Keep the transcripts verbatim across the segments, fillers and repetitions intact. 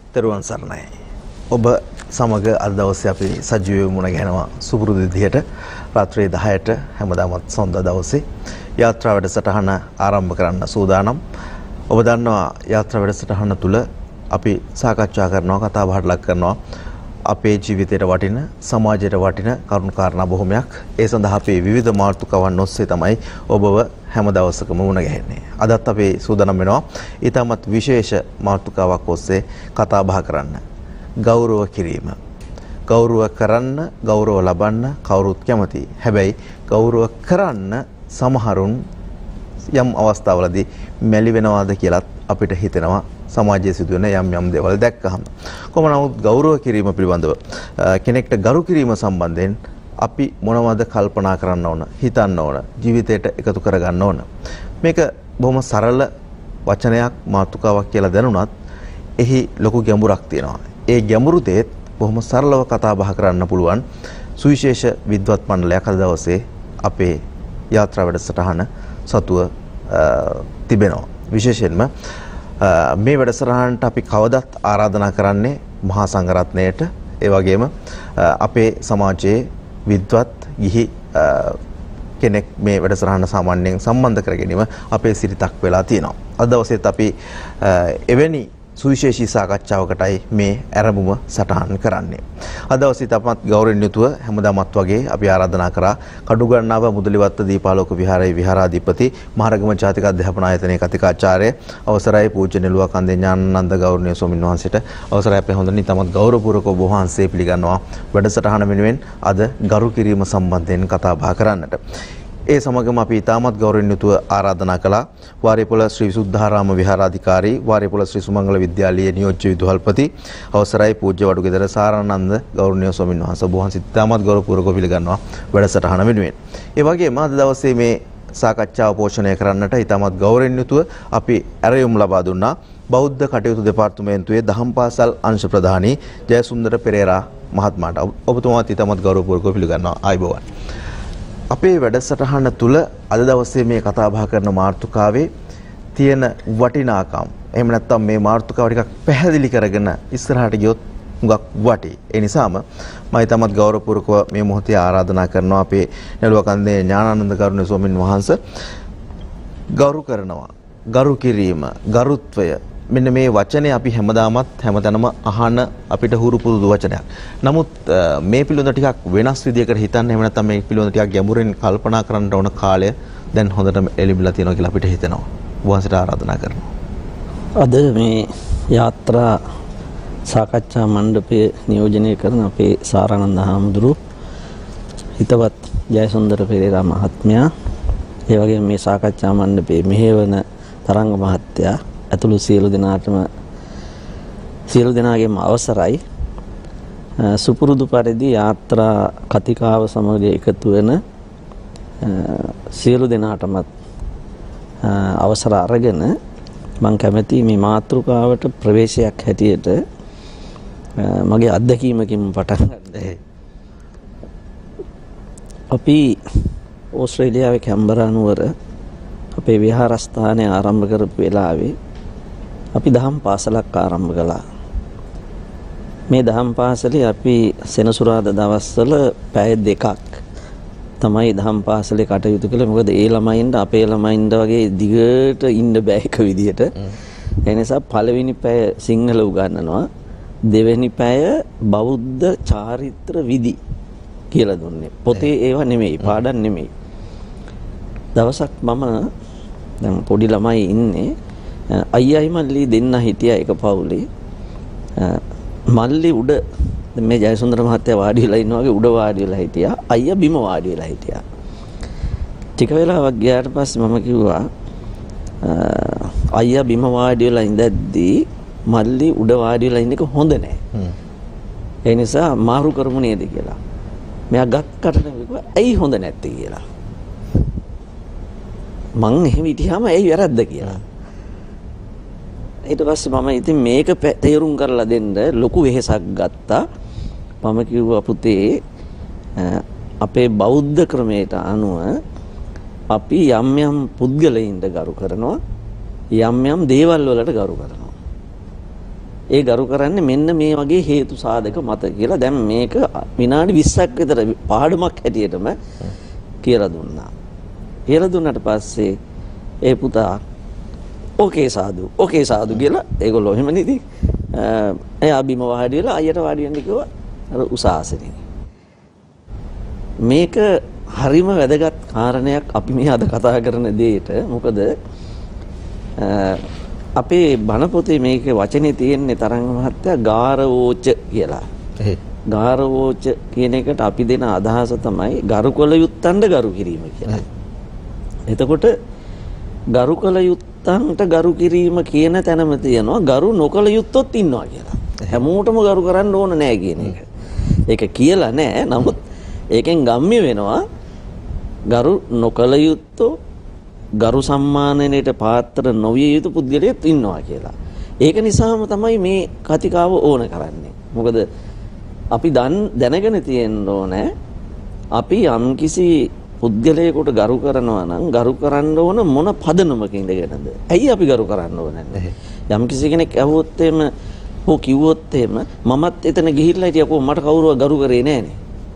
තෙරුවන් සරණයි. ඔබ සමග අද දවසේ අපි සජීවීව මුණ ගැහෙනවා සුපුරුදු විදිහට රාත්‍රී දහයට හැමදාමත් සඳ දවසේ යාත්‍රා වැඩසටහන ආරම්භ කරන්න සූදානම්. ඔබ දන්නවා යාත්‍රා වැඩසටහන තුල අපි සාකච්ඡා කරනවා, කතා බහට ලක් කරනවා අපේ ජීවිතයට වටින, සමාජයට වටින කරුණු කාරණා බොහොමයක්. ඒ සඳහා අපි විවිධ මාතෘකාවන් ඔස්සේ තමයි ඔබව හැම දවසකම මුණ ගැහෙන්නේ. අදත් අපි සූදානම් වෙනවා ඊටමත් විශේෂ මාතෘකාවක් ඔස්සේ කතා බහ කරන්න. ගෞරව කිරීම. ගෞරව කරන්න, ගෞරව ලබන්න කවුරුත් කැමතියි. හැබැයි ගෞරව කරන්න සමහරුන් යම් අවස්ථාවලදී මැලි වෙනවාද කියලාත් අපිට හිතෙනවා. සමාජයේ සිදුවෙන යම් යම් දේවල් දැක්කහම කොහොම නමුත් ගෞරව කිරීම පිළිබඳව කෙනෙක්ට ගරු කිරීම සම්බන්ධයෙන් අපි මොනවද කල්පනා කරන්න ඕන, හිතන්න ඕන, ජීවිතයට එකතු කරගන්න ඕන. මේක බොහොම සරල වචනයක්, මාතෘකාවක් කියලා දැනුණත් එහි ලොකු ගැඹුරක් තියෙනවා. ඒ ගැඹුරු දේත් බොහොම සරලව කතා බහ කරන්න පුළුවන් සුවිශේෂ විද්වත් මණ්ඩලයක් අද දවසේ අපේ යාත්‍රා වැඩසටහන සතුව තිබෙනවා. විශේෂයෙන්ම මේ වැඩසටහනට අපි කවදත් ආරාධනා කරන්නේ මහා සංඝරත්නයට, ඒ වගේම අපේ සමාජයේ විද්වත් ගිහි කෙනෙක් මේ වැඩසටහන සාමාන්‍යයෙන් සම්බන්ධ කර ගැනීම අපේ සිරිතක් වෙලා තියෙනවා. අද දවසේත් අපි එවැනි සුවිශේෂී සාකච්ඡාවකටයි මේ ආරම්භම සටහන් කරන්නේ. අද දවසේ තමත් ගෞරවයෙන් යුතුව හැමදාමත් වගේ අපි ආරාධනා කරා කඩුගන්නාව මුදලිවත්ත දීපාලෝක විහාරයේ විහාරාධිපති මහරගම ජාතික අධ්‍යාපන ආයතනයේ කතිකාචාර්ය අවසරයි පූජ්‍ය නෙළුවකන්දේ ඥානানন্দ ගෞරවනීය ස්වාමීන් වහන්සේට අවසරයි අපේ හොඳින් තමත් ගෞරවපූර්වකව ඔබ වහන්සේ පිළිගන්නවා වැඩසටහන වෙනුවෙන් අද ගරු කිරීම සම්බන්ධයෙන් කතා බහ කරන්නට. ඒ සමගම අපි ඉතාමත් ගෞරවයෙන් යුතුව ආරාධනා කළා වාරිපොළ ශ්‍රී විසුද්ධාරාම විහාරාධිකාරී, වාරිපොළ ශ්‍රී සුමංගල විද්‍යාලයේ නියෝජ්‍ය විදුහල්පති අවසරයි පූජ්‍ය වඩුගෙදර සාරානන්ද ගෞරවනීය ස්වාමීන් වහන්සේ ඔබ වහන්සේ ඉතාමත් ගෞරවපූර්වකව පිළිගන්නවා වැඩසටහන වෙනුවෙන්. ඒ වගේම අද දවසේ මේ සාකච්ඡාව පෝෂණය කරන්නට ඉතාමත් ගෞරවයෙන් යුතුව අපි ඇරයුම් ලබා දුන්නා බෞද්ධ කටයුතු දෙපාර්තමේන්තුවේ දහම් පාසල් අංශ ප්‍රධානී ජයසුන්දර පෙරේරා මහත්මයාට. ඔබතුමාත් ඉතාමත් ගෞරවපූර්වකව පිළිගන්නවා. ආයුබෝවන්. අපේ වැඩසටහන තුල අද දවසේ මේ කතා බහ කරන මාතෘකාවේ තියෙන වටිනාකම්, එහෙම නැත්නම් මේ මාතෘකාව ටිකක් පැහැදිලි කරගෙන ඉස්සරහට ගියොත් හුඟක් වටි. ඒ නිසාම මම ඊටමත් ගෞරවපූර්වකව මේ මොහොතේ ආරාධනා කරනවා අපේ නෙළුවකන්දේ ඥානানন্দ ගෞරවනීය ස්වාමීන් වහන්සේ ගෞරව කරනවා. ගරු කිරීම, ගරුත්වය, මෙන්න මේ වචනේ අපි හැමදාමත් හැමතැනම අහන අපිට හුරු පුරුදු වචනයක්. නමුත් මේ පිළිබඳව ටිකක් වෙනස් විදියකට හිතන්න, එහෙම නැත්නම් මේ පිළිබඳව ටිකක් ගැඹුරින් කල්පනා කරන්න ඕන කාලය දැන් හොඳටම එළිබිලා තියෙනවා කියලා අපිට හිතෙනවා. වහන්සේට ආරාධනා කරනවා. අද මේ යාත්‍රා සාකච්ඡා මණ්ඩපයේ නියෝජනය කරන අපේ සාරානන්ද හාමුදුරුවෝ, හිතවත් ජයසුන්දර පෙරේරා මහත්මයා, ඒ වගේම මේ සාකච්ඡා මණ්ඩපයේ මෙහෙවන තරංග මහත්තයා ඇතුළු සියලු දෙනාටම සියලු දෙනාගේම අවසරයි. සුපුරුදු පරිදි යාත්‍රා කතිකාව සමග එකතු වෙන සියලු දෙනාටමත් අවසර අරගෙන මම කැමති මේ මාතෘකාවට ප්‍රවේශයක් හැටියට මගේ අත්දැකීමකින් පටන් ගන්න. අපි ඕස්ට්‍රේලියාවේ කැම්බරා නුවර අපේ විහාරස්ථානය ආරම්භ කරපු වෙලාවේ අපි දහම් පාසලක් ආරම්භ කළා. මේ දහම් පාසලේ අපි සෙනසුරාදා දවස්වල පැය දෙකක් තමයි දහම් පාසලේ කටයුතු කළේ. මොකද ඒ ළමයින්ට අපේ ළමයින්ට වගේ දිගට ඉන්න බෑ එක විදිහට. ඒ නිසා පළවෙනි පැය සිංහල උගන්වනවා, දෙවෙනි පැය බෞද්ධ චාරිත්‍ර විදි කියලා දුන්නේ. පොතේ ඒවා නෙමෙයි, පාඩම් නෙමෙයි. දවසක් මම දැන් පොඩි ළමයි ඉන්නේ, අයියයි මල්ලි දෙන්න හිටියා එක පවුලේ. මල්ලි උඩ මේ ජයසුන්දර මහත්තයා වාඩි වෙලා ඉන්නා වගේ උඩ වාඩි වෙලා හිටියා. අයියා බිම වාඩි වෙලා හිටියා. ටික වෙලාවක් ගියාට පස්සේ මම කිව්වා අයියා බිම වාඩි වෙලා ඉඳද්දී මල්ලි උඩ වාඩි වෙලා ඉන්න එක හොඳ නෑ. ඒ නිසා මාරු කරමු නේද කියලා. මෙයා ගක්කට කිව්වා ඇයි හොඳ නැත්තේ කියලා. මං එහෙම හිටියාම ඇයි වැරද්ද කියලා. ඊට පස්සේ මම ඉතින් මේක තේරුම් කරලා දෙන්න ලොකු වෙහෙසක් ගත්තා. මම කිව්වා පුතේ අපේ බෞද්ධ ක්‍රමයට අනුව අපි යම් යම් පුද්ගලයින්ට ගරු කරනවා, යම් යම් දේවල් වලට ගරු කරනවා. ඒ ගරු කරන්නේ මෙන්න මේ වගේ හේතු සාධක මත කියලා. දැන් මේක විනාඩි විස්සක් විතර පාඩමක් හැටියටම කියලා දුන්නා. කියලා දුන්නාට පස්සේ ඒ පුතා ඕකේ සාදු ඕකේ සාදු කියලා ඒගොල්ලෝ එහෙම නේද? එයා බිම වාඩි වෙලා අයියට වාඩි වෙන්න කිව්වා අර උසාසනේ. මේක හරිම වැදගත් කාරණයක් අපි මේ අද කතා කරන දෙයට. මොකද අපේ බණ පොතේ මේකේ වචනේ තියෙන්නේ තරංග මහත්තයා ගාරවෝච කියලා. ගාරවෝච කියන එකට අපි දෙන අදහස තමයි ගරුකල යුත්තන්ට ගරු කිරීම කියලා. එතකොට ගරුකල යුත්තන්ට ගරු කිරීම කියන තැනම තියෙනවා ගරු නොකල යුත්තොත් ඉන්නවා කියලා. හැමෝටම ගරු කරන්න ඕන නෑ කියන එක. ඒක කියලා නෑ. නමුත් ඒකෙන් ගම්ම්‍ය වෙනවා ගරු නොකල යුත්තෝ ගරු සම්මානනයට පාත්‍ර නොවිය යුතු පුද්ගලයෙක් ඉන්නවා කියලා. ඒක නිසාම තමයි මේ කතිකාව ඕන කරන්නේ. මොකද අපි දැනගෙන තියෙන්න ඕනේ අපි යම්කිසි පුද්ගලයෙකුට ගරු කරනවා නම් ගරු කරන්න ඕන මොන පදනමක ඉඳගෙනද? ඇයි අපි ගරු කරන්න ඕනේ? යම්කිසි කෙනෙක් ඇහුවොත් එහෙම හෝ කිව්වොත් එහෙම මමත් එතන ගිහිල්ලා හිටියකෝ මට කවුරුවත් ගරු කරේ නෑනේ.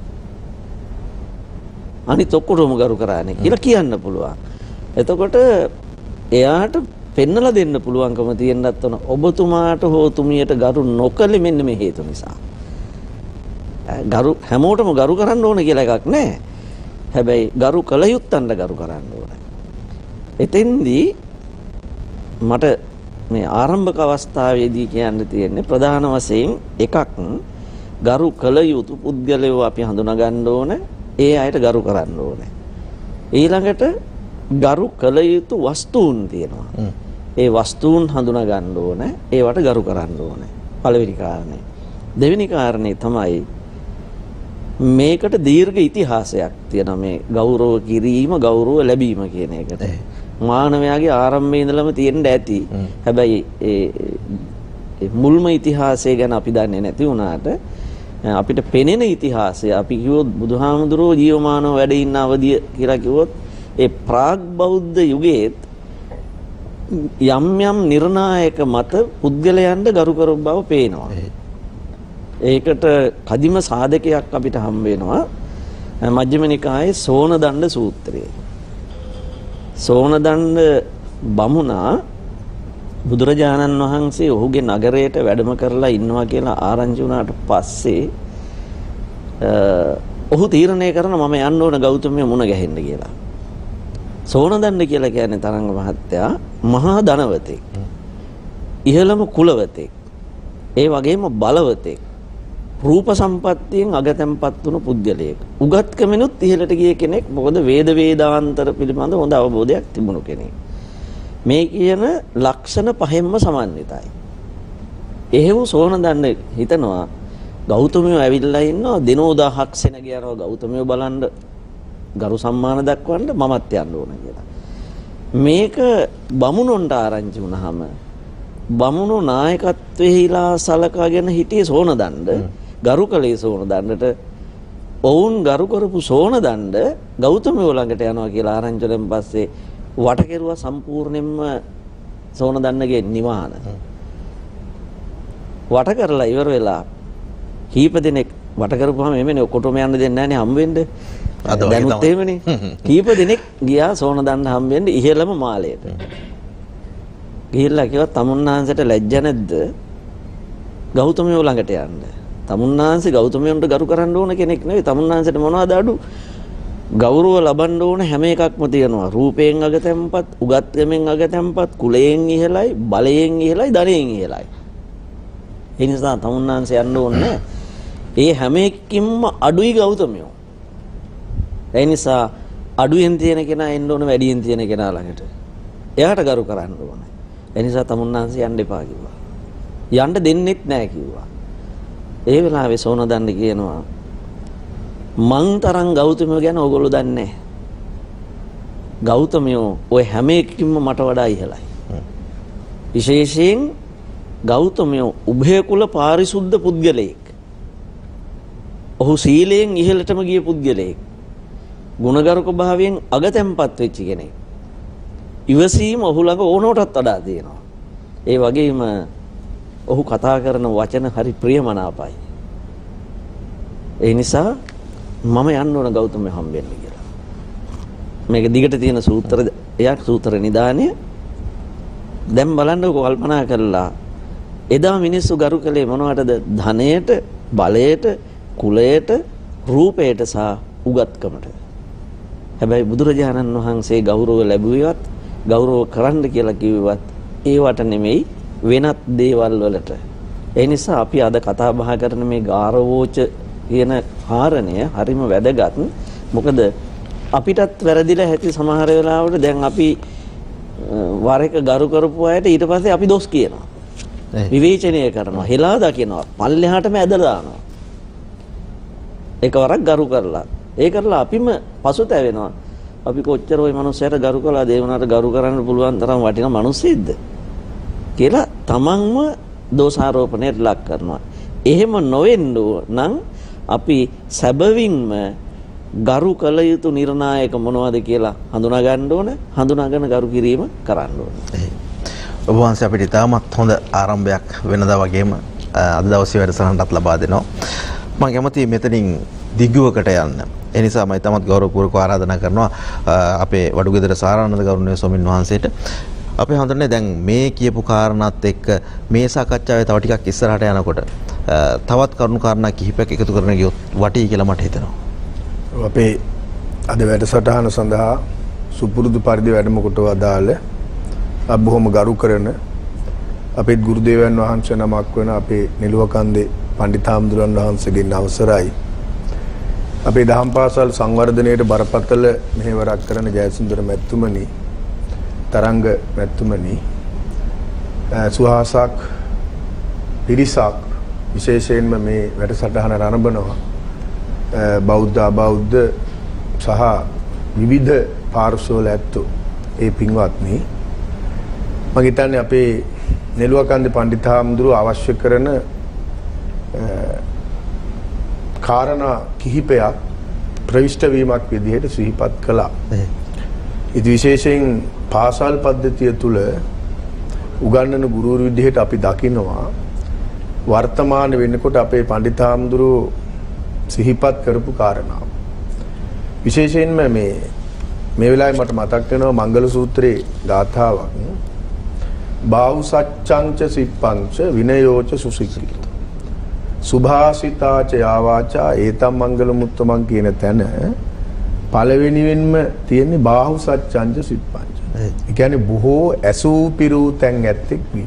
අනිත් ඔක්කොටම ගරු කරානේ කියලා කියන්න පුළුවන්. එතකොට එයාට පෙන්නලා දෙන්න පුළුවන්කම තියෙන්නත් ඕන ඔබතුමාට හෝ තුමියට ගරු නොකළේ මෙන්න මේ හේතු නිසා. ගරු හැමෝටම ගරු කරන්න ඕන කියලා එකක් නැහැ. හැබැයි ගරු කළ යුත්තන්ට ගරු කරන්න ඕන. එතෙන්දී මට මේ ආරම්භක අවස්ථාවේදී කියන්න තියෙන්නේ ප්‍රධාන වශයෙන් එකක් ගරු කළ යුතු පුද්ගලයෝ අපි හඳුනා ගන්න ඕන. ඒ අයට ගරු කරන්න ඕන. ඊළඟට ගරු කළ යුතු වස්තුන් තියෙනවා. ඒ වස්තුන් හඳුනා ගන්න ඕන. ඒවට ගරු කරන්න ඕන. පළවෙනි කාරණේ. දෙවෙනි කාරණේ තමයි මේකට දීර්ඝ ඉතිහාසයක් තියෙනවා මේ ගෞරව කිරීම ගෞරව ලැබීම කියන එකට. මානවයාගේ ආරම්භයේ ඉඳලම තියෙන්න ඇති. හැබැයි ඒ මුල්ම ඉතිහාසය ගැන අපි දන්නේ නැති වුණාට අපිට පෙනෙන ඉතිහාසය අපි කිව්වොත් බුදුහාමුදුරුවෝ ජීවමානව වැඩ ඉන්න අවධිය කියලා කිව්වොත් ඒ ප්‍රාග් බෞද්ධ යුගයේත් යම් යම් නිර්ණායක මත පුද්ගලයන්ට ගරු කරව බව පේනවා. ඒකට කදිම සාධකයක් අපිට හම් වෙනවා මජ්ක්‍ධිම නිකායේ සෝන දණ්ඩ සූත්‍රයේ. සෝන දණ්ඩ බමුණා බුදුරජාණන් වහන්සේ ඔහුගේ නගරයට වැඩම කරලා ඉන්නවා කියලා ආරංචි වුණාට පස්සේ ඔහු තීරණය කරන මම යන්න ඕන ගෞතමය මුණ ගැහෙන්න කියලා. සෝනදණ්ඩ කියලා කියන්නේ තරංග මහත්තයා මහා ධනවතෙක්. ඉහළම කුලවතෙක්. ඒ වගේම බලවතෙක්. රූප සම්පත්තියෙන් අගතැන්පත් වුණු පුද්ගලයෙක්. උගත්කමෙනුත් ඉහළට ගිය කෙනෙක්. මොකද වේද වේදාන්තර පිළිබඳ හොඳ අවබෝධයක් තිබුණු කෙනෙක්. මේ කියන ලක්ෂණ පහෙන්ම සමන්විතයි. එහෙව් සෝනදණ්ඩ හිතනවා ගෞතමයෝ ඇවිල්ලා ඉන්නවා දිනෝ දහයක් සෙනග යනවා ගෞතමයෝ බලන්න ගරු සම්මාන දක්වන්න මමත් යන්න ඕන කියලා. මේක බමුණොන්ට ආරංචි වුණාම බමුණු නායකත්වයේලා සලකාගෙන හිටියේ සෝනදණ්ඩ ගරු කළේ සෝනදණ්ඩට ඔවුන් ගරු කරපු සෝනදණ්ඩ ගෞතමයෝ ළඟට යනවා කියලා ආරංචි වලින් පස්සේ වට කෙරුවා සම්පූර්ණයෙන්ම සෝනදණ්ඩගේ නිවාන. වට කරලා ඉවර වෙලා කීප දිනෙක වට කරපුවාම එමෙනේ ඔකොටම යන්න දෙන්නේ නැහනේ හම් වෙන්නේ. දැනුත් එහෙමනේ. කීප දිනෙක ගියා සෝනදණ්ඩ හම් වෙන්නේ ඉහෙළම මාලයට. ගිහිල්ලා කිව්වා තමුන්නාන්සට ලැජ්ජ නැද්ද ගෞතමයෝ ළඟට යන්න. තමුන්නාන්සේ ගෞතමයන්ට ගරු කරන්න ඕන කෙනෙක් නෙවෙයි. තමුන්නාන්සට මොනවද අඩු? ගෞරව ලබන්න ඕන හැම එකක්ම තියෙනවා. රූපයෙන් අගතැන්පත්, උගත්කමෙන් අගතැන්පත්, කුලයෙන් ඉහළයි, බලයෙන් ඉහළයි, ධනයෙන් ඉහළයි. ඒ නිසා තමුන්නාන්සේ යන්න ඕනේ. ඒ හැම එකකින්ම අඩුයි ගෞතමයෝ. ඒ නිසා අඩුවෙන් තියෙන කෙනා එන්න ඕන වැඩියෙන් තියෙන කෙනා ළඟට. එයාට ගරු කරන්න ඕනේ. ඒ නිසා තමුන්නාන්සේ යන්න එපා කිව්වා. යන්න දෙන්නෙත් නැහැ කිව්වා. ඒ වෙලාවේ සෝනදණ්ඩ කියනවා මං තරම් ගෞතමයෝ ගැන ඕගොල්ලෝ දන්නේ නැහැ. ගෞතමයෝ ඔය හැම එකකින්ම මට වඩා ඉහළයි. විශේෂයෙන් ගෞතමයෝ උභය කුල පාරිශුද්ධ පුද්ගලයෙක්. ඔහු සීලයෙන් ඉහළටම ගිය පුද්ගලයෙක්. ගුණගරුක භාවයෙන් අගතැන්පත් වෙච්ච කෙනෙක්. ඉවසීම ඔහු ළඟ ඕනෝටත් වඩා තියෙනවා. ඒ වගේම ඔහු කතා කරන වචන හරි ප්‍රියමනාපයි. ඒ නිසා මම යන්න ඕන ගෞතම හම්බෙන්න කියලා. මේක දිගට තියෙන සූත්‍ර එයක් සූත්‍ර නිදානය. දැන් බලන්නකො කල්පනා කරලා එදා මිනිස්සු ගරු කළේ මොනවටද? ධනයට, බලයට, කුලයට, රූපයට සහ උගත්කමට. හැබැයි බුදුරජාණන් වහන්සේ ගෞරව ලැබුවේවත් ගෞරව කරන්න කියලා කිව්වත් ඒවට නෙමෙයි වෙනත් දේවල් වලට. ඒ නිසා අපි අද කතා බහ කරන මේ ගාරවෝච කියන කාරණය හරිම වැදගත්. මොකද අපිටත් වැරදිලා ඇති සමහර වෙලාවට දැන් අපි වර එක ගරු කරපු අයට ඊට පස්සේ අපි දොස් කියනවා. විවේචනය කරනවා, හෙලා දකිනවා, පල්ලෙහාටම ඇදලා දානවා. එකවරක් ගරු කරලා. ඒ කරලා අපිම පසුතැවෙනවා. අපි කොච්චර ওই මනුස්සයට ගරු කළාද, ඒ වුණාට ගරු කරන්න පුළුවන් තරම් වටිනා මිනිස්සෙක්ද කියලා තමන්ම දෝෂාරෝපණයට ලක් කරනවා. එහෙම නොවෙන්න නම් අපි සැබවින්ම ගරු කළ යුතු නිර්ණායක මොනවද කියලා හඳුනා ගන්න ඕන. හඳුනාගෙන ගරු කිරීම කරන්න ඕන. ඔබ වහන්සේ අපිට ඉතාමත් හොඳ ආරම්භයක් වෙනදා වගේම අද දවසේ වැඩසටහනටත් ලබා දෙනවා. මම කැමතියි මෙතනින් දිගුවකට යන්න. ඒ නිසා මම ඉතාමත් ගෞරවපූර්වකව ආරාධනා කරනවා අපේ වඩුගෙදර සාරානන්ද ගෞරවනීය ස්වාමීන් වහන්සේට. අපි හඳුනන්නේ දැන් මේ කියපු කාරණාත් එක්ක මේ සාකච්ඡාවේ තව ටිකක් ඉස්සරහට යනකොට තවත් කරුණු කාරණා කිහිපයක් එකතු කරගෙන ගියොත් වටී කියලා මට හිතෙනවා. අපේ අද වැඩසටහන සඳහා සුපුරුදු පරිදි වැඩම කොට වදාළ බොහොම ගරු කරන අපේ ගුරුදේවයන් වහන්සේ නමක් වෙන අපේ නිලුවකන්දේ පණ්ඩිතාම්දුරන් වහන්සේගෙන් අවසරයි අපේ දහම් පාසල් සංවර්ධනයේට බරපතල මෙහෙවරක් කරන ජයසුන්දර මැතිතුමනි, තරංග මැතිතුමනි, සුහාසක් පිරිසක් විශේෂයෙන්ම මේ වැඩසටහන ආරම්භනවා බෞද්ධ අබෞද්ධ සහ විවිධ පාර්ශ්වවල ඇත්තෝ ඒ පින්වත්නි, මම හිතන්නේ අපේ නෙළුවකන්ද පණ්ඩිතාම්දුරු අවශ්‍ය කරන කාරණා කිහිපයක් ප්‍රවිෂ්ඨ වීමක් විදිහට සිහිපත් කළා. ඉත විශේෂයෙන් පාසල් පද්ධතිය තුළ උගන්වන ගුරුවරු විදිහට අපි දකිනවා වර්තමාන වෙනකොට අපේ පණ්ඩිතාම්දුරු සිහිපත් කරපු කාරණාව. විශේෂයෙන්ම මේ මේ වෙලාවේ මට මතක් වෙනවා මංගල සූත්‍රයේ ගාථාවක්. බාහු සච්ඡංච සිප්පංච විනයෝච සුසික්ඛිත සුභාසිතාච යාවාචා ඒතම් මංගල මුත්තමන් කියන තැන පළවෙනිවෙන්ම තියෙන්නේ බාහු සච්ඡංච සිප්පංච. ඒ කියන්නේ බොහෝ ඇසූ පිරූ තැන් ඇත්තෙක් වීම.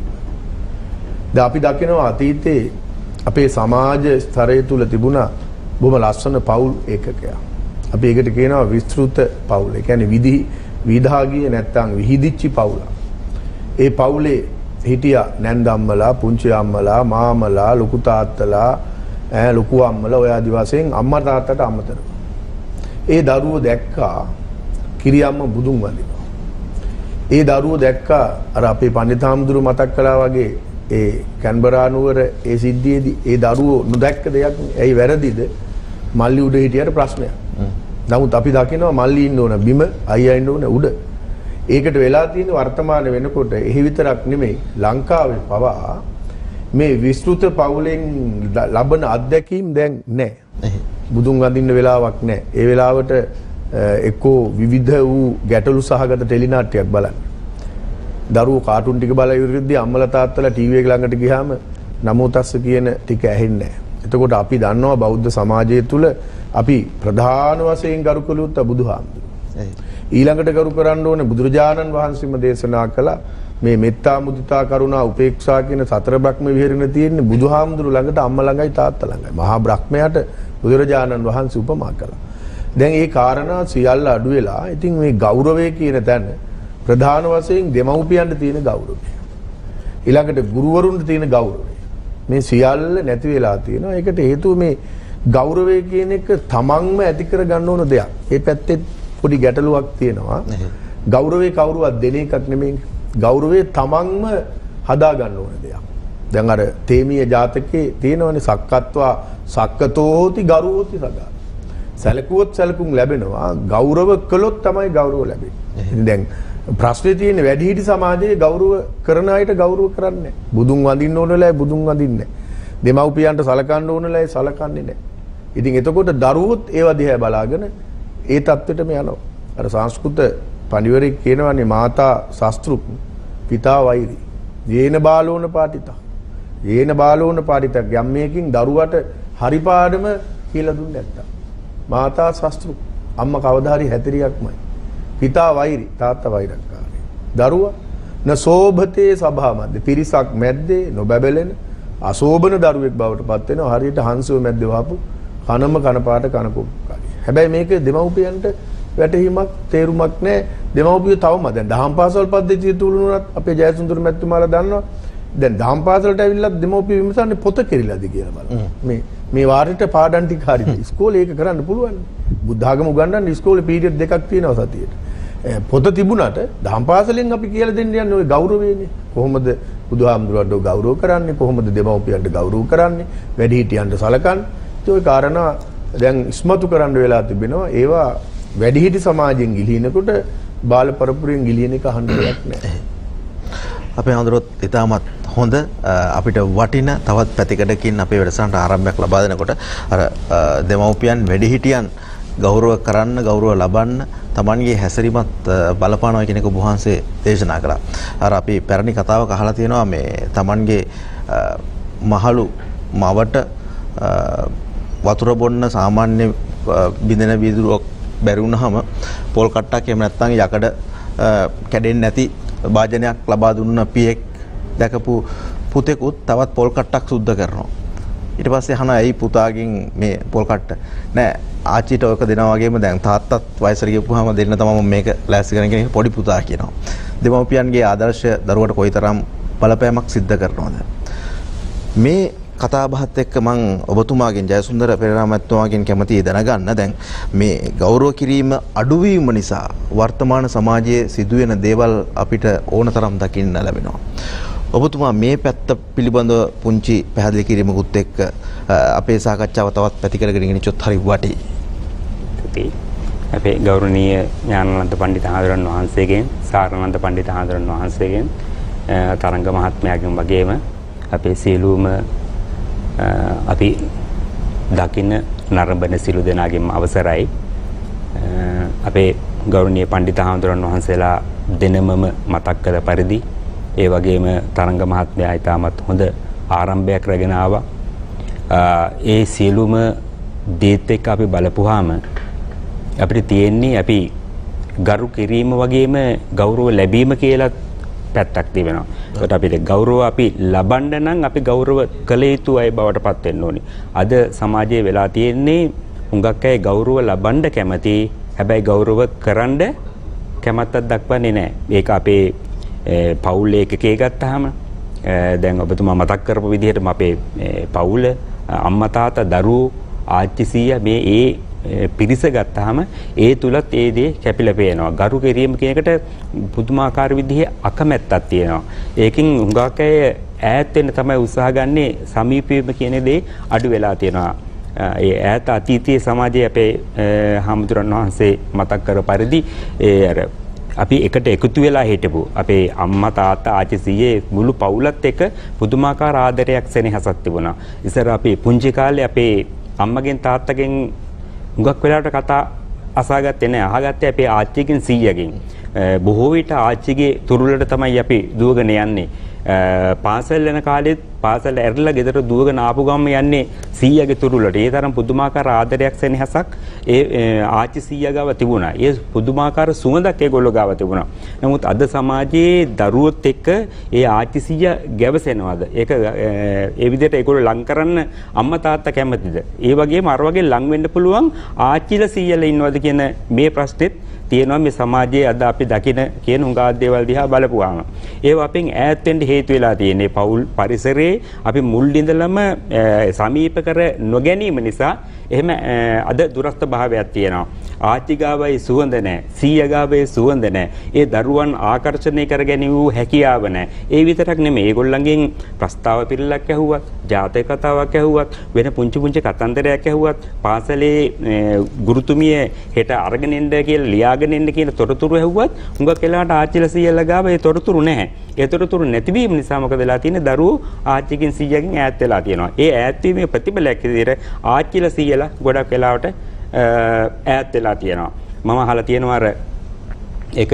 දැන් අපි දකිනවා අතීතයේ අපේ සමාජ ස්තරය තුල තිබුණා බොහොම ලස්සන පවුල් ඒකකයක්. අපි ඒකට කියනවා විස්තෘත පවුල. ඒ කියන්නේ විදි විධාගිය නැත්තම් විහිදිච්චි පවුල. ඒ පවුලේ හිටියා නැන්දම්මලා, පුංචි අම්මලා, මාමලා, ලොකු තාත්තලා, ඈ ලොකු අම්මලා ඔය ආදි වශයෙන් අම්මා තාත්තට අමතරව. ඒ දරුවෝ දැක්කා කිරියම්ම බුදුන් වඳිනවා. ඒ දරුවෝ දැක්කා අර අපේ පණ්ඩිතාම්දුරු මතක් කළා වගේ ඒ කැන්බරා නුවර ඒ සිද්ධියේදී ඒ දරුවෝ නොදැක්ක දෙයක් ඇයි වැරදිද? මල්ලි උඩ හිටියට ප්‍රශ්නයක්. නමුත් අපි දකිනවා මල්ලි ඉන්න ඕන බිම, අයියා ඉන්න ඕන උඩ. ඒකට වෙලා තියෙන වර්තමාන වෙනකොට එහි විතරක් නෙමෙයි ලංකාවේ පවා මේ විස්තෘත පවුලෙන් ලබන අත්දැකීම් දැන් නැහැ. බුදුන් වඳින්න වෙලාවක් නැහැ. ඒ වෙලාවට එක්කෝ විවිධ වූ ගැටලු සහගත ටෙලි නාට්‍යයක් බලන්න. දරුවෝ කාටුන් ටික බලලා ඉවරෙද්දී අම්මලා තාත්තලා ටීවී එක ළඟට ගියාම නමෝ තස්ස කියන ටික ඇහෙන්නේ නැහැ. එතකොට අපි දන්නවා බෞද්ධ සමාජය තුළ අපි ප්‍රධාන වශයෙන් ගරු කළුත් බුදුහාමුදුරුවෝ. ඊළඟට ගරු කරන්න ඕනේ බුදුරජාණන් වහන්සේම දේශනා කළ මේ මෙත්තා මුදිතා කරුණා උපේක්ෂා කියන සතර බ්‍රහ්ම විහරණ තියෙන්නේ බුදුහාමුදුරුවෝ ළඟට, අම්මා ළඟයි, තාත්තා ළඟයි. මහා බ්‍රහ්මයාට බුදුරජාණන් වහන්සේ උපමා කළා. දැන් මේ කාරණා සියල්ල අඩු වෙලා ඉතින් මේ ගෞරවය කියන තැන ප්‍රධාන වශයෙන් දෙමව්පියන්ට තියෙන ගෞරවය, ඊළඟට ගුරුවරුන්ට තියෙන ගෞරවය, මේ සියල්ල නැති වෙලා තියෙනවා. ඒකට හේතුව මේ ගෞරවය කියන එක තමන්ම ඇති කර ගන්න ඕන දෙයක්. ඒ පැත්තේ පොඩි ගැටලුවක් තියෙනවා. ගෞරවය කවුරුවත් දෙන එකක් නෙමෙයි. ගෞරවය තමන්ම හදා ගන්න ඕන දෙයක්. දැන් අර තේමීය ජාතකයේ තියෙනවනේ සක්කත්වා සක්කතෝ හෝති ගරුහෝති සදා. සැලකුවොත් සැලකුම් ලැබෙනවා. ගෞරව කළොත් තමයි ගෞරව ලැබෙන්නේ. දැන් ප්‍රශ්නේ තියෙන්නේ වැඩිහිටි සමාජයේ ගෞරව කරන අයට ගෞරව කරන්නේ නැහැ. බුදුන් වඳින්න ඕන වෙලාවේ බුදුන් වඳින්නේ නැහැ. දෙමව්පියන්ට සලකන්න ඕන වෙලාවේ සලකන්නේ නැහැ. ඉතින් එතකොට දරුවොත් ඒව දිහා බලාගෙන ඒ தත්වෙටම යනවා. අර සංස්කෘත පඬිවරයෙක් කියනවානේ මාතා ශාස්ත්‍රුක් පිතා වෛරි. යේන බාලෝන පාටිතා. යේන බාලෝන පාටිතා යම්මේකින් දරුවට හරි පාඩම කියලා දුන්නේ නැත්තම්. මාතා ශාස්ත්‍රුක් අම්මා කවදා හරි හැතරියක්මයි. පිතා වෛරි තාත්තා වෛරක්කාරයි. දරුවා න සෝභතේ සභා මැද්දේ පිරිසක් මැද්දේ නොබැබලෙන අශෝභන දරුවෙක් බවට පත් වෙනවා. හරියට හංසෝ මැද්දේ වහපු කනම කනපාට කනකොක්කාරයි. හැබැයි මේක දෙමව්පියන්ට වැටහීමක් තේරුමක් නැහැ. දෙමව්පියෝ තවම දැන් දහම් පාසල් පද්ධතිය තුලුණුනත් අපේ ජයසුන්දර මැතිතුමාලා දන්නවා. දැන් දහම් පාසලට ඇවිල්ලා දෙමව්පියෝ විමසන්නේ පොත කෙරිලාද කියලා බලන්න. මේ මේ වාරයට පාඩම් ටික හරිද? ඉස්කෝලේ ඒක කරන්න පුළුවන්. බුද්ධ ආගම උගන්වන්න ඉස්කෝලේ පීරියඩ් දෙකක් තියෙනවා සතියේට. පොත තිබුණාට දහම් පාසලෙන් අපි කියලා දෙන්න යන්නේ ওই ගෞරවයනේ. කොහොමද බුදුහාමුදුරුවන්ට ගෞරව කරන්නේ? කොහොමද දෙමව්පියන්ට ගෞරව කරන්නේ? වැඩිහිටියන්ට සලකන්නේ? ඒ කාරණා දැන් ඉස්මතු කරන්න වෙලා තිබෙනවා. ඒවා වැඩිහිටි සමාජයෙන් ගිලිනකොට බාල පරපුරෙන් ගිලින එක අහන්න දෙයක් නැහැ. අපේ හඳුරොත් ඉතාමත් හොඳ අපිට වටින තවත් පැතිකඩකින් අපේ වැඩසටහනට ආරම්භයක් ලබා දෙනකොට අර දෙමව්පියන් වැඩිහිටියන් ගෞරව කරන්න ගෞරව ලබන්න තමන්ගේ හැසිරීමත් බලපානවා කියන එක ඔබ වහන්සේ දේශනා කළා. අර අපි පැරණි කතාවක අහලා තියෙනවා මේ තමන්ගේ මහලු මවට වතුර බොන්න සාමාන්‍ය බින්දෙන වීදුරුවක් බැරි වුණාම පොල් කට්ටක් එහෙම නැත්නම් යකඩ කැඩෙන්නේ නැති භාජනයක් ලබා දුන්න පියෙක් දැකපු පුතෙකුත් තවත් පොල් කට්ටක් සුද්ධ කරනවා. ඊට පස්සේ අහනවා ඇයි පුතාගෙන් මේ පොල් කට්ට නෑ ආච්චිට ඔයක දෙනවා වගේම දැන් තාත්තත් වයසට ගියපුවාම දෙන්න තමයි මේක ලෑස්ති කරගෙන කියන පොඩි පුතා කියනවා. දෙමව්පියන්ගේ ආදර්ශය දරුවට කොයිතරම් බලපෑමක් සිද්ධ කරනවද? මේ කතා බහත් එක්ක මම ඔබතුමාගෙන් ජයසුන්දර පෙරේරා මහත්මයාගෙන් කැමතියි දැනගන්න දැන් මේ ගෞරව කිරීම අඩුවීම නිසා වර්තමාන සමාජයේ සිදුවෙන දේවල් අපිට ඕනතරම් දකින්න ලැබෙනවා. ඔබතුමා මේ පැත්ත පිළිබඳව පුංචි පැහැදිලි කිරීමකුත් එක්ක අපේ සාකච්ඡාව තවත් පැතිකඩකට ගෙනිච්චොත් හරි වටී. අපේ ගෞරවනීය ඥානানন্দ පණ්ඩිත හාමුදුරන් වහන්සේගෙන් සාරානන්ද පණ්ඩිත හාමුදුරන් වහන්සේගෙන් තරංග මහත්මයාගෙන් වගේම අපේ සියලුම අපි දකින්න නරඹන සිළු දෙනාගෙන් අවසරයි අපේ ගෞරවනීය පණ්ඩිත හාමුදුරන් වහන්සේලා දෙනමම මතක් කළ පරිදි ඒ වගේම තරංග මහත්මයා ඉතාමත් හොඳ ආරම්භයක් රැගෙන ආවා. ඒ සියලුම දේත් එක්ක අපි බලපුවාම අපිට තියෙන්නේ අපි ගරු කිරීම වගේම ගෞරව ලැබීම කියලා පැත්තක් තිබෙනවා. ඒකට අපිට ගෞරව අපි ලබන්න නම් අපි ගෞරව කළ යුතු අය බවට පත් වෙන්න ඕනේ. අද සමාජයේ වෙලා තියෙන්නේ හුඟක් අය ගෞරව ලබන්න කැමති. හැබැයි ගෞරව කරන්න කැමැත්තක් දක්වන්නේ නැහැ. ඒක අපේ පවුල් ඒකකේ ගත්තාම දැන් ඔබතුමා මතක් කරපු විදිහටම අපේ පවුල අම්මා තාත්තා දරුවෝ ආච්චි සීයා මේ ඒ පිරිස ගත්තාම ඒ තුලත් ඒ දේ කැපිලා පේනවා. ගරු කිරීම කියන එකට පුදුමාකාර විදිහේ අකමැත්තක් තියෙනවා. ඒකෙන් හුඟක් අය ඈත් වෙන්න තමයි උත්සාහ ගන්නේ. සමීපීම කියන දේ අඩු වෙලා තියෙනවා. ඒ ඈත අතීතයේ සමාජයේ අපේ හාමුදුරන් වහන්සේ මතක් කර පරිදි ඒ අර අපි එකට එකතු වෙලා හිටපු අපේ අම්මා තාත්තා ආච්චි සීයේ මුළු පවුලත් එක්ක පුදුමාකාර ආදරයක් සෙනෙහසක් තිබුණා. ඉතින් අපි පුංචි කාලේ අපේ අම්මගෙන් තාත්තගෙන් හුඟක් වෙලාවට කතා අසාගත්තේ නැහැ. අහගත්තේ අපේ ආච්චිගෙන් සීයාගෙන්. බොහෝ විට ආච්චිගේ තුරුලට තමයි අපි දුවගෙන යන්නේ. පාසල් යන කාලෙත් පාසල ඇරලා ගෙදර දුවගෙන ආපු ගමන් යන්නේ සීයාගේ තුරුලට. ඒ තරම් පුදුමාකාර ආදරයක් සෙනෙහසක් ඒ ආච්චි සීයා ගාව තිබුණා. ඒ පුදුමාකාර සුවඳක් ඒගොල්ලෝ ගාව තිබුණා. නමුත් අද සමාජයේ දරුවොත් එක්ක ඒ ආච්චි සීයා ගැවසෙනවද? ඒක ඒ විදිහට ඒගොල්ලෝ ලං කරන්න අම්මා තාත්තා කැමතිද? ඒ වගේම අර වගේ ලං වෙන්න පුළුවන් ආච්චිලා සීයාලා ඉන්නවද කියන මේ ප්‍රශ්නෙත් තියෙනවා මේ සමාජයේ අද අපි දකින කියන හුඟා දේවල් දිහා බලපුවාම. ඒව අපෙන් ඈත් වෙන්න හේතු වෙලා තියෙන්නේ පෞල් පරිසරයේ අපි මුල් ඉඳලම සමීප කර නොගැනීම නිසා එහෙම අද දුරස්ත භාවයක් තියෙනවා. ආච්චි ගාවයි සුවඳ නැහැ. සීයා ගාවේ සුවඳ නැහැ. ඒ දරුවන් ආකර්ෂණය කර ගැනීම වූ හැකියාව නැහැ. ඒ විතරක් නෙමෙයි. ඒගොල්ලන්ගෙන් ප්‍රස්තාව පිළිලක් ඇහුවත්, ජාතක කතාවක් ඇහුවත්, වෙන පුංචි පුංචි කතන්දරයක් ඇහුවත්, පාසලේ ගුරුතුමිය හෙට අරගෙන එන්න කියලා ලියා හොයාගෙන ඉන්න කියන තොරතුරු ඇහුවත් හුඟක් වෙලාවට ආච්චිලා සීයලා ගාව ඒ තොරතුරු නැහැ. ඒ තොරතුරු නැතිවීම නිසා මොකද වෙලා තියෙන්නේ? දරුවෝ ආච්චිකින් සීයකින් ඈත් වෙලා තියෙනවා. ඒ ඈත් වීමේ ප්‍රතිඵලයක් විදිහට ආච්චිලා සීයලා ගොඩක් වෙලාවට ඈත් වෙලා තියෙනවා. මම අහලා තියෙනවා අර ඒක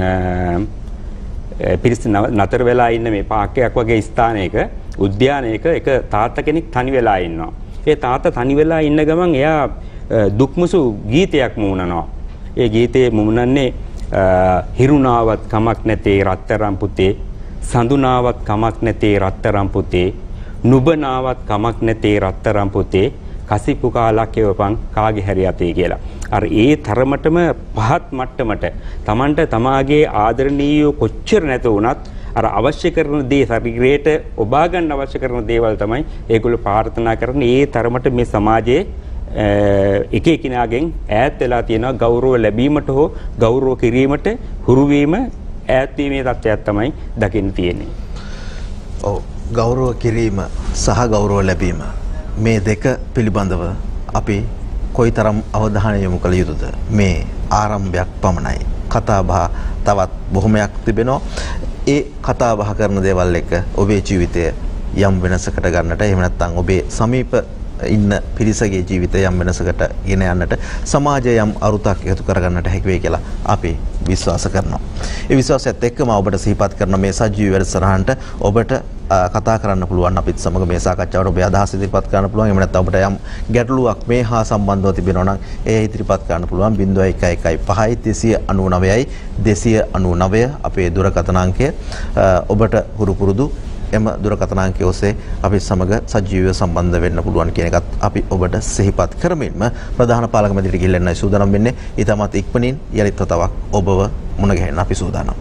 පිරිස නතර වෙලා ඉන්න මේ පාක්කයක් වගේ ස්ථානයක උද්‍යානයක එක තාත්තා කෙනෙක් තනි වෙලා ඉන්නවා. ඒ තාත්තා තනි වෙලා ඉන්න ගමන් එයා දුක්මුසු ගීතයක් මුණනවා. ඒ ගීතේ මුණන්නේ හිරුණාවත් කමක් නැතේ රත්තරන් පුතේ, සඳුනාවත් කමක් නැතේ රත්තරන් පුතේ, නුබනාවත් කමක් නැතේ රත්තරන් පුතේ, කසිප්පු කාලක් එවපන් කාගේ හැරි අතේ කියලා. අර ඒ තරමටම පහත් මට්ටමට Tamanට තමාගේ ආදරණීය කොච්චර නැත වුණත් අර අවශ්‍ය කරන දේ ශරීරයට ඔබා ගන්න අවශ්‍ය කරන දේවල් තමයි ඒගොල්ලෝ ප්‍රාර්ථනා කරන්නේ. ඒ තරමට මේ සමාජයේ එක එකිනාගෙන් ඈත් වෙලා තියෙනවා. ගෞරව ලැබීමට හෝ ගෞරව කිරීමට හුරු වීම ඈත් වීමේ තත්ත්වයක් තමයි දකින්න තියෙන්නේ. ඔව්, ගෞරව කිරීම සහ ගෞරව ලැබීම මේ දෙක පිළිබඳව අපි කොයිතරම් අවධානය යොමු කළ යුතුද? මේ ආරම්භයක් පමණයි. කතා බහ තවත් බොහොමයක් තිබෙනවා. ඒ කතා බහ කරන දේවල් එක්ක ඔබේ ජීවිතය යම් වෙනසකට ගන්නට, එහෙම නැත්නම් ඔබේ සමීප ඉන්න පිරිසගේ ජීවිතය යම් වෙනසකට ගෙන යන්නට, සමාජය යම් අරුතක් එකතු කරගන්නට හැකි වෙයි කියලා අපි විශ්වාස කරනවා. ඒ විශ්වාසයත් එක්කම ඔබට සිහිපත් කරන මේ සජීවී වැඩසටහනට ඔබට කතා කරන්න පුළුවන්. අපිත් සමග මේ සාකච්ඡාවට ඔබේ අදහස් ඉදිරිපත් කරන්න පුළුවන්. එහෙම නැත්නම් ඔබට යම් ගැටලුවක් මේ හා සම්බන්ධව තිබෙනවා නම් ඒ ඉදිරිපත් කරන්න පුළුවන්. zero one one one five two nine nine two nine nine අපේ දුරකථන අංකය. ඔබට හුරු පුරුදු එම දුරකථන අංකය ඔස්සේ අපි සමග සජීවීව සම්බන්ධ වෙන්න පුළුවන් කියන එකත් අපි ඔබට සිහිපත් කරමින්ම ප්‍රධාන පාලක මැදිරියට ගිහිල්ලන්නයි සූදානම් වෙන්නේ. ඊටමත් ඉක්මනින් යලිත් වතාවක් ඔබව මුණ ගැහෙන්න අපි සූදානම්.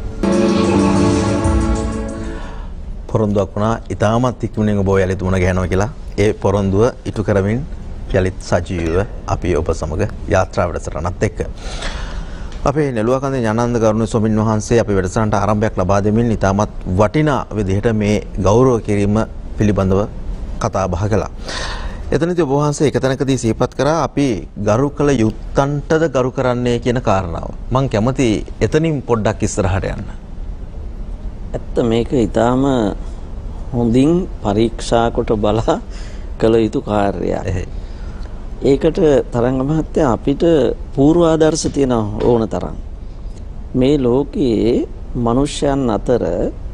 පොරොන්දුවක් වුණා ඊටමත් ඉක්මනින් ඔබ යලිත් මුණ ගැහෙනවා කියලා. ඒ පොරොන්දුව ඉටු කරමින් යලිත් සජීවීව අපි ඔබ සමග යාත්‍රා වැඩසටහනත් එක්ක අපේ නෙළුවකන්දේ ඥානানন্দ ගරුණීය ස්වාමීන් වහන්සේ අපේ වැඩසටහනට ආරම්භයක් ලබා දෙමින් ඉතාමත් වටිනා විදිහට මේ ගෞරව කිරීම පිළිබඳව කතා බහ කළා. එතනදී ඔබ වහන්සේ එක තැනකදී සිහිපත් කරා අපි ගරු කළ යුත්තන්ටද ගරු කරන්නේ කියන කාරණාව. මම කැමති එතනින් පොඩ්ඩක් ඉස්සරහට යන්න. ඇත්ත මේක ඊටාම හොඳින් පරීක්ෂා කොට බලා කළ යුතු කාර්යයක්. ඒකට තරංග මහත්තයා අපිට පූර්වාදර්ශ තියෙන ඕන තරම්. මේ ලෝකයේ මිනිස්යන් අතර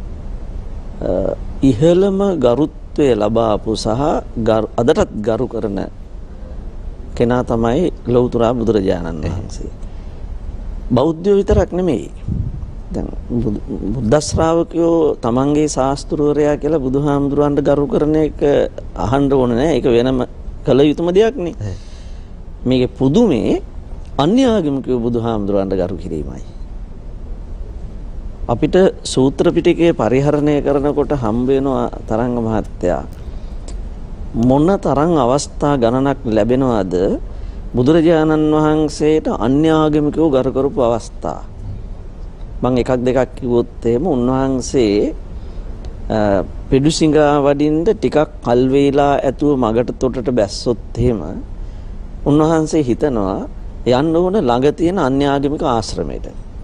ඉහළම ගරුත්වය ලබාපු සහ අදටත් ගරු කරන කෙනා තමයි ලෞතර බුදුරජාණන් වහන්සේ. බෞද්ධයෝ විතරක් නෙමෙයි. දැන් බුද්ධ ශ්‍රාවකයෝ තමන්ගේ ශාස්ත්‍රවරයා කියලා බුදුහාමුදුරන්ට ගරු කරන එක අහන්න ඕනේ නෑ. ඒක වෙනම කළ යුතුම දෙයක් නේ. මේකේ පුදුමේ අන්‍ය ආගමිකයෝ බුදුහාමුදුරන්ට ගරු කිරීමයි. අපිට සූත්‍ර පිටකයේ පරිහරණය කරනකොට හම්බ වෙනවා තරංග මහත්තයා මොන තරම් අවස්ථා ගණනක් ලැබෙනවද බුදුරජාණන් වහන්සේට අන්‍ය ආගමිකයෝ ගරු කරපු අවස්ථා. මම එකක් දෙකක් කිව්වොත් එහෙම උන්වහන්සේ පිඩුසිඟා වඩින්න ටිකක් කල් වේලා ඇතුව මගට තොටට බැස්සොත් එහෙම උන්වහන්සේ හිතනවා යන්න ඕන ළඟ තියෙන අන්‍ය ආගමික ආශ්‍රමයට.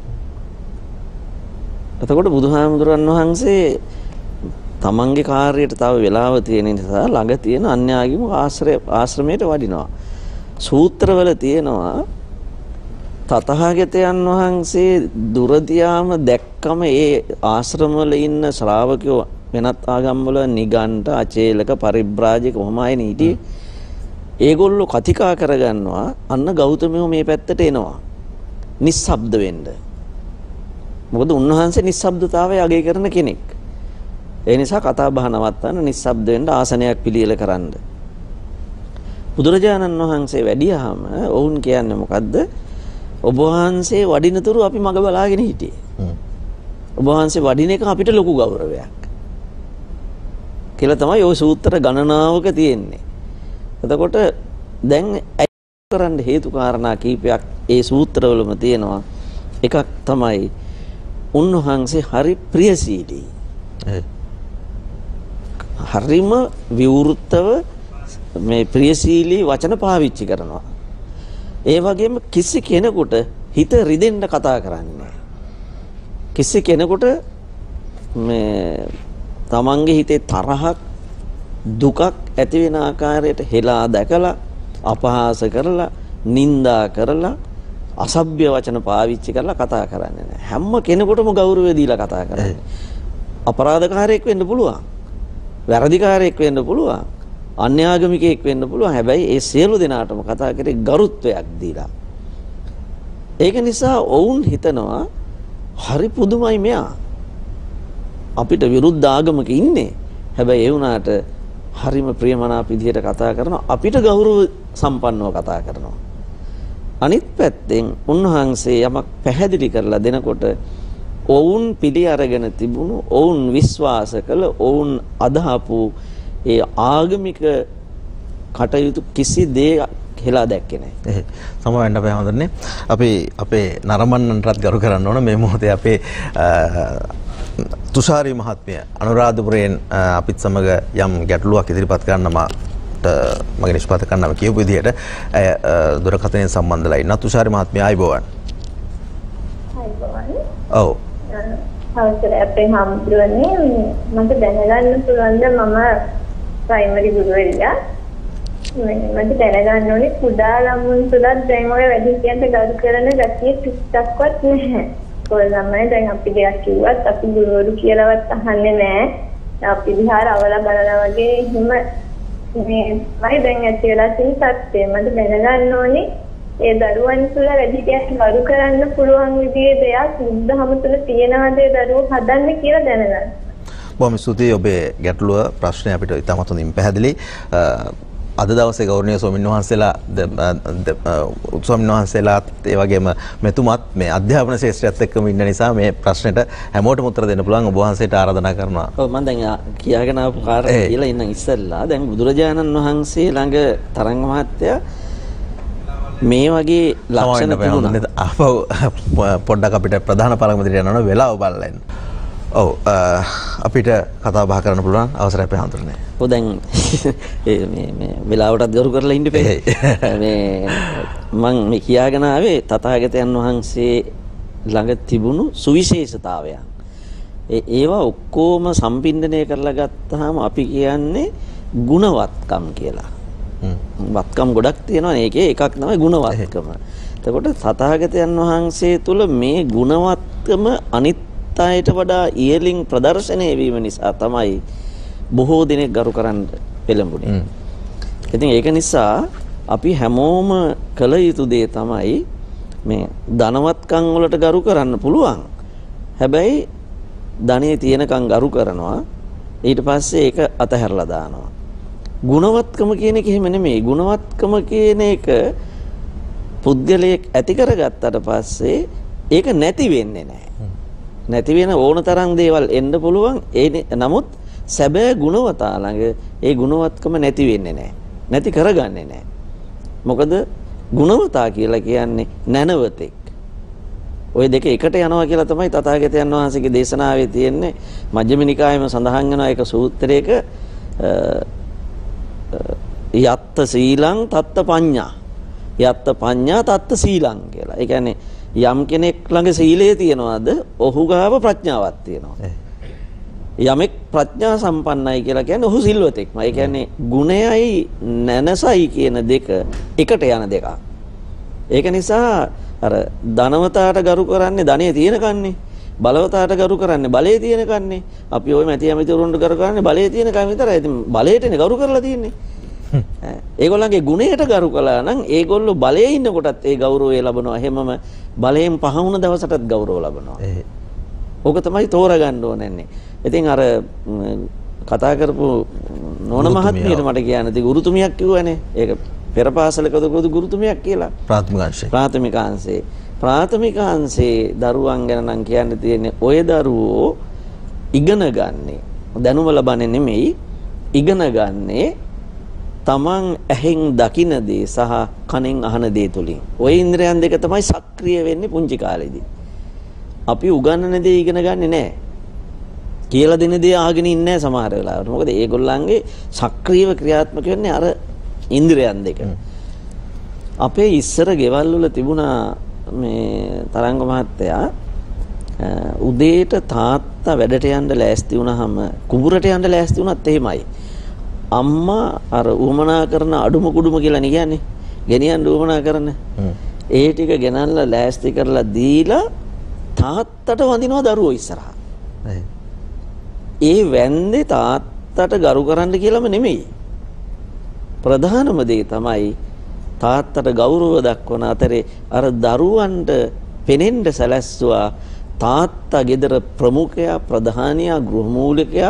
එතකොට බුදුහාමුදුරන් වහන්සේ තමන්ගේ කාර්යයට තව වෙලාව තියෙන නිසා ළඟ තියෙන අන්‍ය ආගමික ආශ්‍රමයට වඩිනවා. සූත්‍රවල තියෙනවා තථාගතයන් වහන්සේ දුරදියාම දැක්කම ඒ ආශ්‍රමවල ඉන්න ශ්‍රාවකයෝ වෙනත් ආගම්වල නිගණ්ඨ අචේලක පරිබ්‍රාජක කොහොම අය නීටි ඒගොල්ලෝ කතිකා කරගන්නවා අන්න ගෞතමයෝ මේ පැත්තට එනවා නිස්සබ්ද වෙන්න. මොකද උන්වහන්සේ නිස්සබ්දතාවය අගය කරන කෙනෙක්. ඒ නිසා කතා බහ නවත්තන්න නිස්සබ්ද වෙන්න ආසනයක් පිළියෙල කරන්න. බුදුරජාණන් වහන්සේ වැඩියාම ඔවුන් කියන්නේ මොකද්ද? ඔබ වහන්සේ වඩිනතුරු අපි මග බලාගෙන හිටියේ. ඔබ වහන්සේ වඩින එක අපිට ලොකු ගෞරවයක්. කියලා තමයි ওই සූත්‍ර ගණනාවක තියෙන්නේ. එතකොට දැන් කරන්න හේතු කාරණා කීපයක් ඒ සූත්‍රවලම තියෙනවා. එකක් තමයි උන්වහන්සේ හරි ප්‍රියශීලී. හරිම විවෘතව මේ ප්‍රියශීලී වචන පාවිච්චි කරනවා. ඒ වගේම කිසි කෙනෙකුට හිත රිදෙන්න කතා කරන්නේ. කිසි කෙනෙකුට මේ තමන්ගේ හිතේ තරහක් දුකක් ඇති වෙන ආකාරයට හෙලා දැකලා අපහාස කරලා නිඳා කරලා අසභ්‍ය වචන පාවිච්චි කරලා කතා කරන්නේ නැහැ. හැම කෙනෙකුටම ගෞරවය දීලා කතා කරන්නේ. අපරාධකාරයෙක් වෙන්න පුළුවන්. වැරදිකාරයෙක් වෙන්න පුළුවන්. අන්‍යාගමිකයෙක් වෙන්න පුළුවන්. හැබැයි ඒ සියලු දෙනාටම කතා කරේ ගරුත්වයක් දීලා. ඒක නිසා ඔවුන් හිතනවා හරි පුදුමයි මෙයා. අපිට විරුද්ධ ආගමක ඉන්නේ. හැබැයි ඒ වුණාට හරිම ප්‍රියමනාප විදිහට කතා කරනවා. අපිට ගෞරව සම්පන්නව කතා කරනවා. අනිත් පැත්තෙන් උන්වහන්සේ යමක් පැහැදිලි කරලා දෙනකොට ඔවුන් පිළි අරගෙන තිබුණු ඔවුන් විශ්වාස කළ ඔවුන් අදහපු ඒ ආගමික කටයුතු කිසි දෙයක් හෙලා දැක්කේ නැහැ. සමහරවිට අපි හඳුන්නේ අපි අපේ නරඹන්නන්ටත් ගරු කරන්න ඕන මේ මොහොතේ අපේ තුෂාරි මහත්මිය අනුරාධපුරයෙන් අපිත් සමග යම් ගැටලුවක් ඉදිරිපත් කරන්න මට මගේ නිෂ්පාදකයන්ව කියපු විදිහට ඇය දුරකථනයෙන් සම්බන්ධලා ඉන්න තුෂාරි මහත්මිය ආයිබෝවන්. ආයිබෝවන්. ඔව්. අවසරයි අපේ හම්බුනේ මට දැනගන්න පුළුවන්ද මම ප්‍රයිමරි ගුරුවරියා මට දැනගන්න ඕනේ කුඩා ළමුන් තුලත් දැන් ඔය වැඩිහිටියන්ට ගරු කරන ගැතිය ටිකක්වත් නැහැ. කොහොමද දැන් අපි දෙයක් කිව්වත් අපි ගුරුවරු කියලාවත් අහන්නේ නැහැ. අපි විහාර අවල බලනවා වගේ හිම මේ මම දැන් ඇති වෙලා තියෙන සත්‍යය මට දැනගන්න ඕනේ ඒ දරුවන් තුල වැඩිහිටියන්ට ගරු කරන්න පුළුවන් විදිහේ දෙයක් බුද්ධහම තුල තියෙනවද ඒ දරුවෝ හදන්න කියලා දැනගන්න. බොහොම ස්තුතියි ඔබේ ගැටලුව ප්‍රශ්නය අපිට ඉතාමත් හොඳින් පැහැදිලි. අද දවසේ ගෞරවනීය ස්වාමීන් වහන්සේලා ස්වාමීන් වහන්සේලාත් ඒ වගේම මෙතුමත් මේ අධ්‍යාපන ශාස්ත්‍රයත් එක්කම ඉන්න නිසා මේ ප්‍රශ්නෙට හැමෝටම උත්තර දෙන්න පුළුවන් ඔබ වහන්සේට ආරාධනා කරනවා. ඔව් මම දැන් කියාගෙන ආපු කාරණා කියලා ඉන්න ඉස්සෙල්ලා දැන් බුදුරජාණන් වහන්සේ ළඟ තරංග මහත්තයා මේ වගේ ලක්ෂණ තිබුණා. ආපහු පොඩ්ඩක් අපිට ප්‍රධාන පාලකමන්ත්‍රීට යනවා වෙලාව බලලා ඉන්න. ඔව් අපිට කතා බහ කරන්න පුළුවන් අවසරය අපේ හඳුනන්නේ. ඔව් දැන් මේ මේ වෙලාවටත් ගරු කරලා ඉන්න බෑ. මේ මම මේ කියාගෙන ආවේ තථාගතයන් වහන්සේ ළඟ තිබුණු සුවිශේෂතාවයන්. ඒ ඒවා ඔක්කොම සම්පින්දනය කරලා ගත්තාම අපි කියන්නේ ගුණවත්කම් කියලා. වත්කම් ගොඩක් තියෙනවා. ඒකේ එකක් තමයි ගුණවත්කම. එතකොට තථාගතයන් වහන්සේ තුල මේ ගුණවත්කම අනිත් අයට වඩා ඉහළින් ප්‍රදර්ශනය වීම නිසා තමයි බොහෝ දෙනෙක් ගරු කරන්න පෙළඹුණේ. ඉතින් ඒක නිසා අපි හැමෝම කළ යුතු දේ තමයි මේ ධනවත්කම් වලට ගරු කරන්න පුළුවන්. හැබැයි ධනෙ තියෙනකම් ගරු කරනවා ඊට පස්සේ ඒක අතහැරලා දානවා. ගුණවත්කම කියන එක එහෙම නෙමෙයි. ගුණවත්කම කියන එක පුද්ගලයෙක් ඇති කරගත්තට පස්සේ ඒක නැති වෙන්නේ නැහැ. නැති වෙන ඕන තරම් දේවල් එන්න පුළුවන්. ඒ නමුත් සැබෑ ගුණවතා ළඟ ඒ ගුණවත්කම නැති වෙන්නේ නැහැ. නැති කරගන්නේ නැහැ. මොකද ගුණවතා කියලා කියන්නේ නැනවතෙක්. ওই දෙක එකට යනවා කියලා තමයි තථාගතයන් වහන්සේගේ දේශනාවේ තියෙන්නේ. මජ්ක්‍ධිම නිකායෙම සඳහන් වෙනවා ඒක සූත්‍රයක යත්ත සීලං තත්ත පඤ්ඤා. යත්ත පඤ්ඤා තත්ත සීලං කියලා. ඒ කියන්නේ යම් කෙනෙක් ළඟ සීලය තියනවාද ඔහු ගාව ප්‍රඥාවක් තියෙනවා. යමෙක් ප්‍රඥා සම්පන්නයි කියලා කියන්නේ ඔහු සිල්වතෙක්ම. ඒ කියන්නේ ගුණයයි නැනසයි කියන දෙක එකට යන දෙකක්. ඒක නිසා අර ධනවතාට ගරු කරන්නේ ධනෙ තියෙනකන්නේ. බලවතාට ගරු කරන්නේ බලය තියෙනකන්නේ. අපි ওই මැති ඇමතිවරුන්ට ගරු කරන්නේ බලය තියෙනකන් විතරයි. ඉතින් බලයටනේ ගරු කරලා තියෙන්නේ. ඒගොල්ලන්ගේ ගුණයට ගරු කළා නම් ඒගොල්ලෝ බලයේ ඉන්න කොටත් ඒ ගෞරවය ලබනවා. හැමම බලයෙන් පහ වුණ දවසටත් ගෞරව ලබනවා. ඕක තමයි තෝරගන්න ඕනන්නේ. ඉතින් අර කතා කරපු නෝන මහත්මියට මට කියන්න තිබු ගුරුතුමියක් කිව්වනේ. ඒක පෙර පාසලකද ගුරුතුමියක් කියලා. ප්‍රාථමික අංශේ. ප්‍රාථමික අංශේ. ප්‍රාථමික අංශේ දරුවන් ගැන නම් කියන්න තියෙන්නේ ඔය දරුවෝ ඉගෙන ගන්නේ දැනුම ලබන්නේ නෙමෙයි ඉගෙන ගන්නේ තමන් ඇහෙන් දකින දේ සහ කනෙන් අහන දේ තුලින්. ওই ඉන්ද්‍රයන් දෙක තමයි සක්‍රිය වෙන්නේ පුංචි කාලේදී. අපි උගන්නන දේ ඉගෙන ගන්නේ නැහැ. කියලා දෙන දේ අහගෙන ඉන්නේ නැහැ සමහර වෙලාවට. මොකද ඒගොල්ලන්ගේ සක්‍රියව ක්‍රියාත්මක වෙන්නේ අර ඉන්ද්‍රයන් දෙක. අපේ ඉස්සර ගෙවල් වල තිබුණා මේ තරංග මහත්තයා උදේට තාත්තා වැඩට යන්න ලෑස්ති වුණාම කුඹුරට යන්න ලෑස්ති වුණත් එහෙමයි. අම්මා අර උවමනා කරන අඩුම කුඩුම කියලා නේ කියන්නේ. ගෙනියන්න උවමනා කරන. ඒ ටික ගෙනල්ලා ලෑස්ති කරලා දීලා තාත්තට වඳිනවා දරුවෝ ඉස්සරහා. ඒ වැන්දේ තාත්තට ගරු කරන්න කියලාම නෙමෙයි. ප්‍රධානම දේ තමයි තාත්තට ගෞරව දක්වන අතරේ අර දරුවන්ට පෙනෙන්න සැලැස්සුවා තාත්තා ගෙදර ප්‍රමුඛයා ප්‍රධානියා ගෘහමූලිකයා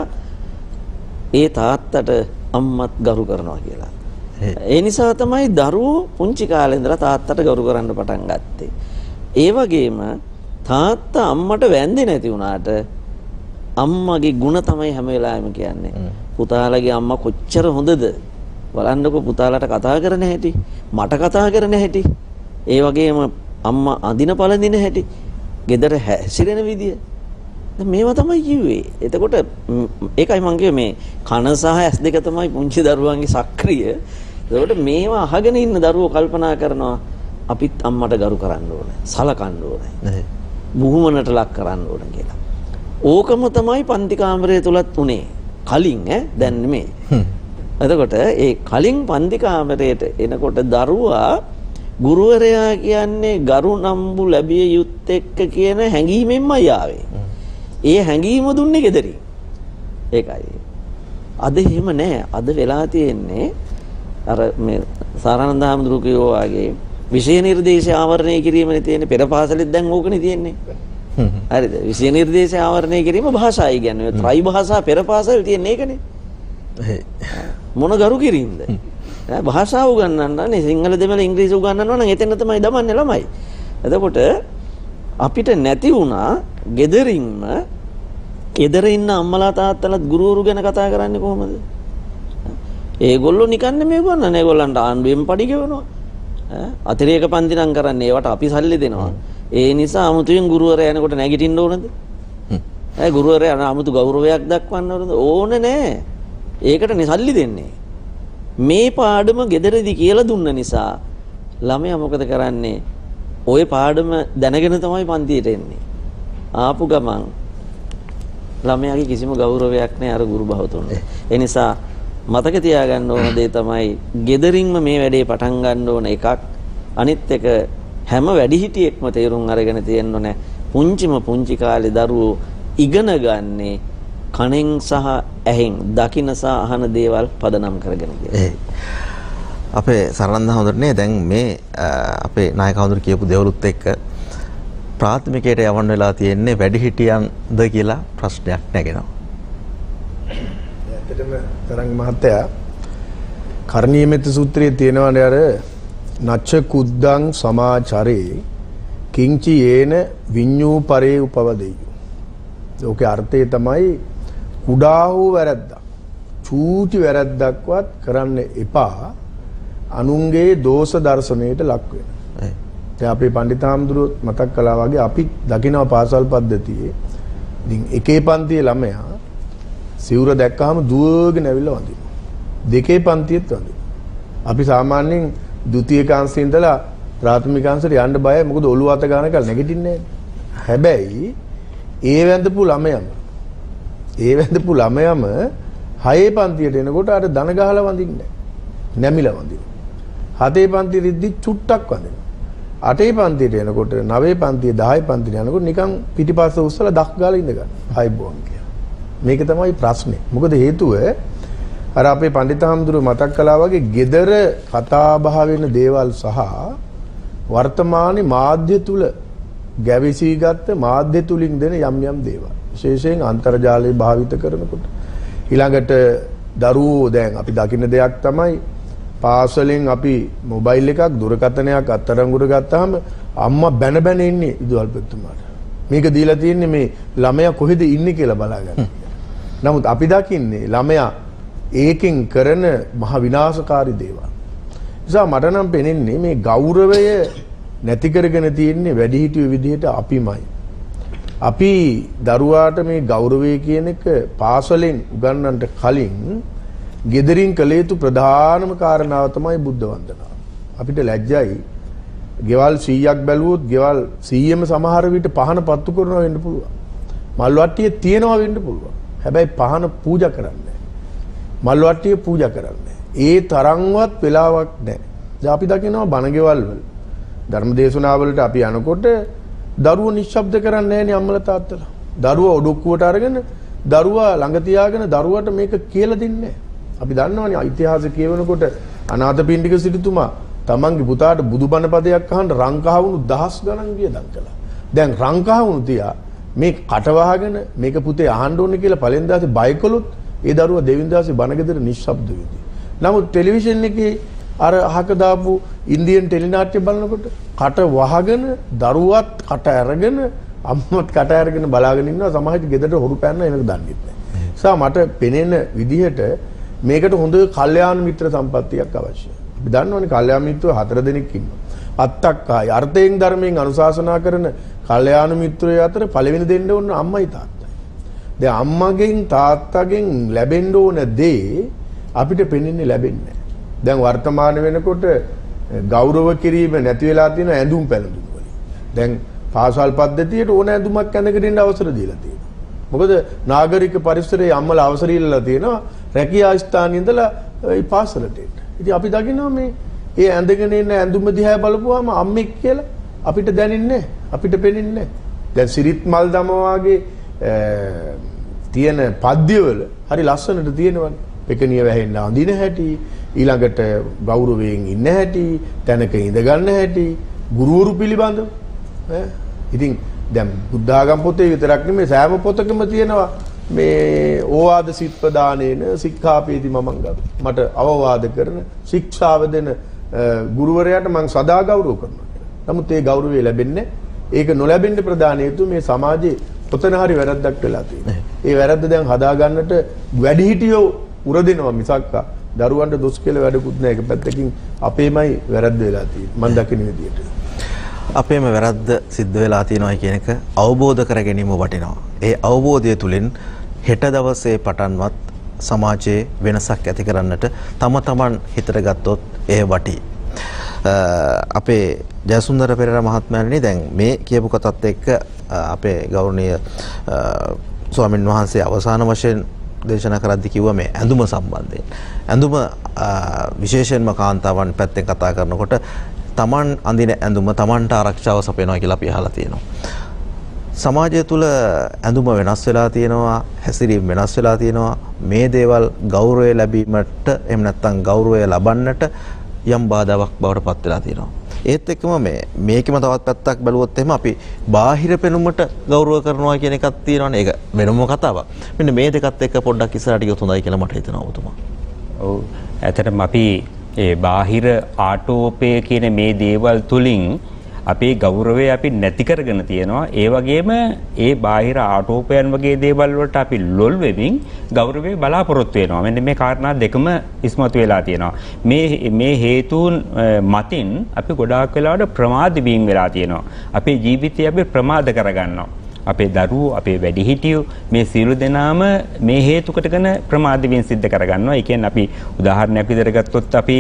ඒ තාත්තට අම්මත් ගරු කරනවා කියලා. ඒ නිසා තමයි දරුවෝ පුංචි කාලේ ඉඳලා තාත්තට ගරු කරන්න පටන් ගත්තේ. ඒ වගේම තාත්තා අම්මට වැන්දේ නැති වුණාට අම්මගේ ಗುಣ තමයි හැම වෙලාවෙම කියන්නේ. පුතාලගේ අම්මා කොච්චර හොඳද? බලන්නකො පුතාලට කතා කරන හැටි, මට කතා කරන හැටි. ඒ වගේම අම්මා අඳින පළඳින හැටි, ගෙදර හැසිරෙන විදිය. මේවා තමයි කිව්වේ. එතකොට ඒකයි මම කිව්වේ මේ කන සහ ඇස් දෙක තමයි පුංචි දරුවන්ගේ සක්‍රිය. ඒකට මේවා අහගෙන ඉන්න දරුවෝ කල්පනා කරනවා අපිත් අම්මට ගරු කරන්න ඕනේ, සලකන්න ඕනේ. බුහුමනට ලක් කරන්න ඕනේ කියලා. ඕකම තමයි පන්ති කාමරය තුලත් උනේ. කලින් ඈ දැන් නෙමෙයි. එතකොට ඒ කලින් පන්ති කාමරයට එනකොට දරුවා ගුරුවරයා කියන්නේ ගරු නම්බු ලැබිය යුත්තේක කියන හැඟීමෙන්මයි ආවේ. ඒ හැඟීම දුන්නේ ගෙදරින්. ඒකයි. අද එහෙම නැහැ. අද වෙලා තියෙන්නේ අර මේ සාරානන්ද හාමුදුරුවෝ කියෝ වගේ විෂය නිර්දේශ ආවරණය කිරීමනේ තියෙන්නේ. පෙර පාසලෙත් දැන් ඕකනේ තියෙන්නේ. හරිද? විෂය නිර්දේශ ආවරණය කිරීම භාෂායි කියන්නේ. ත්‍රි භාෂා පෙර පාසල් තියෙන්නේ ඒකනේ. මොන ගරු කිරීමද? භාෂාව උගන්වන්නනේ සිංහල දෙමළ ඉංග්‍රීසි උගන්වනවා නම් එතන තමයි දමන්නේ ළමයි. එතකොට අපිට නැති වුණා ගෙදරින්ම ගෙදර ඉන්න අම්මලා තාත්තලාත් ගුරුවරු ගැන කතා කරන්නේ කොහොමද? ඒගොල්ලෝ නිකන් නෙමෙයි උගන්වන්නේ. ඒගොල්ලන්ට ආණ්ඩුවෙන් පඩි ගෙවනවා. ඈ අතිරේක පන්ති නම් කරන්නේ ඒවට අපි සල්ලි දෙනවා. ඒ නිසා 아무තුවෙන් ගුරුවරයා යනකොට නැගිටින්න ඕනද? ඈ ගුරුවරයා 아무තු ගෞරවයක් දක්වන්න ඕනද? ඕනේ නෑ. ඒකටනේ සල්ලි දෙන්නේ. මේ පාඩම ගෙදරදී කියලා දුන්න නිසා ළමයා මොකද කරන්නේ? ওই පාඩම දැනගෙන තමයි පන්තියට එන්නේ. ආපු ගමන් ළමයාගේ කිසිම ගෞරවයක් නැහැ අර ගුරු භවතුන්ට. ඒ නිසා මතක තියාගන්න ඕන දේ තමයි ගෙදරින්ම මේ වැඩේ පටන් ගන්න ඕන එකක්. අනිත් එක හැම වැඩිහිටියෙක්ම තේරුම් අරගෙන තියෙන්න ඕනේ පුංචිම පුංචි කාලේ දරුවෝ ඉගෙන ගන්නේ කණෙන් සහ ඇහෙන් දකින සහ අහන දේවල් පදනම් කරගෙන කියලා. අපේ සරණන්ද හඳුරන්නේ දැන් මේ අපේ නායක හඳුර කියපු දේවලුත් එක්ක ප්‍රාථමිකයට යවන්න වෙලා තියෙන්නේ වැඩිහිටියන්ද කියලා ප්‍රශ්නයක් නැගෙනවා. ඇත්තටම තරංග මහත්තයා කර්ණීයමෙත්ත සූත්‍රයේ තියෙනවානේ අර නච්ච කුද්දං සමාචරේ කිංචි යේන විඤ්ඤූ පරේ උපවදෙය්‍ය. ඕකේ අර්ථය තමයි කුඩා වූ වැරද්දක් චූටි වැරද්දක්වත් කරන්න එපා අනුන්ගේ දෝෂ දර්ශනයට ලක් වෙන. දැන් අපේ පඬිතාම්දුරුවෝ මතක් කළා වගේ අපි දකිනවා පාසල් පද්ධතියේ ඉතින් එකේ පන්තියේ ළමයා සිවුර දැක්කහම දුවගෙන ඇවිල්ලා වඳිනවා. දෙකේ පන්තියෙත් වඳිනවා. අපි සාමාන්‍යයෙන් ද්විතීයික අංශයේ ඉඳලා ප්‍රාථමික අංශයට යන්න බයයි මොකද ඔළුව අත ගන්න කල නැගිටින්නේ නැහැ. හැබැයි ඒ වැඳපු ළමයාම ඒ වැඳපු ළමයාම හයේ පන්තියට එනකොට අර දන ගහලා වඳින්නේ නැහැ. නැමිලා වඳිනවා. හතේ පන්තියේ ඉද්දි චුට්ටක් වඳිනවා. අටේ පන්තියට එනකොට නවයේ පන්තියේ දහයේ පන්තියට යනකොට නිකන් පිටිපස්ස උස්සලා දක් ගාලා ඉඳ ගන්න. හයිබෝන් කියලා. මේක තමයි ප්‍රශ්නේ. මොකද හේතුව අර අපේ පඬිතුහාමුදුරුවෝ මතක් කළා වගේ gedara කතා බහ වෙන දේවල් සහ වර්තමානයේ මාධ්‍ය තුල ගැවිසී ගත්ත මාධ්‍ය තුලින් දෙන යම් යම් දේවල්. විශේෂයෙන් අන්තර්ජාලය භාවිත කරනකොට ඊළඟට දරුවෝ දැන් අපි දකින්න දෙයක් තමයි පාසලෙන් අපි මොබයිල් එකක් දුරකථනයක් අත්අඩංගුවට ගත්තාම අම්මා බැන බැන ඉන්නේ විදුහල්පතිතුමාට. මේක දීලා තියෙන්නේ මේ ළමයා කොහෙද ඉන්නේ කියලා බලාගන්න. නමුත් අපි දකින්නේ ළමයා ඒකෙන් කරන මහ විනාශකාරී දේවල්. නිසා මට නම් පෙනෙන්නේ මේ ගෞරවය නැති කරගෙන තියෙන්නේ වැඩිහිටියෝ විදිහට අපිමයි. අපි දරුවාට මේ ගෞරවය කියන එක පාසලෙන් උගන්වන්නට කලින් ගෙදරින් කළ යුතු ප්‍රධානම කාරණාව තමයි බුද්ධ වන්දනාව. අපිට ලැජ්ජයි ගෙවල් සීයක් බැලුවොත් ගෙවල් සීයෙම සමහර විට පහන පත්තු කරනවා වෙන්න පුළුවන්. මල් වට්ටිය තියෙනවා වෙන්න පුළුවන්. හැබැයි පහන පූජා කරන්නේ නැහැ. මල් වට්ටිය පූජා කරන්නේ. ඒ තරම්වත් වෙලාවක් නැහැ. දැන් අපි දකිනවා බණ ගෙවල් වල ධර්ම දේශනා වලට අපි යනකොට දරුවෝ නිශ්ශබ්ද කරන්නේ නැහැනේ අම්මලා තාත්තලා. දරුවා ඔඩොක්කුවට අරගෙන දරුවා ළඟ තියාගෙන දරුවට මේක කියලා දෙන්නේ නැහැ. අපි දන්නවනේ ඉතිහාසය කියවනකොට අනාථපිණ්ඩික සිටුතුමා තමන්ගේ පුතාට බුදුබණ පදයක් අහන්න රංකහවුණු දහස් ගණන් වියදම් කළා. දැන් රංකහවුණු තියා මේ කටවහගෙන මේක පුතේ අහන්න ඕනේ කියලා පළවෙනි දාසේ බයකොලොත් ඒ දරුවා දෙවෙනි දාසේ බණ ගෙදර නිශ්ශබ්ද වෙදී. නමුත් ටෙලිවිෂන් එකේ අර අහක දාපු ඉන්දියන් ටෙලිනාට්‍ය බලනකොට කට වහගෙන දරුවත් කට අරගෙන අම්මත් කට අරගෙන බලාගෙන ඉන්නවා. සමහරවිට ගෙදරට හොරු පැනන එනක දන්නේ නැහැ. සා මට පෙනෙන විදිහට මේකට හොඳ කල්යාණ මිත්‍ර සම්පත්තියක් අවශ්‍යයි. අපි දන්නවනේ කල්යාණ මිත්‍රව හතර දෙනෙක් ඉන්නවා. අත්තක්කායි අර්ථයෙන් ධර්මයෙන් අනුශාසනා කරන කල්යාණ මිත්‍රයෝ අතර පළවෙනි දෙන්න ඕන අම්මයි තාත්තයි. දැන් අම්මගෙන් තාත්තගෙන් ලැබෙන්න ඕන දේ අපිට පෙනෙන්නේ ලැබෙන්නේ නැහැ. දැන් වර්තමාන වෙනකොට ගෞරව කිරීම නැති වෙලා තියෙන ඇඳුම් පැළඳුම් වලින්. දැන් පාසල් පද්ධතියට ඕන ඇඳුමක් ඇඳගෙන ඉන්න අවසර දීලා තියෙනවා. මොකද නාගරික පරිසරයේ අම්මලා අවසර ඉල්ලලා තියෙනවා රැකියා ස්ථානයේ ඉඳලා ඒ පාසලට එන්න. ඉතින් අපි දකිනවා මේ ඒ ඇඳගෙන ඉන්න ඇඳුම දිහා බලපුවාම අම්මෙක් කියලා අපිට දැනෙන්නේ අපිට පෙනෙන්නේ. දැන් සිරිත් මල් දමවාගේ තියෙන පද්‍යවල හරි ලස්සනට තියෙනවනේ. පෙකණිය වැහෙන්න අඳින හැටි, ඊළඟට ගෞරවයෙන් ඉන්න හැටි, තැනක ඉඳ ගන්න හැටි, ගුරුවරු පිළිබඳව ඈ ඉතින් දැන් බුද්ධාගම පොතේ විතරක් නෙමෙයි සෑම පොතකම තියෙනවා මේ ඕවාද සිත් ප්‍රදානේන සික්ඛාපේති මමංගත. මට අවවාද කරන ශික්ෂාව දෙන ගුරුවරයාට මම සදා ගෞරව කරනවා. නමුත් ඒ ගෞරවය ලැබෙන්නේ ඒක නොලැබෙන්න ප්‍රධාන හේතුව මේ සමාජයේ පොතන හරි වැරද්දක් වෙලා තියෙනවා. ඒ වැරද්ද දැන් හදා ගන්නට වැඩිහිටියෝ උරදිනවා මිසක් දරුවන්ට දොස් කියලා වැඩකුත් නැහැ. ඒක පැත්තකින් අපේමයි වැරද්ද වෙලා තියෙන්නේ. මම දකින විදියට. අපේම වැරද්ද සිද්ධ වෙලා තියෙනවා කියන එක අවබෝධ කර ගැනීම වටිනවා. ඒ අවබෝධය තුළින් හෙට දවසේ පටන්වත් සමාජයේ වෙනසක් ඇති කරන්නට තම තමන් හිතට ගත්තොත් ඒ වටී. අපේ ජයසුන්දර පෙරේරා මහත්මයාණනි දැන් මේ කියපු කතාවත් එක්ක අපේ ගෞරවනීය ස්වාමින් වහන්සේ අවසාන වශයෙන් දේශනා කරද්දී කිව්වා මේ ඇඳුම සම්බන්ධයෙන්. ඇඳුම විශේෂයෙන්ම කාන්තාවන් පැත්තෙන් කතා කරනකොට තමන් අඳින ඇඳුම තමන්ට ආරක්ෂාව සපයනවා කියලා අපි අහලා තියෙනවා. සමාජය තුළ ඇඳුම වෙනස් වෙලා තියෙනවා, හැසිරීම වෙනස් වෙලා තියෙනවා. මේ දේවල් ගෞරවය ලැබීමට එහෙම නැත්නම් ගෞරවය ලබන්නට යම් බාධාවක් බවට පත් වෙලා තියෙනවා. ඒත් එක්කම මේ මේකෙම තවත් පැත්තක් බැලුවොත් එහෙම අපි බාහිර පෙනුමට ගෞරව කරනවා කියන එකක් තියෙනවානේ. ඒක වෙනම කතාවක්. මෙන්න මේ දෙකත් එක්ක පොඩ්ඩක් ඉස්සරහට ගියොත් හොඳයි කියලා මට හිතෙනවා ඔබතුමා. ඔව්. ඇත්තටම අපි ඒ බාහිර ආටෝපය කියන මේ දේවල් තුලින් අපේ ගෞරවය අපි නැති කරගෙන තියෙනවා. ඒ වගේම ඒ බාහිර ආටෝපයන් වගේ දේවල් වලට අපි ලොල් වෙමින් ගෞරවය බලාපොරොත්තු වෙනවා. මෙන්න මේ කාරණා දෙකම ඉස්මතු වෙලා තියෙනවා. මේ මේ හේතුන් මතින් අපි ගොඩාක් වෙලාවට ප්‍රමාද වීම වෙලා තියෙනවා. අපේ ජීවිතය අපි ප්‍රමාද කරගන්නවා. අපේ දරුවෝ, අපේ වැඩිහිටියෝ මේ සියලු දෙනාම මේ හේතු කොටගෙන ප්‍රමාද වීම සිද්ධ කරගන්නවා. ඒ කියන්නේ අපි උදාහරණයක් විදිහට ගත්තොත් අපි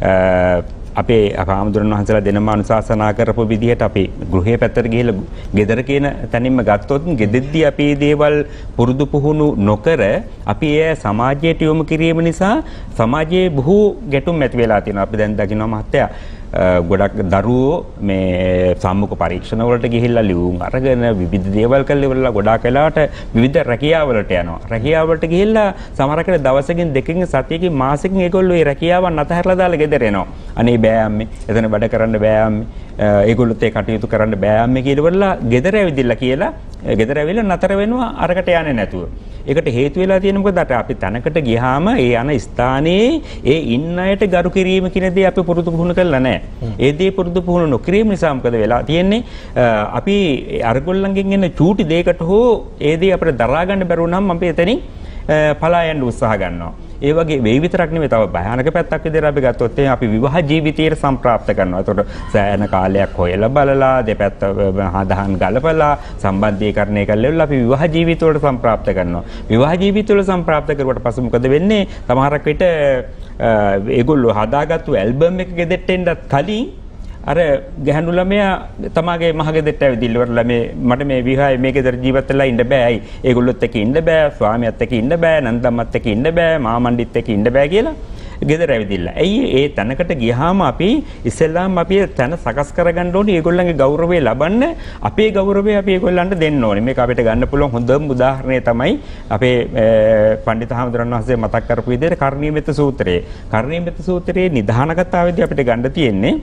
අපේ ආමඳුරන් වහන්සේලා දෙනම අනුශාසනා කරපු විදිහට අපි ගෘහයේ පැත්තට ගිහිල්ලා ගෙදර කියන තැනින්ම ගත්තොත් ගෙදෙද්දී අපි දේවල් පුරුදු පුහුණු නොකර අපි ඒ සමාජයට යොමු කිරීම නිසා සමාජයේ බොහෝ ගැටුම් ඇති වෙලා තියෙනවා. අපි දැන් දකිනවා මහත්තයා ගොඩක් දරුවෝ මේ සම්මුඛ පරීක්ෂණ වලට ගිහිල්ලා ලියුම් අරගෙන විවිධ දේවල් කරලා ඉවරලා ගොඩාක් වෙලාවට විවිධ රැකියාව වලට යනවා. රැකියාව වලට ගිහිල්ලා සමහරකට දවසකින් දෙකකින් සතියකින් මාසෙකින් ඒගොල්ලෝ ඒ රැකියාවන් අතහැරලා දාලා ගෙදර එනවා. අනේ බෑ අම්මේ, එතන වැඩ කරන්න බෑ අම්මේ, ඒගොල්ලොත් ඒ කටයුතු කරන්න බෑ අම්මේ කියලා ගෙදර ඇවිදilla කියලා ගෙදර ඇවිල්ලා නතර වෙනවා අරකට යන්නේ නැතුව. ඒකට හේතු වෙලා තියෙන මොකද අපි තැනකට ගියාම ඒ යන ස්ථානයේ ඒ ඉන්න අයට ගරු කිරීම කියන දේ අපි පුරුදු පුහුණු කරලා නැහැ. ඒ දේ පුරුදු පුහුණු නොකිරීම නිසා මොකද වෙලා තියෙන්නේ? අපි අරගොල්ලන්ගෙන් එන චූටි දෙයකට හෝ ඒ දේ අපිට දරා ගන්න බැරුව නම් අපි එතනින් පලා යන්න උත්සාහ ගන්නවා. ඒ වගේ වෙයි විතරක් නෙමෙයි තව භයානක පැත්තක් විදිහට අපි ගත්තොත් අපි විවාහ ජීවිතයට සම්ප්‍රාප්ත කරනවා. ඒතකොට සෑහෙන කාලයක් හොයලා බලලා දෙපැත්ත හදාහන් ගලපලා සම්බන්ධීකරණය කරලා අපි විවාහ ජීවිතවලට සම්ප්‍රාප්ත කරනවා. විවාහ ජීවිතවල සම්ප්‍රාප්ත කරුවට පස්සේ මොකද වෙන්නේ? සමහරක් විට ඒගොල්ලෝ හදාගත්තු ඇල්බම් එක ගෙදෙට්ට එන්නත් කලින් අර ගැහණු ළමයා තමාගේ මහගෙදරට ඇවිදින්න ඉවරලා මේ මට මේ විහාරයේ මේ ගෙදර ජීවත් වෙලා ඉන්න බෑ. අයි ඒගොල්ලොත් එක්ක ඉන්න බෑ, ස්වාමියාත් එක්ක ඉන්න බෑ, නන්දම්මත් එක්ක ඉන්න බෑ, මාමණ්ඩිත් එක්ක ඉන්න බෑ කියලා ගෙදර ඇවිදින්න. ඇයි ඒ තැනකට ගියාම අපි ඉස්සෙල්ලාම අපි තැන සකස් කරගන්න ඕනේ. ඒගොල්ලන්ගේ ගෞරවය ලබන්න අපේ ගෞරවය අපි ඒගොල්ලන්ට දෙන්න ඕනේ. මේක අපිට ගන්න පුළුවන් හොඳම උදාහරණය තමයි අපේ පණ්ඩිත හාමුදුරන් වහන්සේ මතක් කරපු විදිහට කර්ණීයමෙත්ත සූත්‍රය. කර්ණීයමෙත්ත සූත්‍රයේ නිධාන කතාවේදී අපිට ගන්න තියෙන්නේ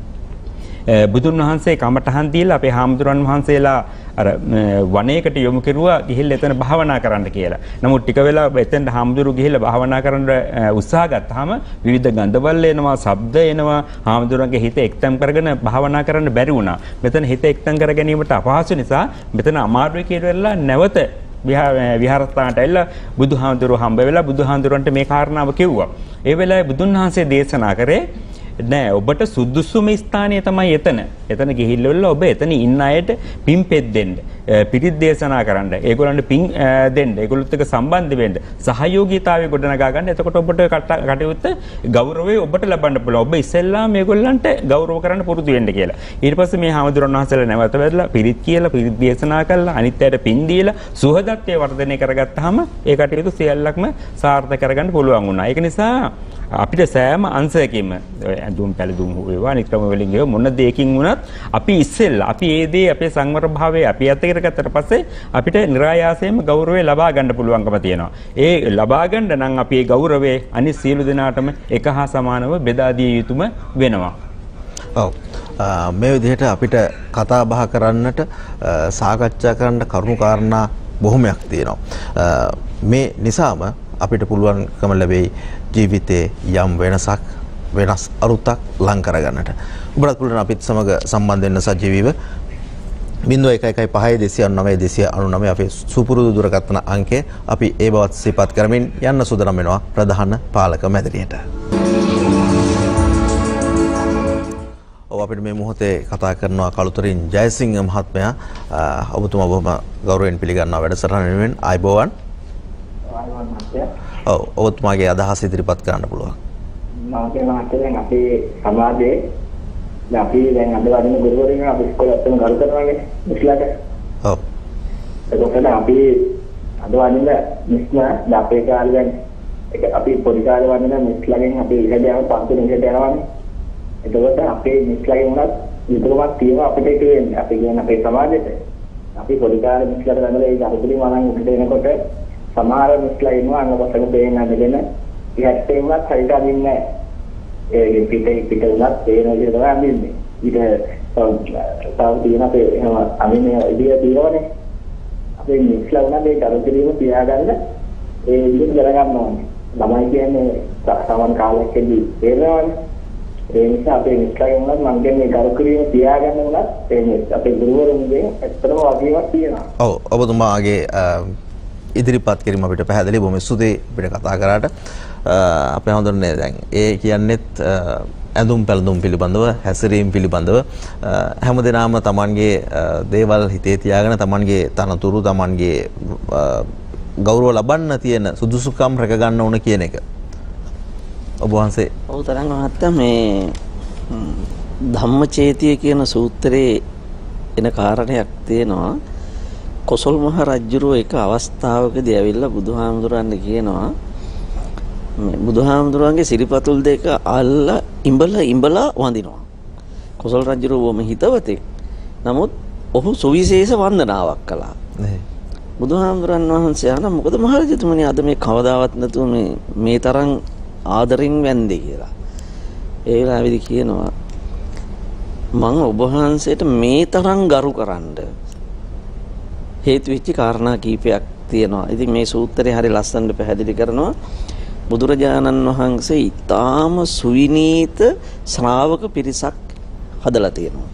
බුදුන් වහන්සේ කමටහන් දීලා අපේ හාමුදුරන් වහන්සේලා අර වනයේකට යොමු කෙරුවා ගිහිල්ලා එතන භාවනා කරන්න කියලා. නමුත් ටික වෙලා එතෙන් හාමුදුරු ගිහිල්ලා භාවනා කරන්න උත්සාහ ගත්තාම විවිධ ගන්ධවල එනවා, ශබ්ද එනවා, හාමුදුරන්ගේ හිත එක්තම් කරගෙන භාවනා කරන්න බැරි වුණා. මෙතන හිත එක්තම් කර ගැනීමට අපහසු නිසා මෙතන අමාරුයි කියලා නැවත විහාරස්ථානට ඇවිල්ලා බුදුහාමුදුරුවෝ හම්බ වෙලා බුදුහාමුදුරන්ට මේ කාරණාව කිව්වා. ඒ වෙලාවේ බුදුන් වහන්සේ දේශනා කරේ නෑ ඔබට සුදුසුම ස්ථානය තමයි එතන. එතන ගිහිල්ලා ඔබ එතන ඉන්න අයට පින් පෙද්දෙන්න, පිරිත් දේශනා කරන්න, ඒගොල්ලන්ට පින් දෙන්න, ඒගොල්ලොත් එක්ක සම්බන්ධ වෙන්න, සහයෝගීතාවය ගොඩනගා ගන්න. එතකොට ඔබට කටයුත්ත ගෞරවය ඔබට ලබන්න පුළුවන්. ඔබ ඉස්සෙල්ලාම මේගොල්ලන්ට ගෞරව කරන්න පුරුදු වෙන්න කියලා. ඊට පස්සේ මේ හාමුදුරන් වහන්සේලා නැවත වැඩලා පිරිත් කියලා, පිරිත් දේශනා කළා, අනිත් අයට පින් දීලා සුහදත්වයේ වර්ධනය කරගත්තාම ඒ කටයුතු සියල්ලක්ම සාර්ථක කරගන්න පුළුවන් වුණා. ඒක නිසා අපිට සෑම අංශයකින්ම ඇඳුම් පැළඳුම් වේවා නික්‍රම වලින් ඒ මොන දෙයකින් වුණත් අපි ඉස්සෙල්ලා අපි ඒ දේ අපේ සංවර භාවයේ අපි අතකට ගත්තට පස්සේ අපිට નિરાයාසයෙන්ම ගෞරවය ලබා ගන්න පුළුවන්කම තියෙනවා. ඒ ලබා ගන්න නම් අපි ඒ ගෞරවය අනිත් සියලු දෙනාටම එක හා සමානව බෙදා දිය යුතුම වෙනවා. ඔව්. මේ විදිහට අපිට කතා බහ කරන්නට සාකච්ඡා කරන්න කරුණු කාරණා බොහොමයක් තියෙනවා. මේ නිසාම අපිට පුළුවන්කම ලැබෙයි ජීවිතේ යම් වෙනසක් වෙනස් අරුතක් ලං කරගන්නට. ඔබට පුළුවන් අපිත් සමග සම්බන්ධ වෙන්න සජීවීව බිංදුව එක එකයි පහයි දෙසිය අනු නවය දෙසිය අනු නවය අපේ සුපුරුදු දුරකථන අංකය අපි ඒ බවත් සිහිපත් කරමින් යන්න සූදානම් වෙනවා ප්‍රධාන පාලක මැදිරියට. ඔව් අපිට මේ මොහොතේ කතා කරනවා කළුතරින් ජයසිංහ මහත්මයා. ඔබතුමා බොහොම ගෞරවයෙන් පිළිගන්නවා වැඩසටහන වෙනුවෙන්. ආයුබෝවන්. ආයුබෝවන් මහත්තයා. ඔව් ඔබතුමාගේ අදහස ඉදිරිපත් කරන්න පුළුවන්. මම කියනවා දැන් අපේ සමාජයේ දැන් අපි දැන් අද වදින ගුරුවරුන් අපි ඉස්කෝලේ අතන ගරු කරනවානේ මිස්ලාට. ඔව්. ඒකෝට අපි අද වදින මිස්ලා දැන් අපේ කාලේ දැන් ඒක අපි පොඩි කාලේ වදින මිස්ලාගෙන් අපි ඉහළම පන්තින ඉහළට යනවානේ. එතකොට අපේ මිස්ලාගෙන් උනත් විතරක් තියෙනවා අපිට ඒක වෙන්නේ. අපි කියන අපේ සමාජෙට අපි පොඩි කාලේ මිස්ලාට ගන්නලා ඒ අරුතුලි මනන් උඩට එනකොට සමහර මිස්ලා ඉන්නවා අංගපසක දෙන්න දෙන්න ඉහට එන්නත් හරියට අදින්නේ නැහැ. ඒ පිටේ පිට උනත් ඒ නෝදිය තමයි අදින්නේ. ඊට තව තියෙන අපේ එහෙම අමිනේ ඉදිය තියෙනවනේ. අපේ මිස්ලා උනත් ඒ අරුතුලිම තියාගන්න ඒ විදිහට කරගන්න ඕනේ. ළමයි කියන්නේ සාමාන්‍ය කාලෙකදී තේරෙනවනේ. ඒ නිසා අපේ මිස්ලාගෙන් උනත් මම කියන්නේ කරුකරියම තියාගන්න උනත් ඒ අපේ ගුරුවරුන්ගෙන් ඇත්තටම වගකීමක් තියෙනවා. ඔව් ඔබතුමාගේ ඉදිරිපත් කිරීම අපිට පැහැදිලි බොහොම ස්තුතියි අපිට කතා කරාට. අපේ හඳුනන්නේ දැන් ඒ කියන්නේත් ඇඳුම් පැළඳුම් පිළිබඳව හැසිරීම පිළිබඳව හැමදෙනාම Tamanගේ දේවල් හිතේ තියාගෙන Tamanගේ තනතුරු Tamanගේ ගෞරව ලබන්න තියෙන සුදුසුකම් රැක ගන්න ඕන කියන එක. ඔබ වහන්සේ ඔව් තරංග මහත්තයා මේ ධම්මචේතිය කියන සූත්‍රයේ එන කාරණයක් තියෙනවා. කොසල් මහ රජුරෝ එක අවස්ථාවකදී ඇවිල්ලා බුදුහාමුදුරන්ට කියනවා මේ බුදුහාමුදුරන්ගේ සිරිපතුල් දෙක අල්ල ඉඹලා ඉඹලා වඳිනවා. කොසල් රජුරෝ වොම හිතවතේ. නමුත් ඔහු සුවිශේෂ වන්දනාවක් කළා. නේ. බුදුහාමුදුරන් වහන්සේ අහන මොකද මහරජතුමනි අද මේ කවදාවත් නැතුව මේ මේ තරම් ආදරින් වැන්දේ කියලා. ඒ වෙලාවේදී කියනවා මම ඔබ වහන්සේට මේ තරම් ගරු කරන්න හේතු වෙච්ච කාරණා කීපයක් තියෙනවා. ඉතින් මේ සූත්‍රය හරි ලස්සනට පැහැදිලි කරනවා. බුදුරජාණන් වහන්සේ ඊටාම සුවිනීත ශ්‍රාවක පිරිසක් හදලා තියෙනවා.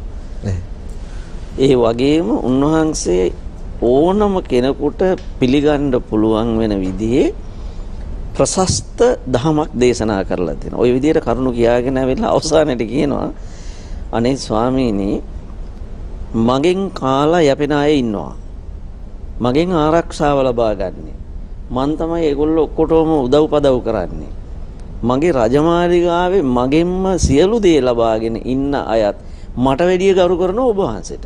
ඒ වගේම උන්වහන්සේ ඕනම කෙනෙකුට පිළිගන්න පුළුවන් වෙන විදිහේ ප්‍රශස්ත දහමක් දේශනා කරලා තියෙනවා. ওই විදිහට කරුණු කියාගෙන ඇවිල්ලා අවසානයේදී කියනවා අනේ ස්වාමීනි මගෙන් කාලා යැපෙන අය ඉන්නවා. මගෙන් ආරක්ෂාව ලබා ගන්නේ. මං තමයි ඒගොල්ලෝ ඔක්කොටම උදව් පදව් කරන්නේ. මගේ රජමාලිගාවේ මගෙන්ම සියලු දේ ලබාගෙන ඉන්න අයත් මට වැඩිය ගරු කරනවා ඔබ වහන්සේට.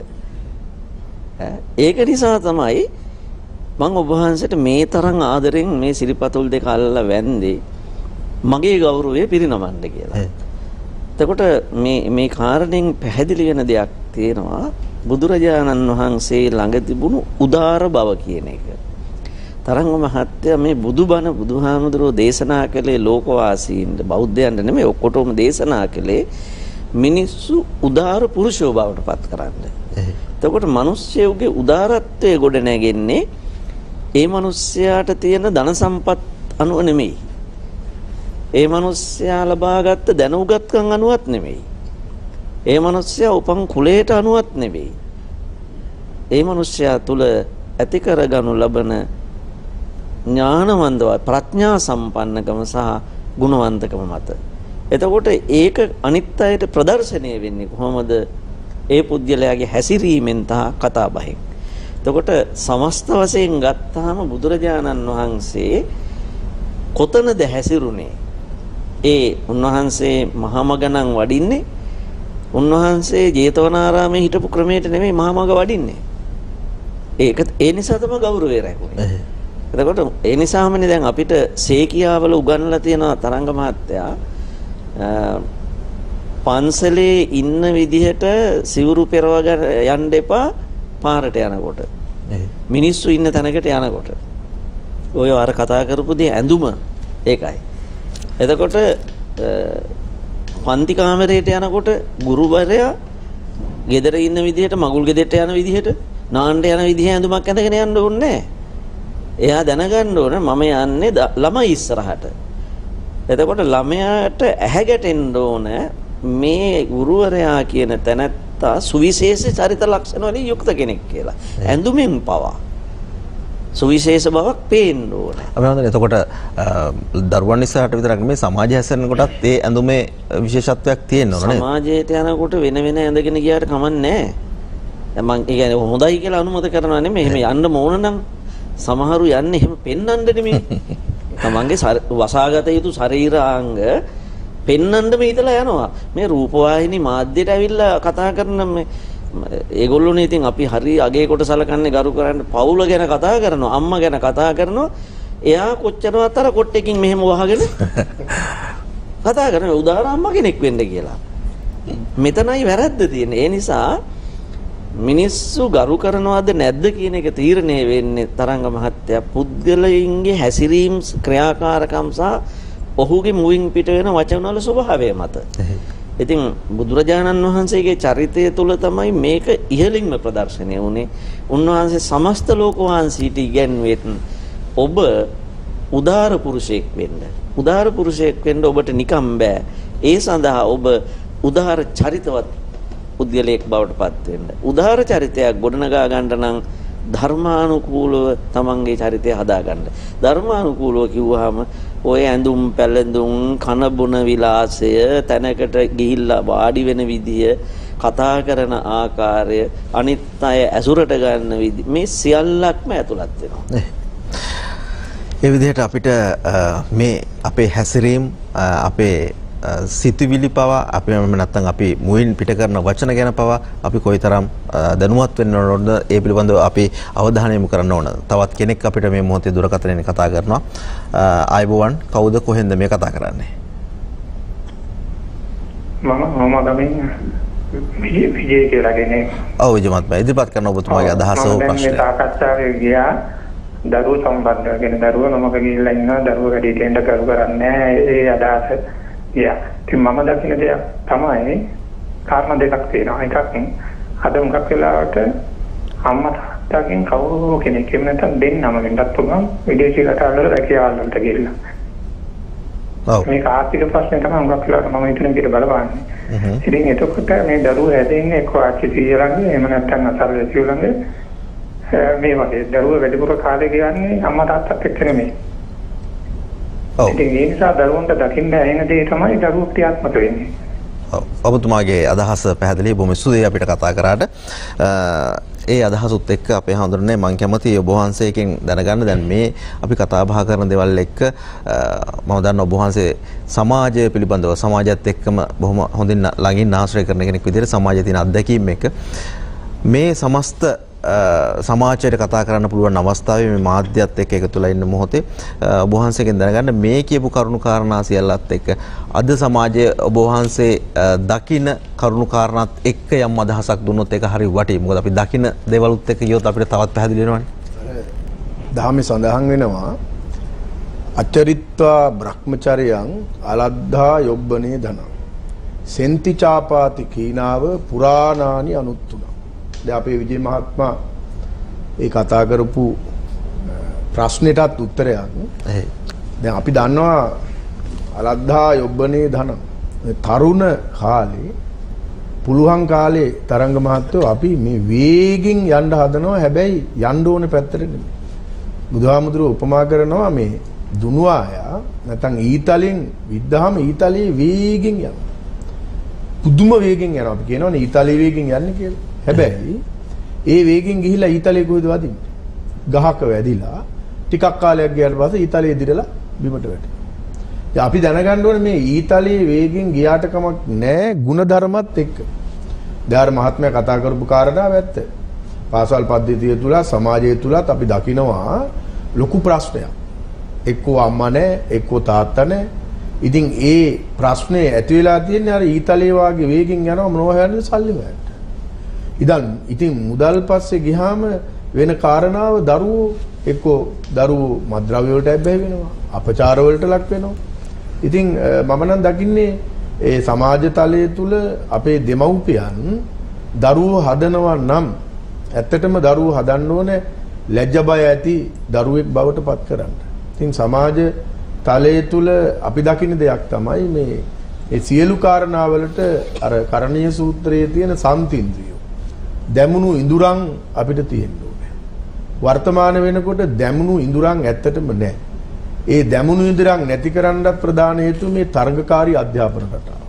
ඒක නිසා තමයි මම ඔබ වහන්සේට මේ තරම් ආදරෙන් මේ සිරිපතුල් දෙක අල්ලලා වැන්දේ මගේ ගෞරවය පිරිනමන්න කියලා. එතකොට මේ මේ කාරණෙන් පැහැදිලි වෙන දෙයක් තියෙනවා බුදුරජාණන් වහන්සේ ළඟ තිබුණු උදාර බව කියන එක. තරංග මහත්තයා මේ බුදුබණ බුදුහාමුදුරෝ දේශනා කළේ ලෝකවාසීන්ට බෞද්ධයන්ට නෙමෙයි ඔක්කොටම දේශනා කළේ මිනිස්සු උදාර පුරුෂයෝ බවට පත් කරන්න. එතකොට මිනිස්සුගේ උදාරත්වයේ ගොඩ නැගෙන්නේ ඒ මිනිස්යාට තියෙන ධන සම්පත් අනුව නෙමෙයි. ඒ මිනිස්යා ලබාගත් දැනුගත්කම් අනුවත් නෙමෙයි. ඒ මිනිස්යා උපන් කුලයට අනුවත් නෙමෙයි. ඒ මිනිස්යා තුල ඇති කරගනු ලබන ඥානවන්තව ප්‍රඥා සම්පන්නකම සහ ගුණවන්තකම මත. එතකොට ඒක අනිත් අයට ප්‍රදර්ශනය වෙන්නේ කොහොමද? ඒ පුද්ගලයාගේ හැසිරීමෙන් තා කතා බහෙන්. එතකොට සමස්ත වශයෙන් ගත්තාම බුදුරජාණන් වහන්සේ කොතනද හැසිරුනේ? ඒ උන්වහන්සේ මහමගණන් වඩින්නේ උන්වහන්සේ ජේතවනාරාමේ හිටපු ක්‍රමයට නෙමෙයි මහමග වඩින්නේ. ඒක ඒ නිසා තමයි ගෞරවය රැකුනේ. එතකොට ඒ නිසාමනේ දැන් අපිට සේකියාවල උගන්වලා තියෙන තරංග මහත්තයා පන්සලේ ඉන්න විදිහට සිවුරු පෙරවගෙන යන්න එපා පාරට යනකොට. මිනිස්සු ඉන්න තැනකට යනකොට. ඔය අර කතා කරපු දේ ඇඳුම ඒකයි. එතකොට පන්ති කාමරයට යනකොට ගුරුවරයා ගෙදර ඉන්න විදිහට මගුල් ගෙදරට යන විදිහට නාන්න යන විදිහ ඇඳුමක් ඇඳගෙන යන්න ඕනේ නැහැ. එයා දැනගන්න ඕනේ මම යන්නේ ළමයි ඉස්සරහට. එතකොට ළමයාට ඇහැ ගැටෙන්න ඕනේ මේ ගුරුවරයා කියන තැනැත්තා සුවිශේෂ චරිත ලක්ෂණ වලින් යුක්ත කෙනෙක් කියලා. ඇඳුමින් පවා සුවිශේෂ බවක් පේන්න ඕනේ. අපි හඳුනන එතකොට දරුවන් ඉස්සරහට විතරක් නෙමෙයි සමාජය හැසිරෙන කොටත් ඒ ඇඳුමේ විශේෂත්වයක් තියෙන්න ඕනේ නේද? සමාජයට යනකොට වෙන වෙන ඇඳගෙන ගියාට කමක් නැහැ. දැන් මම ඒ කියන්නේ හොඳයි කියලා අනුමත කරනවා නෙමෙයි. එහෙම යන්න ඕන නම් සමහරු යන්නේ එහෙම පෙන්වන්න නෙමෙයි. තමන්ගේ වසාගත යුතු ශරීරාංග පෙන්වන්නම හිතලා යනවා. මේ රූපවාහිනී මාධ්‍යයට ඇවිල්ලා කතා කරන මේ ඒගොල්ලෝනේ ඉතින් අපි හරි අගේ කොට සලකන්නේ ගරු කරන්න පවුල ගැන කතා කරනවා අම්මා ගැන කතා කරනවා එයා කොච්චරවත් අර කොට්ටකින් මෙහෙම වහගෙන කතා කරන උදාර අම්මා කෙනෙක් වෙන්න කියලා. මෙතනයි වැරද්ද තියෙන්නේ. ඒ නිසා මිනිස්සු ගරු කරනවද නැද්ද කියන එක තීරණය වෙන්නේ තරංග මහත්තයා පුද්ගලයින්ගේ හැසිරීම් ක්‍රියාකාරකම් සහ ඔහුගේ මුවින් පිට වෙන වචන වල ස්වභාවය මත. ඉතින් බුදුරජාණන් වහන්සේගේ චරිතය තුළ තමයි මේක ඉහළින්ම ප්‍රදර්ශනය වුණේ. උන්වහන්සේ සමස්ත ලෝක වහන්සීට ඉගැන්වෙත් ඔබ උදාර පුරුෂයෙක් වෙන්න. උදාර පුරුෂයෙක් වෙන්න ඔබට නිකම් බෑ. ඒ සඳහා ඔබ උදාර චරිතවත් පුද්ගලයෙක් බවට පත් වෙන්න. උදාර චරිතයක් ගොඩනගා ගන්න නම් ධර්මානුකූලව තමන්ගේ චරිතය හදා ගන්න. ධර්මානුකූලව කිව්වහම ඔය ඇඳුම් පැළඳුම් කන බොන විලාසය තැනකට ගිහිල්ලා වාඩි වෙන විදිය කතා කරන ආකාරය අනිත් අය ඇසුරට ගන්න විදිය මේ සියල්ලක්ම ඇතුළත් වෙනවා. ඒ විදිහට අපිට මේ අපේ හැසිරීම් අපේ සිතුවිලි පවා අපි නැත්තම් අපි මුවින් පිට කරන වචන ගැන පවා අපි කොයිතරම් දැනුවත් වෙන්න ඕනද ඒ පිළිබඳව අපි අවධානය යොමු කරන්න ඕන. තවත් කෙනෙක් අපිට මේ මොහොතේ දුරකථනයෙන් කතා කරනවා. ආයුබෝවන් කවුද කොහෙන්ද මේ කතා කරන්නේ? මම මම ගමින් විජේ විජේ කියලා කෙනෙක්. ඔව් විජේ මහත්මයා ඉදිරිපත් කරන ඔබතුමාගේ අදහස හෝ ප්‍රශ්නය. මේ සාකච්ඡාවේ ගියා දරුවෝ සම්බන්ධව කියන දරුවෝ නමක ගිහිල්ලා ඉන්නවා දරුවෝ වැඩිහිටියන්ට කරු කරන්නේ ඒ අදහස. යා ඉතින් මම දකින දෙයක් තමයි කාරණා දෙකක් තියෙනවා. එකක් අද මුගක් වෙලාවට අම්මා තාත්තගෙන් කවුරු කෙනෙක් එහෙම නැත්නම් දෙන්නම වෙන්නත් පුළුවන් විදේශී රටවල රැකියාවල් වලට ගිහිල්ලා. ඔව් මේක ආර්ථික ප්‍රශ්නේ තමයි මුගක් වෙලාවට මම හිතන විදිහට බලවන්නේ. ඉතින් එතකොට මේ දරුවෝ හැදෙන්නේ එක්ක ආච්චි සීයලගේ එහෙම නැත්නම් අසල් සීයලගේ මේ වගේ දරුවෝ වැඩිපුර කාලේ ගියන්නේ අම්මා තාත්තත් එක්ක නෙමෙයි. ඔව් ඒ නිසා දරුවන්ට දකින්න ඇහෙන දේ තමයි දරුවෝ ක්‍රියාත්මක වෙන්නේ. ඔව් ඔබතුමාගේ අදහස පැහැදිලි බොහොම සුදේ අපිට කතා කරාට ඒ අදහසුත් එක්ක අපේ හඳුනන්නේ මම කැමති ඔබ වහන්සේකින් දැනගන්න දැන් මේ අපි කතා බහ කරන දේවල් එක්ක මම දන්නවා ඔබ වහන්සේ සමාජය පිළිබඳව සමාජයත් එක්කම බොහොම හොඳින් ළඟින් ආශ්‍රය කරන කෙනෙක් විදිහට සමාජයේ තියෙන අත්දැකීම් එක මේ සමස්ත සමාජයට කතා කරන්න පුළුවන් අවස්ථාවේ මේ මාධ්‍යයත් එක්ක එකතුලා ඉන්න මොහොතේ ඔබ වහන්සේගෙන් දැනගන්න මේ කියපු කරුණු කාරණා සියල්ලත් එක්ක අද සමාජයේ ඔබ වහන්සේ දකින කරුණු කාරණාත් එක්ක යම් අදහසක් දුන්නොත් ඒක හරි වටී. මොකද අපි දකින දේවලුත් එක්ක ගියොත් අපිට තවත් පැහැදිලි වෙනවනේ. දහමේ සඳහන් වෙනවා අචරිත්වා බ්‍රහ්මචර්යං අලද්ධා යොබ්බනේ ධන සෙන්ති චාපාති කීනාව පුරාණානි අනුත්තුණා. දැන් අපේ විජේ මහත්මයා ඒ කතා කරපු ප්‍රශ්නෙටත් උත්තරයක්. දැන් අපි දන්නවා අලද්ධා යොබ්බනේ ධන තරුණ කාලේ පුළුවන් කාලේ තරංග මහත්තයෝ අපි මේ වේගින් යන්න හදනවා. හැබැයි යන්න ඕනේ පැත්තට නෙමෙයි. බුදුහාමුදුරුවෝ උපමා කරනවා මේ දුනුවායා නැත්නම් ඊතලෙන් විද්ධාම ඊතලයේ වේගින් යනවා. පුදුම වේගෙන් යනවා. අපි කියනවනේ ඊතලයේ වේගෙන් යන්නේ කියලා. හැබැයි ඒ වේගෙන් ගිහිලා ඊතලයේ කොහෙද වදින්නේ? ගහක වැදිලා ටිකක් කාලයක් ගියාට පස්සේ ඊතලයේ ඉදිරියලා බිමට වැටෙනවා. ඉතින් අපි දැනගන්න ඕනේ මේ ඊතලයේ වේගෙන් ගියාට කමක් නැහැ ಗುಣධර්මත් එක්ක. දාර මහත්මයා කතා කරපු කාරණාව ඇත්ත. පාසල් පද්ධතිය තුල සමාජය තුලත් අපි දකිනවා ලොකු ප්‍රශ්නයක්. එක්කෝ අම්මා නැහැ, එක්කෝ තාත්තා නැහැ. ඉතින් ඒ ප්‍රශ්නේ ඇති වෙලා තියෙන්නේ අර ඊතලයේ වාගේ වේගෙන් යනවා මොනවා හොයන්නේ සල්ලි හොයන්න. ඉතින් ඉතින් මුදල් පස්සේ ගියාම වෙන කාරණාව දරුවෝ එක්කෝ දරුවෝ මත්ද්‍රව්‍ය වලට ඇබ්බැහි වෙනවා, අපචාර වලට ලක් වෙනවා. ඉතින් මම නම් දකින්නේ ඒ සමාජ තලයේ තුල අපේ දෙමව්පියන් දරුවෝ හදනවා නම් ඇත්තටම දරුවෝ හදන්න ඕනේ ලැජ්ජ බය ඇති දරුවෙක් බවට පත් කරන්න. ඉතින් සමාජ තලයේ තුල අපි දකින්න දෙයක් තමයි මේ ඒ සියලු කාරණාවලට අර කරණීය සූත්‍රයේ තියෙන සම්තින්ද්‍රිය. දැමුණු ඉඳුරන් අපිට තියෙන්න ඕනේ. වර්තමාන වෙනකොට දැමුණු ඉඳුරන් ඇත්තටම නැහැ. ඒ දැමුණු ඉඳුරන් නැති කරන්නත් ප්‍රධාන හේතුව මේ තරඟකාරී අධ්‍යාපන රටාව.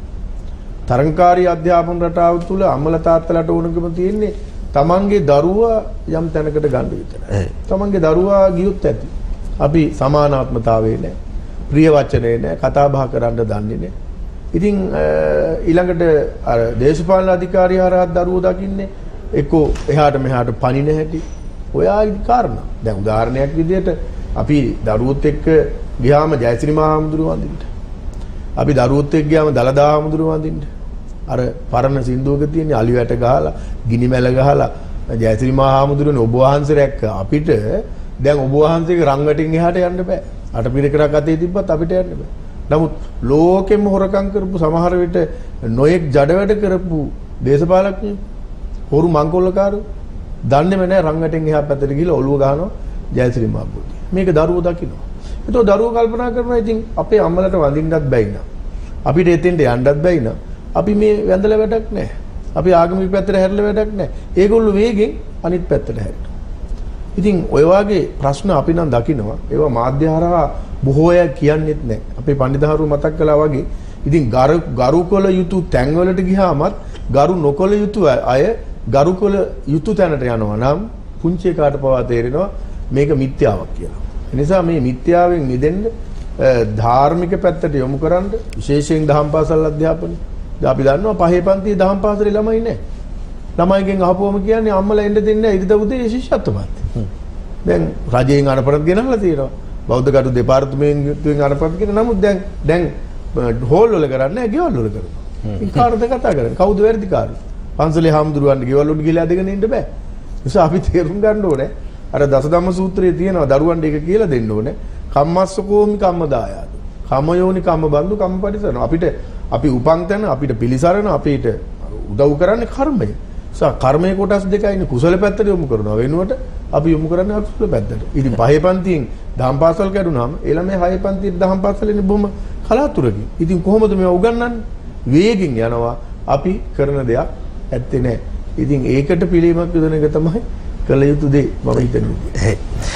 තරඟකාරී අධ්‍යාපන රටාව තුල අම්මල තාත්තලාට ඕනකම තියෙන්නේ තමන්ගේ දරුවා යම් තැනකට ගන්න විතරයි. තමන්ගේ දරුවා ගියොත් ඇති. අපි සමානාත්මතාවයේ නැහැ. ප්‍රිය වචනේ නැහැ. කතා බහ කරන්න දන්නේ නැහැ. ඉතින් ඊළඟට අර දේශපාලන අධිකාරිය හරහා දරුවෝ දකින්නේ එක්කෝ එහාට මෙහාට පණින හැටි. ඔය ආදි කාරණා. දැන් උදාහරණයක් විදිහට අපි දරුවොත් එක්ක ගියාම ජයශ්‍රී මහාමුදුරුවෝ වඳින්න. අපි දරුවොත් එක්ක ගියාම දලදා හාමුදුරුවෝ වඳින්න. අර පරණ සින්දුවක තියෙන අලි වැට ගහලා, ගිනි මැල ගහලා ජයශ්‍රී මහාමුදුරුවනේ ඔබ වහන්සේ රැක්ක අපිට දැන් ඔබ වහන්සේගේ රංගටින් එහාට යන්න බෑ. අටපිරිකරක් අතේ තිබ්බත් අපිට යන්න බෑ. නමුත් ලෝකෙම හොරකම් කරපු සමහර විට නොයෙක් ජඩ වැඩ කරපු දේශපාලඥයෝ හොරු මංකොල්ලකාරයෝ දන්නේම නැහැ රංගටෙන් එහා පැත්තට ගිහලා ඔළුව ගහනවා ජයශ්‍රී මහබෝධි. මේක දරුවෝ දකිනවා. ඒතකොට දරුවෝ කල්පනා කරනවා ඉතින් අපේ අම්මලට වඳින්නත් බැයි නා. අපිට එතෙන්ට යන්නත් බැයි නා. අපි මේ වැඳලා වැඩක් නැහැ. අපි ආගමික පැත්තට හැරිලා වැඩක් නැහැ. ඒගොල්ලෝ වේගෙන් අනිත් පැත්තට හැරෙනවා. ඉතින් ඔය වගේ ප්‍රශ්න අපි නම් දකිනවා. ඒවා මාධ්‍ය හරහා බොහෝ අය කියන්නේත් නැහැ. අපේ පඬිතුහරු මතක් කළා වගේ ඉතින් ගරු කළ යුතු තැන්වලට ගියාමත් ගරු නොකළ යුතු අය ගරු කළ යුතු තැනට යනවා නම් පුංචි එකාට පවා තේරෙනවා මේක මිත්‍යාවක් කියලා. ඒ නිසා මේ මිත්‍යාවෙන් මිදෙන්න ධාර්මික පැත්තට යොමු කරන්න විශේෂයෙන් දහම් පාසල් අධ්‍යාපනය. දැන් අපි දන්නවා පහේ පන්තියේ දහම් පාසලේ ළමයි නැහැ. ළමයිගෙන් අහපුවම කියන්නේ අම්මලා එන්න දෙන්නේ නැහැ ඉරිදා උදේ ශිෂ්‍යත්වපත්. දැන් රජයෙන් අනපනත් ගෙනල්ලා තියෙනවා. බෞද්ධ කටු දෙපාර්තමේන්තුවෙන් අනපනත් ගෙන නමුත් දැන් දැන් හෝල් වල කරන්නේ නැහැ ගෙවල් වල කරනවා. ඉතින් කාටද කතා කරන්නේ? කවුද වැඩිකාරය? පන්සලේ හාමුදුරුවන්ට ගෙවල් වලට ගිහලා අදගෙන ඉන්න බෑ. නිසා අපි තේරුම් ගන්න ඕනේ අර දසධම්ම සූත්‍රයේ තියෙනවා දරුවන්ට ඒක කියලා දෙන්න ඕනේ. කම්මස්සකෝමි කම්මදායාද. කමයෝනි කම්මබන්දු කම්මපටිසන. අපිට අපි උපන් තැන අපිට පිළිසරණ අපිට උදව් කරන්නේ කර්මය. නිසා කර්මයේ කොටස් දෙකයිනේ කුසල පැත්තට යොමු කරනවා වෙනුවට අපි යොමු කරන්නේ අකුසල පැත්තට. ඉතින් පහේ පන්තියෙන් දහම් පාසල් කැඩුනාම ඒ ළමයි හයේ පන්තියේ දහම් පාසලේනේ බොහොම කලාතුරකින්. ඉතින් කොහොමද මේවා උගන්වන්නේ? වේගින් යනවා අපි කරන දෙයක් ඇත්තේ නැහැ. ඉතින් ඒකට පිළියමක් යොදන එක තමයි කළ යුතු දේ මම හිතන්නේ.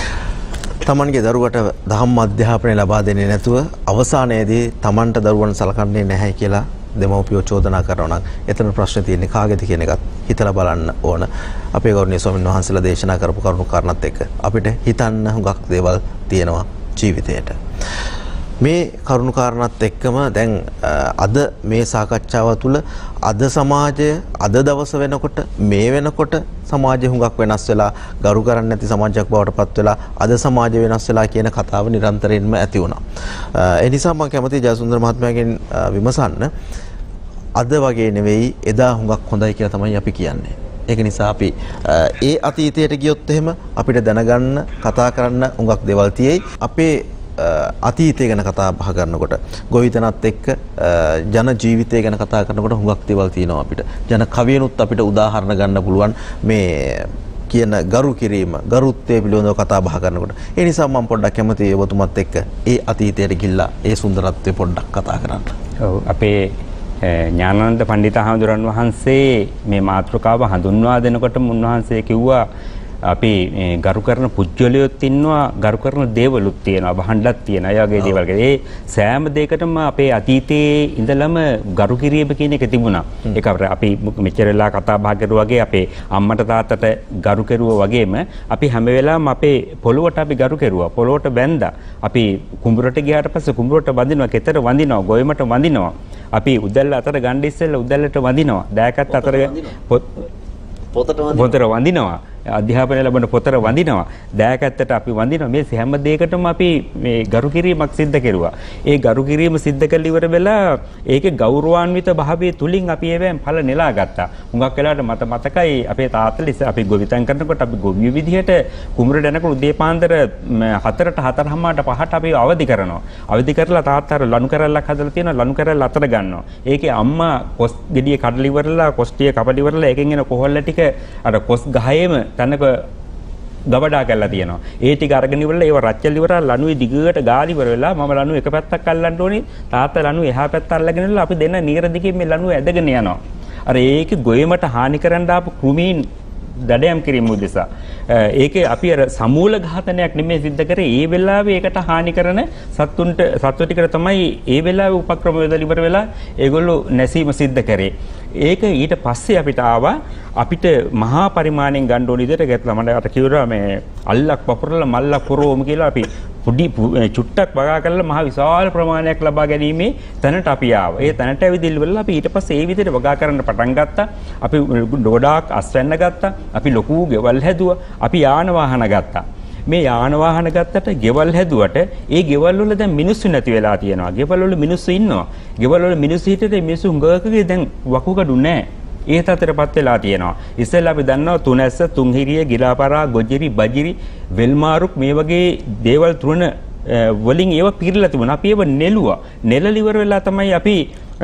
තමන්ගේ දරුවට දහම් අධ්‍යාපනය ලබා දෙන්නේ නැතුව අවසානයේදී තමන්ට දරුවන් සලකන්නේ නැහැ කියලා දෙමව්පියෝ චෝදනා කරනවා නම් එතන ප්‍රශ්නේ තියෙන්නේ කාගේද කියන එකත් හිතලා බලන්න ඕන. අපේ ගෞරවනීය ස්වාමීන් වහන්සේලා දේශනා කරපු කරුණු කාරණාත් එක්ක අපිට හිතන්න හුඟක් දේවල් තියෙනවා ජීවිතේට. මේ කරුණු කාරණාත් එක්කම දැන් අද මේ සාකච්ඡාව තුළ අද සමාජය අද දවස වෙනකොට මේ වෙනකොට සමාජය හුඟක් වෙනස් වෙලා ගරු කරන්නේ නැති සමාජයක් බවට පත් වෙලා අද සමාජය වෙනස් වෙලා කියන කතාව නිරන්තරයෙන්ම ඇති වුණා. ඒ නිසා මම කැමතියි ජයසුන්දර මහත්මයාගෙන් විමසන්න අද වගේ නෙවෙයි එදා හුඟක් හොඳයි කියලා තමයි අපි කියන්නේ. ඒක නිසා අපි ඒ අතීතයට ගියොත් එහෙම අපිට දැනගන්න කතා කරන්න හුඟක් දේවල් තියෙයි. අපේ අතීතය ගැන කතා බහ කරනකොට ගොවිතැනත් එක්ක ජන ජීවිතය ගැන කතා කරනකොට හුඟක් දේවල් තියෙනවා අපිට. ජන කවියනුත් අපිට උදාහරණ ගන්න පුළුවන් මේ කියන ගරු කිරීම ගරුත්වය පිළිබඳව කතා බහ කරනකොට. ඒ නිසා මම පොඩ්ඩක් කැමතියි ඔබතුමත් එක්ක ඒ අතීතයට ගිහිල්ලා ඒ සුන්දරත්වය පොඩ්ඩක් කතා කරන්න. ඔව් අපේ ඥානানন্দ පණ්ඩිත හාමුදුරන් වහන්සේ මේ මාතෘකාව හඳුන්වා දෙනකොටම උන්වහන්සේ කිව්වා අපි ගරු කරන පුජ්‍යලියොත් ඉන්නවා ගරු කරන දේවලුත් තියෙනවා භණ්ඩක් තියෙනවා. ඒ වගේ දේවල්. ඒ සෑම දෙයකටම අපේ අතීතයේ ඉඳලම ගරු කිරීම කියන එක තිබුණා. ඒක අපි මෙච්චර වෙලා කතා බහ කරුවා වගේ අපේ අම්මට තාත්තට ගරු කෙරුවා වගේම අපි හැම වෙලාවෙම අපේ පොළොවට අපි ගරු කෙරුවා. පොළොවට බැඳා. අපි කුඹුරට ගියාට පස්සේ කුඹුරට වඳිනවා, කෙතර වඳිනවා, ගොයමට වඳිනවා. අපි උදැල්ල අතර ගන්න ඉස්සෙල්ලා උදැල්ලට වඳිනවා. දෑකත් අතර පොතට වඳිනවා. අධ්‍යාපනය ලැබෙන පොතර වඳිනවා. දෑකැත්තට අපි වඳිනවා. මේ හැම දෙයකටම අපි මේ ගරු කිරීමක් සිද්ධ කෙරුවා. ඒ ගරු කිරීම සිද්ධ කළ ඉවර වෙලා ඒකේ ගෞරවාන්විත භාවයේ තුලින් අපි ඒවෙන් ඵල නෙලා ගත්තා. හුඟක් වෙලාවට මට මතකයි අපේ තාත්තලා ඉස්ස අපි ගොවිතැන් කරනකොට අපි ගොවිය විදිහට කුඹුරට යනකොට උදේ පාන්දර හතරට හතරමාරට පහට අපි අවදි කරනවා. අවදි කරලා තාත්තා ලණු කරල්ලක් හදලා තියෙනවා. ලණු කරල්ල අතර ගන්නවා. ඒකේ අම්මා කොස් ගෙඩිය කඩලා ඉවරලා කොස්ටිය කපලා ඉවරලා ඒකෙන් එන කොහොල්ල ටික අර කොස් ගහේම තනක ගබඩා කරලා තියෙනවා. ඒ ටික අරගෙන ඉවරලා ඒව රච්චල් ඉවරලා ලණුවේ දිගට ගාලි ඉවර වෙලා මම ලණුව එක පැත්තක් අල්ලන්න ඕනේ. තාත්තා ලණුව එහා පැත්ත අල්ලගෙන ඉවරලා අපි දෙන්න නියර දිගේ මේ ලණුව ඇදගෙන යනවා. අර ඒකේ ගොයමට හානි කරන්න ආපු කෘමීන් දඩයම් කිරීම උදෙසා. ඒකේ අපි අර සමූල ඝාතනයක් නෙමෙයි සිද්ධ කරේ. ඒ වෙලාවේ ඒකට හානි කරන සත්තුන්ට සත්තු ටිකට තමයි ඒ වෙලාවේ උපක්‍රම යොදලා ඉවර වෙලා ඒගොල්ලෝ නැසීම සිද්ධ කරේ. ඒක ඊට පස්සේ අපිට ආවා අපිට මහා පරිමාණයෙන් ගන්න ඕන විදිහට ගැටලා මට අර කිව්වා මේ අල්ලක් වපුරලා මල්ලක් පුරවමු කියලා අපි පොඩි චුට්ටක් වගා කරලා මහ විශාල ප්‍රමාණයක් ලබා ගැනීමේ තැනට අපි ආවා. ඒ තැනට ඇවිදින්න වෙලා අපි ඊට පස්සේ ඒ විදිහට වගා කරන්න පටන් ගත්තා. අපි ගොඩාක් අස්වැන්න ගත්තා. අපි ලොකු ගෙවල් හැදුවා. අපි යාන වාහන ගත්තා. මේ යාන වාහන ගත්තට ගෙවල් හැදුවට ඒ ගෙවල් වල දැන් මිනිස්සු නැති වෙලා තියෙනවා. ගෙවල් වල මිනිස්සු ඉන්නවා. ගෙවල් වල මිනිස්සු හිටියට මිනිස්සු හුඟකගේ දැන් වකුගඩු නැහැ. ඒ තත්ත්වයටපත් වෙලා තියෙනවා. ඉස්සෙල්ලා අපි දන්නවා තුනැස්ස, තුන්හිරිය, ගිලාපරා, ගොජිරි, බජිරි, වෙල්මාරුක් මේ වගේ දේවල් තුන වලින් ඒව පිරලා තිබුණා. අපි ඒව නෙළුවා. නෙළල ඉවර වෙලා තමයි අපි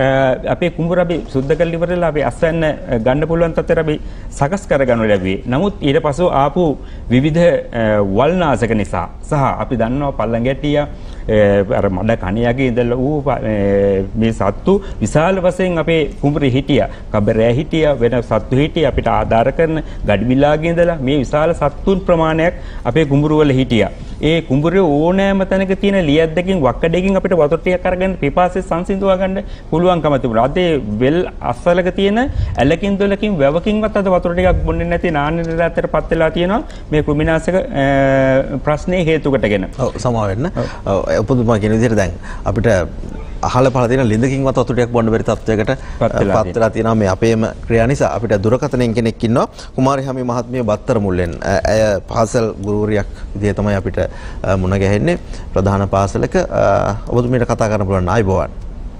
අපේ කුඹුර අපි සුද්ධ කරලා ඉවරලා අපි අස්වැන්න ගන්න පුළුවන් තත්ත්වයට අපි සකස් කරගනු ලැබුවේ. නමුත් ඊට පස්ව ආපු විවිධ වල්නාශක නිසා සහ අපි දන්නවා පල්ලංගැටියා අර මඩ කණියගේ ඉඳලා ඌ මේ සත්තු විශාල වශයෙන් අපේ කුඹුරේ හිටියා. කබරෑ හිටියා, වෙන සත්තු හිටියා. අපිට ආධාර කරන ගඩිමිලාගේ ඉඳලා මේ විශාල සත්තුන් ප්‍රමාණයක් අපේ කුඹුර වල හිටියා. ඒ කුඹුරේ ඕනෑම තැනක තියෙන ලියද්දකින් වක්කඩකින් අපිට වතුර ටිකක් අරගෙන පිපාසය සංසිඳවා ගන්න පුළුවන්කම තිබුණා. අද වෙල් අස්වලක තියෙන ඇලකින් දොලකින් වැවකින්වත් අද වතුර ටිකක් බොන්නේ නැති නාන්නේතරපත් වෙලා තියෙනවා මේ කෘමිනාශක ප්‍රශ්නේ හේතුකටගෙන. ඔව් සමා වෙන්න. ඔපතුමා කියන විදිහට දැන් අපිට අහල පහල තියෙන ලිඳකින්වත් වතුර ටිකක් බොන්න බැරි තත්වයකට පත් වෙලා තියෙනවා මේ අපේම ක්‍රියා නිසා. අපිට දුරකථනයෙන් කෙනෙක් ඉන්නවා කුමාරි හැමි මහත්මිය බත්තර මුල්ලෙන්. ඇය පාසල් ගුරුවරියක් විදිහේ තමයි අපිට මුණ ගැහෙන්නේ ප්‍රධාන පාසලක. ඔබතුමීට කතා කරන්න පුළුවන් ආයිබෝවන්.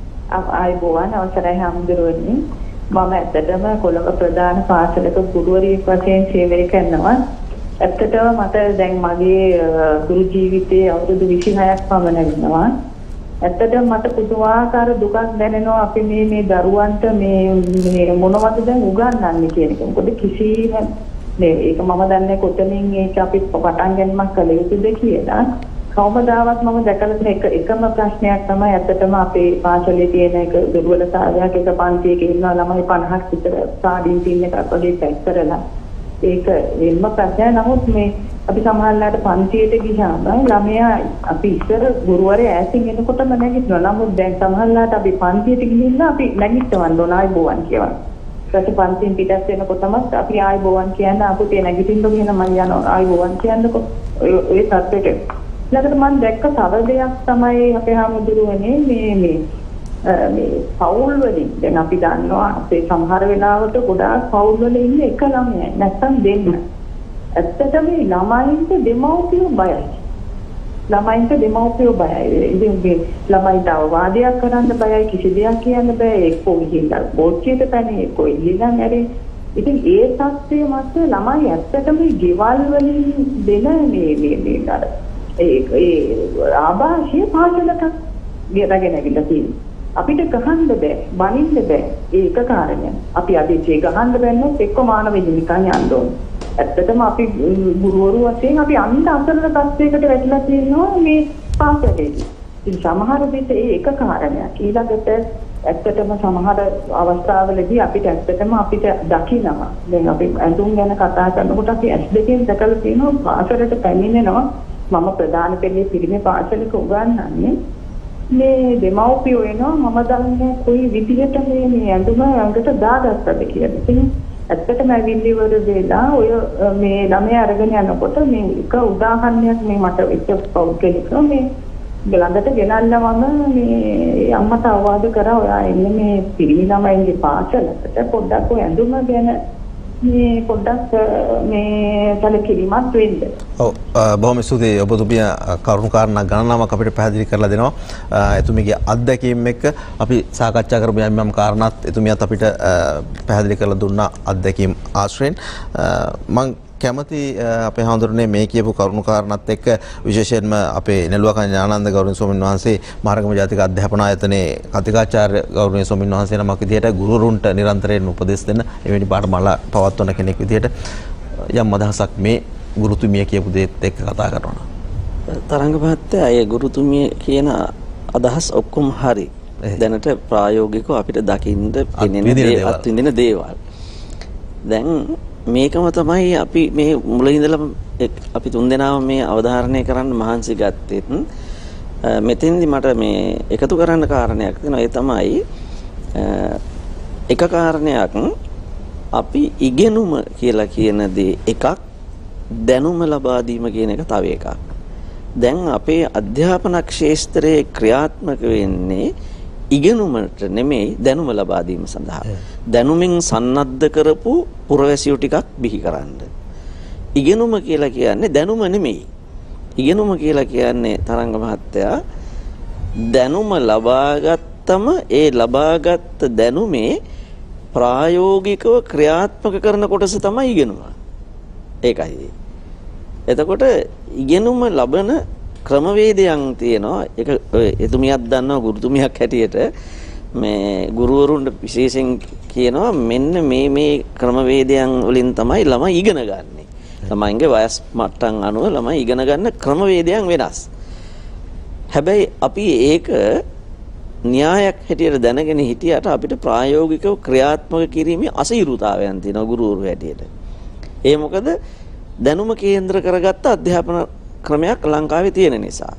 ආයිබෝවන් අවසරයි හම්දුරුවනි. මම ඇත්තටම කොළඹ ප්‍රධාන පාසලක ගුරුවරියක් වශයෙන් සේවය කරනවා. ඇත්තටම මට දැන් මගේ ගුරු ජීවිතයේ අවුරුදු විසිහයක් පමණ වෙනවා. ඇත්තටම මට පුදුමාකාර දුකක් දැනෙනවා අපි මේ මේ දරුවන්ට මේ මේ මොනවද දැන් උගන්වන්නේ කියන එක. මොකද කිසිම මේ ඒක මම දන්නේ කොතනින් ඒක අපි පටන් ගැනීමක් කළ යුතුද කියලා. කවමදාවත් මම දැකලා තියෙන එක එකම ප්‍රශ්නයක් තමයි ඇත්තටම අපේ පාසලේ තියෙන එක දුර්වලතාවයක්. එක පන්තියක ඉන්නවා ළමයි පනහක් විතර සාඩින් තින් එකක් වගේ පැක් කරලා ඒක වෙනම ප්‍රශ්නයක්. නමුත් මේ අපි සමහරවිට පන්තියට ගියාම ළමයා අපි ඉස්සර ගුරුවරයා ඈතින් එනකොටම නැගිටිනවා. නමුත් දැන් සමහරවිට අපි පන්තියට ගිහින් අපි නැගිටවන්න ඕන ආයිබෝවන් කියවන්න. ඊට පන්තියෙන් පිටත් වෙනකොටම අපි ආයිබෝවන් කියන්න අපුතේ නැගිටින්න කියන මම යනවා ආයිබෝවන් කියන්නකො ඔය තත්ත්වෙට. ඊළඟට මම දැක්ක තව දෙයක් තමයි අපේ හැමදෙරුවනේ මේ මේ මේ පවුල් වලින් දැන් අපි දන්නවා අපේ සමහර වෙලාවට ගොඩාක් පවුල් වල ඉන්නේ එක ළමයි නැත්තම් දෙන්න. ඇත්තටම මේ ළමයින්ට දෙමව්පියෝ බයයි. ළමයින්ට දෙමව්පියෝ බයයි. ඉතින් මේ ළමයින්ට අවවාදයක් කරන්න බයයි කිසි දෙයක් කියන්න බෑ. එක්කෝ ගිහිල්ලා බෝච්චියට පැනේ එක්කෝ ගිහිල්ලා නැරේ. ඉතින් ඒ තත්ත්වයේ මත ළමයි ඇත්තටම ගෙවල් වලින් දෙන මේ මේ මේ අර ඒ ඒ ආభాෂයේ පාසලට ගියරගෙන ඇවිල්ලා තියෙනවා. අපිට ගහන්න බෑ, බනින්න බෑ. ඒක කාරණයක්. අපි අදිචේ ගහන්න බැන්නොත් එක්ක මානව විද්‍යානිකයන් යන්න ඕනේ. ඇත්තටම අපි ගුරුවරු වශයෙන් අපි අන්ත අසරණ තත්යකට වැටිලා තියෙනවා මේ පාසලේදී. ඉතින් සමහර විට ඒ එක කාරණයක්. ඊළඟට ඇත්තටම සමහර අවස්ථාවලදී අපිට ඇත්තටම අපිට දකිනවා. දැන් අපි ඇඳුම් ගැන කතා කරනකොට අපි ඇස් දෙකෙන් දැකලා තියෙනවා පාසලට පැමිණෙනවා. මම ප්‍රධාන පෙළේ පිරිමි පාසලක උගන්වන්නේ. මේ දෙමව්පියෝ එනවා මම දන්නේ කොයි විදිහට මේ මේ ඇඳුම අඟට දාගත්තද කියලා. ඉතින් ඇත්තටම ඇවිල්ලිවර වෙලා ඔය මේ ළමයා අරගෙන යනකොට මේ එක උදාහරණයක් මේ මට එක පෞද්ගලිකව මේ ළඟට ගෙනල්ලා මම මේ අම්මට අවවාද කරා ඔයා එන්නේ මේ පිරිමි ළමයින්ගේ පාසලකට පොඩ්ඩක් ඔය ඇඳුම ගැන මේ පොඩ්ඩක් මේ සැලකිලිමත් වෙන්න. ඔව් බොහොම ස්තුතියි ඔබතුමිය කරුණු කාරණා ගණනාවක් අපිට පැහැදිලි කරලා දෙනවා. එතුමියගේ අත්දැකීම් එක්ක අපි සාකච්ඡා කරමු යම් යම් කාරණාත් එතුමියත් අපිට පැහැදිලි කරලා දුන්නා අත්දැකීම් ආශ්‍රයෙන්. මම කැමති අපේ හඳුරන්නේ මේ කියපු කරුණු කාරණාත් එක්ක විශේෂයෙන්ම අපේ නෙළුවකන් ඥානানন্দ ගෞරවනීය ස්වාමීන් වහන්සේ මහරගම ජාතික අධ්‍යාපන ආයතනයේ කතිකාචාර්ය ගෞරවනීය ස්වාමීන් වහන්සේ නමක් විදිහට ගුරුවරුන්ට නිරන්තරයෙන් උපදෙස් දෙන්න එවැනි පාඨමාලා පවත්වන කෙනෙක් විදිහට යම් අදහසක් මේ ගුරුතුමිය කියපු දේත් එක්ක කතා කරනවා. තරංග මහත්තයා ඒ ගුරුතුමිය කියන අදහස් ඔක්කොම හරි. දැනට ප්‍රායෝගිකව අපිට දකින්න පෙනෙන අත්විඳින දේවල්. දැන් මේකම තමයි අපි මේ මුලින් ඉඳලම අපි තුන්දෙනාම මේ අවධාරණය කරන්න මහන්සි ගත්තෙත් මෙතෙන්දි මට මේ එකතු කරන්න කාරණයක් තියෙනවා. ඒ තමයි එක කාරණයක් අපි ඉගෙනුම කියලා කියන දේ එකක්, දැනුම ලබා දීම කියන එක තව එකක්. දැන් අපේ අධ්‍යාපන ක්ෂේත්‍රයේ ක්‍රියාත්මක වෙන්නේ ඉගෙනුමට නෙමෙයි දැනුම ලබා දීම සඳහා. දැනුමින් සන්නද්ධ කරපු පුරවැසියෝ ටිකක් බිහි කරන්න. ඉගෙනුම කියලා කියන්නේ දැනුම නෙමෙයි. ඉගෙනුම කියලා කියන්නේ තරංග මහත්තයා දැනුම ලබාගත්තම ඒ ලබාගත් දැනුමේ ප්‍රායෝගිකව ක්‍රියාත්මක කරන කොටස තමයි ඉගෙනුම. ඒකයි. එතකොට ඉගෙනුම ලබන ක්‍රමවේදයන් තියෙනවා. ඒක එතුමියක් දන්නවා ගුරුතුමියක් හැටියට මේ ගුරුවරුන්ට විශේෂයෙන් කියනවා මෙන්න මේ මේ ක්‍රමවේදයන් වලින් තමයි ළමයි ඉගෙන ගන්නෙ. ළමයින්ගේ වයස් මට්ටම් අනුව ළමයි ඉගෙන ගන්න ක්‍රමවේදයන් වෙනස්. හැබැයි අපි ඒක න්‍යායක් හැටියට දැනගෙන හිටියට අපිට ප්‍රායෝගිකව ක්‍රියාත්මක කිරීමේ අසීරුතාවයන් තියෙනවා ගුරුවරු හැටියට. ඒ මොකද දැනුම කේන්ද්‍ර කරගත්ත අධ්‍යාපන ක්‍රමයක් ලංකාවේ තියෙන නිසා.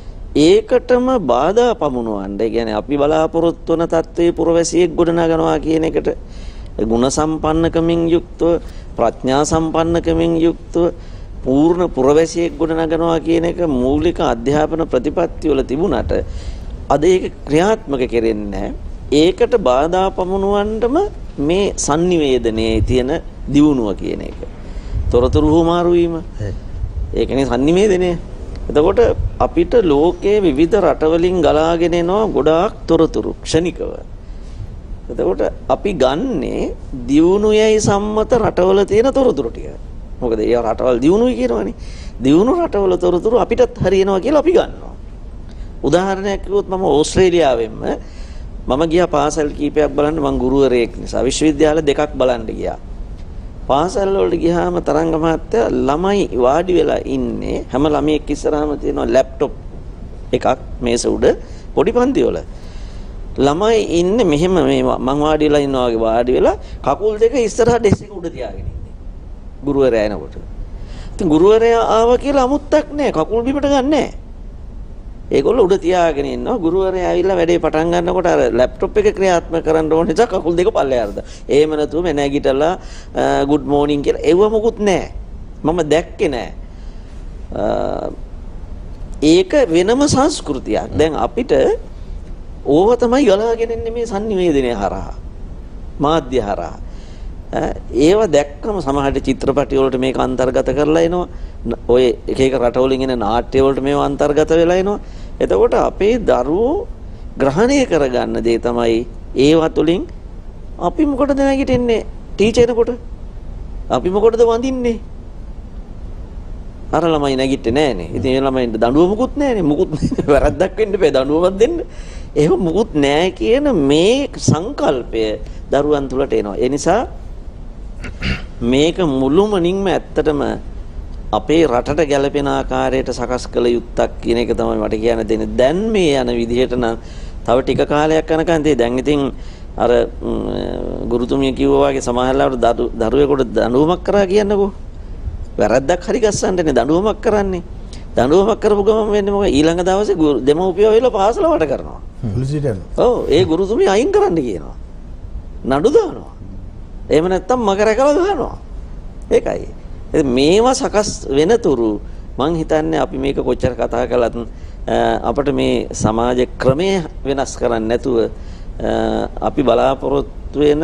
ඒකටම බාධා පමුණවන්න, ඒ කියන්නේ අපි බලාපොරොත්තු වන තත්ත්වයේ පුරවැසියෙක් ගොඩනගනවා කියන එකට ගුණ සම්පන්නකමින් යුක්තව, ප්‍රඥා සම්පන්නකමින් යුක්තව පූර්ණ පුරවැසියෙක් ගොඩනගනවා කියන එක මූලික අධ්‍යාපන ප්‍රතිපත්ති වල තිබුණාට අද ඒක ක්‍රියාත්මක කෙරෙන්නේ නැහැ. ඒකට බාධා පමුණවන්නම මේ sannivedanයේ තියෙන දියුණුව කියන එක. තොරතුරු හුමාරු වීම. ඒකනේ sannivedanaya. එතකොට අපිට ලෝකයේ විවිධ රටවලින් ගලාගෙන එනවා ගොඩාක් තොරතුරු ක්ෂණිකව. එතකොට අපි ගන්නේ දියුණුවයි සම්මත රටවල තියෙන තොරතුරු ටික. මොකද ඒ රටවල් දියුණුවයි කියනවනේ. දියුණු රටවල තොරතුරු අපිටත් හරියනවා කියලා අපි ගන්නවා. උදාහරණයක් කිව්වොත් මම ඕස්ට්‍රේලියාවෙන්ම මම ගියා පාසල් කීපයක් බලන්න. මම ගුරුවරයෙක් නිසා විශ්වවිද්‍යාල දෙකක් බලන්න ගියා. පාසල් වලට ගියාම තරංග මහත්තයා ළමයි වාඩි වෙලා ඉන්නේ හැම ළමයෙක් ඉස්සරහම තියෙනවා ලැප්ටොප් එකක් මේස උඩ පොඩි පන්ති වල. ළමයි ඉන්නේ මෙහෙම මේ මං වාඩි වෙලා ඉන්නවා වගේ වාඩි වෙලා කකුල් දෙක ඉස්සරහ ඩෙස්ක් එක උඩ තියාගෙන ඉන්නේ. ගුරුවරයා එනකොට. ඉතින් ගුරුවරයා ආවා කියලා අමුත්තක් නැහැ. කකුල් බිමට ගන්න නැහැ. ඒගොල්ලෝ උඩ තියාගෙන ඉන්නවා. ගුරුවරයා ඇවිල්ලා වැඩේ පටන් ගන්නකොට අර ලැප්ටොප් එක ක්‍රියාත්මක කරන්න ඕන නිසා කකුල් දෙක පල්ලෙහාට දාලා. එහෙම නැතුව මම නැගිටලා good morning කියලා එව්ව මොකුත් නැහැ. මම දැක්කේ නැහැ. ඒක වෙනම සංස්කෘතියක්. දැන් අපිට ඕව තමයි ගලාගෙන ඉන්නේ මේ sannivedanaye හරහා. මාධ්‍ය හරහා. ඒව දැක්කම සමහරට චිත්‍රපටි වලට මේක අන්තර්ගත කරලා එනවා. ඔය එක එක රටවලින් එන නාට්‍ය වලට මේව අන්තර්ගත වෙලා එනවා. එතකොට අපේ දරුවෝ ග්‍රහණය කරගන්න දේ තමයි ඒව තුලින් අපි මොකටද නැගිටින්නේ ටීචර් එනකොට? අපි මොකටද වඳින්නේ? අර ළමයි නැගිටින්නේ නැහනේ. ඉතින් ඒ ළමයින්ට දඬුවම මුකුත් නැහනේ. මුකුත් වැරද්දක් වෙන්න බෑ දඬුවමක් දෙන්න. එහෙම මුකුත් නැහැ කියන මේ සංකල්පය දරුවන් තුලට එනවා. ඒ නිසා මේක මුළුමනින්ම ඇත්තටම අපේ රටට ගැලපෙන ආකාරයට සකස් කළ යුත්තක් කියන එක තමයි මට කියන්න දෙන්නේ. දැන් මේ යන විදිහට නම් තව ටික කාලයක් යනකන් තේ දැන් ඉතින් අර ගුරුතුමිය කිව්වා වගේ සමහරවිට දරුවෙකුට දඬුවමක් කරා කියන්නකෝ. වැරද්දක් හරි ගස්සන්නනේ දඬුවමක් කරන්නේ. දඬුවමක් කරපු ගමන් වෙන්නේ මොකද? ඊළඟ දවසේ දෙමව්පියෝ වෙලා පාසල වට කරනවා. පොලිසියට යනවා. ඔව් ඒ ගුරුතුමිය අයින් කරන්න කියනවා. නඩු දානවා. එහෙම නැත්තම් මග රැකලා ගහනවා. ඒකයි. මේවා සකස් වෙනතුරු මං හිතන්නේ අපි මේක කොච්චර කතා කළත් අපිට මේ සමාජ ක්‍රමය වෙනස් කරන්න නැතුව අපි බලාපොරොත්තු වෙන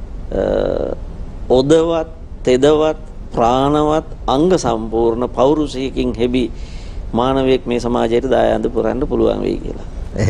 ඔදවත් තෙදවත් ප්‍රාණවත් අංග සම්පූර්ණ පෞරුෂයකින් හැබි මානවයෙක් මේ සමාජයට දායාද පුරන්න පුළුවන් වෙයි කියලා.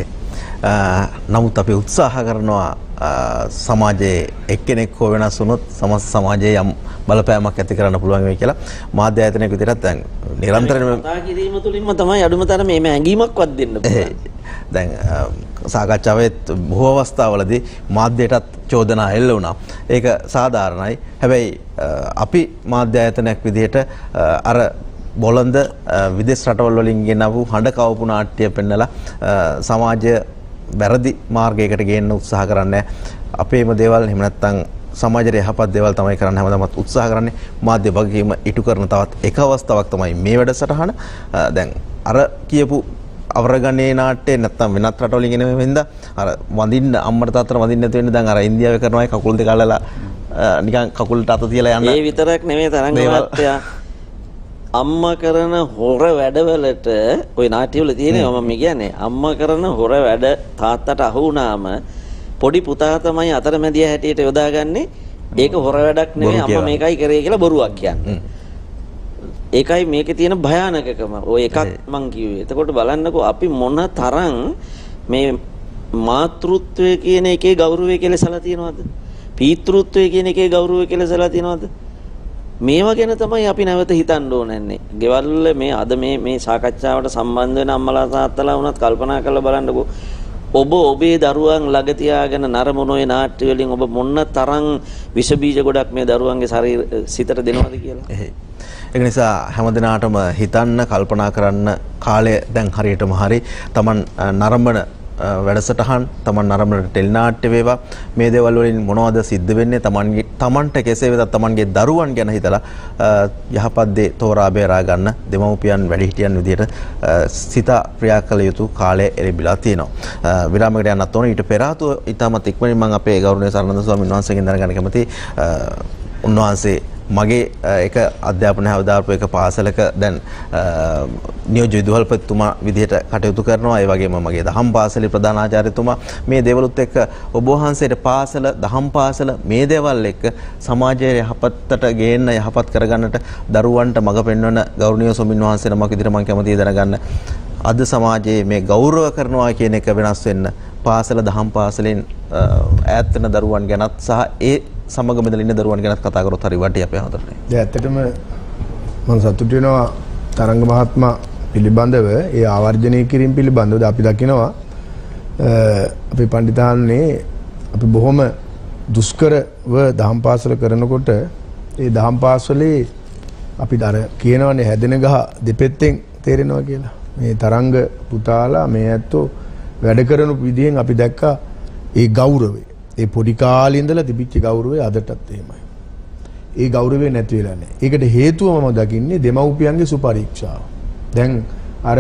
නමුත් අපි උත්සාහ කරනවා සමාජයේ එක්කෙනෙක් හෝ වෙනස් වුණොත් සමස්ත සමාජයේ යම් බලපෑමක් ඇති කරන්න පුළුවන් වෙයි කියලා මාධ්‍ය ආයතනයක විතරක් දැන් නිරන්තරයෙන්ම කතා කිරීම තුළින්ම තමයි අඩුම තරමේ මේ ඇඟීමක්වත් දෙන්න පුළුවන්. දැන් සාකච්ඡාවෙත් බොහෝ අවස්ථාවලදී මාධ්‍යයටත් චෝදනා එල්ල වුණා. ඒක සාධාරණයි. හැබැයි අපි මාධ්‍ය ආයතනයක් විදිහට අර බොළඳ විදේශ රටවල් වලින් ගෙනවු හඬ කවපු නාට්‍ය පෙන්නලා සමාජය වැරදි මාර්ගයකට ගේන්න උත්සාහ කරන්නේ. අපේම දේවල් එහෙම නැත්නම් සමාජයට යහපත් දේවල් තමයි කරන්න හැමදාමත් උත්සාහ කරන්නේ. මාධ්‍ය වගකීම ඉටු කරන තවත් එක අවස්ථාවක් තමයි මේ වැඩසටහන. දැන් අර කියපු අවරගණේ නාට්‍ය නැත්නම් වෙනත් රටවලින් එන වෙන්දා අර වඳින්න අම්මට තාත්තට වඳින්න නැතු වෙන්නේ දැන් අර ඉන්දියාවේ කරනවා කකුල් දෙක අල්ලලා නිකන් කකුලට අත තියලා යන්න. ඒ විතරක් නෙමෙයි තරංග මහත්තයා අම්මා කරන හොර වැඩවලට ওই නාට්‍යවල තියෙනවා මම කියන්නේ අම්මා කරන හොර වැඩ තාත්තට අහු වුණාම පොඩි පුතා තමයි අතරමැදිය හැටියට යොදාගන්නේ. ඒක හොර වැඩක් නෙමෙයි අම්මා මේකයි කරේ කියලා බොරුවක් කියන්නේ. ඒකයි මේකේ තියෙන භයානකකම. ඔය එකක් මං කිව්වේ. එතකොට බලන්නකෝ අපි මොන තරම් මේ මාතෘත්වය කියන එකේ ගෞරවය කියලා සලා තියනවද? පීතෘත්වය කියන එකේ ගෞරවය කියලා සලා තියනවද? මේවා ගැන තමයි අපි නැවත හිතන්න ඕනන්නේ. ගෙවල් මේ අද මේ මේ සාකච්ඡාවට සම්බන්ධ වෙන අම්මලා තාත්තලා වුණත් කල්පනා කරලා බලන්නකෝ. ඔබ ඔබේ දරුවන් ළඟ තියාගෙන නරමුණෝේ නාට්‍ය වලින් ඔබ මොන තරම් විෂ බීජ ගොඩක් මේ දරුවන්ගේ ශරීර සිතට දෙනවද කියලා. ඒක නිසා හැමදිනාටම හිතන්න කල්පනා කරන්න කාලය දැන් හරියටම හරි. Taman නරඹන වැඩසටහන් තමන් නරඹන ටෙලි නාට්‍ය වේවා මේ දේවල් වලින් මොනවද සිද්ධ වෙන්නේ තමන්ගේ තමන්ට කෙසේ වෙතත් තමන්ගේ දරුවන් ගැන හිතලා යහපත් දේ තෝරා බේරා ගන්න දෙමව්පියන් වැඩිහිටියන් විදිහට සිත ක්‍රියා කළ යුතු කාලය එළඹිලා තියෙනවා. විරාමයකට යන්නත් ඕන. ඊට පෙර ආතුව ඊටමත් ඉක්මනින් මම අපේ ගෞරවනීය සරණන්ද ස්වාමීන් වහන්සේගෙන් දැනගන්න කැමතියි. උන්වහන්සේ මගේ එක අධ්‍යාපන හැවදාරපු එක පාසලක දැන් නියෝජ්‍ය විදුහල්පතිතුමා විදිහට කටයුතු කරනවා. ඒ වගේම මගේ දහම් පාසලේ ප්‍රධානාචාර්යතුමා මේ දේවලුත් එක්ක ඔබ වහන්සේට පාසල දහම් පාසල මේ දේවල් එක්ක සමාජයේ යහපතට ගේන්න යහපත් කරගන්නට දරුවන්ට මඟ පෙන්වන ගෞරවනීය ස්වාමීන් වහන්සේ නමක් විදිහට මම කැමතියි දැනගන්න. අද සමාජයේ මේ ගෞරව කරනවා කියන එක වෙනස් වෙන්න පාසල දහම් පාසලෙන් ඈත් වෙන දරුවන් ගැනත් සහ ඒ සමග බෙදලා ඉන්න දරුවන් ගැනත් කතා කරොත් හරි වටි අපේ හඳුනන්නේ. දැන් ඇත්තටම මම සතුටු වෙනවා තරංග මහත්මයා පිළිබඳව ඒ ආවර්ජනය කිරීම පිළිබඳව අපි දකිනවා අපේ පඬිතාන්නේ අපි බොහොම දුෂ්කරව දහම් පාසල කරනකොට ඒ දහම් පාසලේ අපි අර කියනවනේ හැදෙන ගහ දෙපැත්තෙන් තේරෙනවා කියලා. මේ තරංග පුතාලා මේ ඇත්තෝ වැඩ කරන විදිහෙන් අපි දැක්කා ඒ ගෞරවය. ඒ පොඩි කාලේ ඉඳලා තිබිච්ච ගෞරවය අදටත් එහෙමයි. ඒ ගෞරවය නැති වෙලා නැහැ. ඒකට හේතුව මම දකින්නේ දෙමව්පියන්ගේ සුපරීක්ෂාව. දැන් අර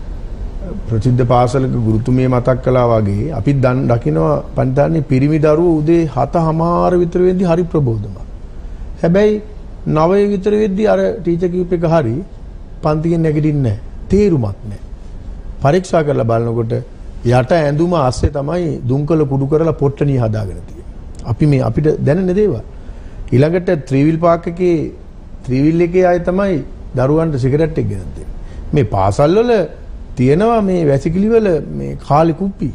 ප්‍රසිද්ධ පාසලක ගුරුතුමිය මතක් කළා වගේ අපි දන් දකිනවා පන්තින්නේ පිරිමි දරුවෝ උදේ හතමාර විතර වෙද්දී හරි ප්‍රබෝධමත්. හැබැයි නවය විතර වෙද්දී අර ටීචර් කිව්ප එක හරි පන්තියෙන් නැගිටින්නේ නැහැ. තේරුමක් නැහැ. පරීක්ෂා කරලා බලනකොට යට ඇඳුම ASCII තමයි දුම්කල කුඩු කරලා පොට්ටනිය හදාගෙන තියෙන්නේ. අපි මේ අපිට දැනෙන දේවල්. ඊළඟට ත්‍රිවිල් පාක් එකේ ත්‍රිවිල් එකේ අය තමයි දරුවන්ට සිගරට් එක ගෙනත් දෙන්නේ. මේ පාසල් වල තියෙනවා මේ වැසිකිලි වල මේ කාලි කුප්පි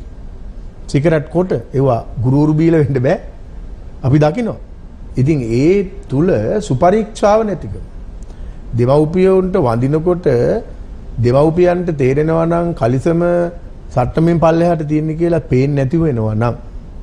සිගරට් කොට ඒවා ගුරුවරු බීලා වෙන්න බෑ. අපි දකිනවා. ඉතින් ඒ තුල සුපරීක්ෂාව නැතිකම. දෙමව්පියන්ට වඳිනකොට දෙමව්පියන්ට තේරෙනවා නම් කලිසම සට්ටමෙන් පල්ලෙහාට තියෙන්නේ කියලා පේන්නේ නැතිව වෙනවා නම්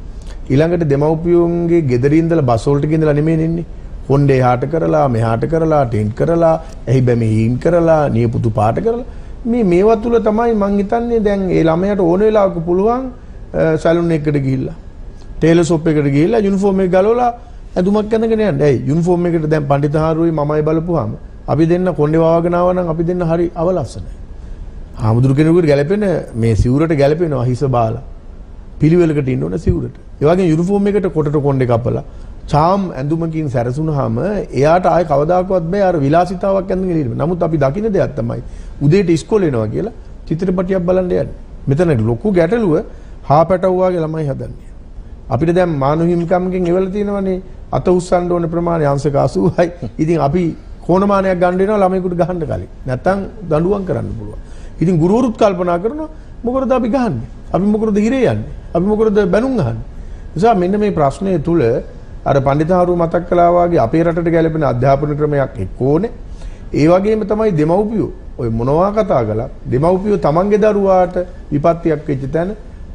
ඊළඟට දෙමව්පියන්ගේ ගෙදරින් ඉඳලා බස් වලට ගෙනලා නෙමෙයි ඉන්නේ. කොණ්ඩේ එහාට කරලා මෙහාට කරලා ටෙන්ට් කරලා එහි බැමි හීන් කරලා නියපුතු පාට කරලා මේ මේවා තුල තමයි මං හිතන්නේ දැන් ඒ ළමයාට ඕන වෙලාවක පුළුවන් සැලුන් එකකට ගිහිල්ලා ටේලර් ෂොප් එකකට ගිහිල්ලා යුනිෆෝම් එක ගලවලා ඇඳුමක් අඳගෙන යන්න. ඇයි යුනිෆෝම් එකට දැන් පඬිතුහාරුයි මමයි බලපුවාම අපි දෙන්න කොණ්ඩේ වවාගෙන ආවා නම් අපි දෙන්න හරි අවලස්සනයි. ආමුදුරු කෙනෙකුට ගැලපෙන මේ සිවුරට ගැලපෙනවා හිස බාලා. පිළිවෙලකට ඉන්න ඕන සිවුරට. ඒ වගේ යුනිෆෝම් එකට කොටට කොණ්ඩේ කපලා චාම් ඇඳුමකින් සැරසුනහම එයාට ආයේ කවදාකවත් බෑ අර විලාසිතාවක් ඇඳගෙන ඉන්න. නමුත් අපි දකින්න දෙයක් තමයි උදේට ඉස්කෝලේ එනවා කියලා චිත්‍රපටියක් බලන්න යන්නේ. මෙතන ලොකු ගැටලුව හා පැටවුවාගේ ළමයි හදන්නේ. අපිට දැන් මානව හිමිකම්ගෙන් එවලා තියෙනවනේ අත උස්සන්න ඕන ප්‍රමාණය අංශක අසූවයි. ඉතින් අපි කෝණමානයක් ගන්න වෙනවා ළමයිකට ගහන්න කලින්. නැත්තම් දඬුවම් කරන්න පුළුවන්. ඉතින් ගුරුවරුත් කල්පනා කරනවා මොකටද අපි ගහන්නේ? අපි මොකටද හිරේ යන්නේ? අපි මොකටද බැනුම් අහන්නේ? නිසා මෙන්න මේ ප්‍රශ්නය තුල අර පඬිතුහාරු මතක් කළා වගේ අපේ රටට ගැලපෙන අධ්‍යාපන ක්‍රමයක් එක්ක ඕනේ. ඒ වගේම තමයි දෙමව්පියෝ ඔය මොනවා කතා කළා දෙමව්පියෝ තමන්ගේ දරුවාට විපත්තියක් වෙච්ච තැන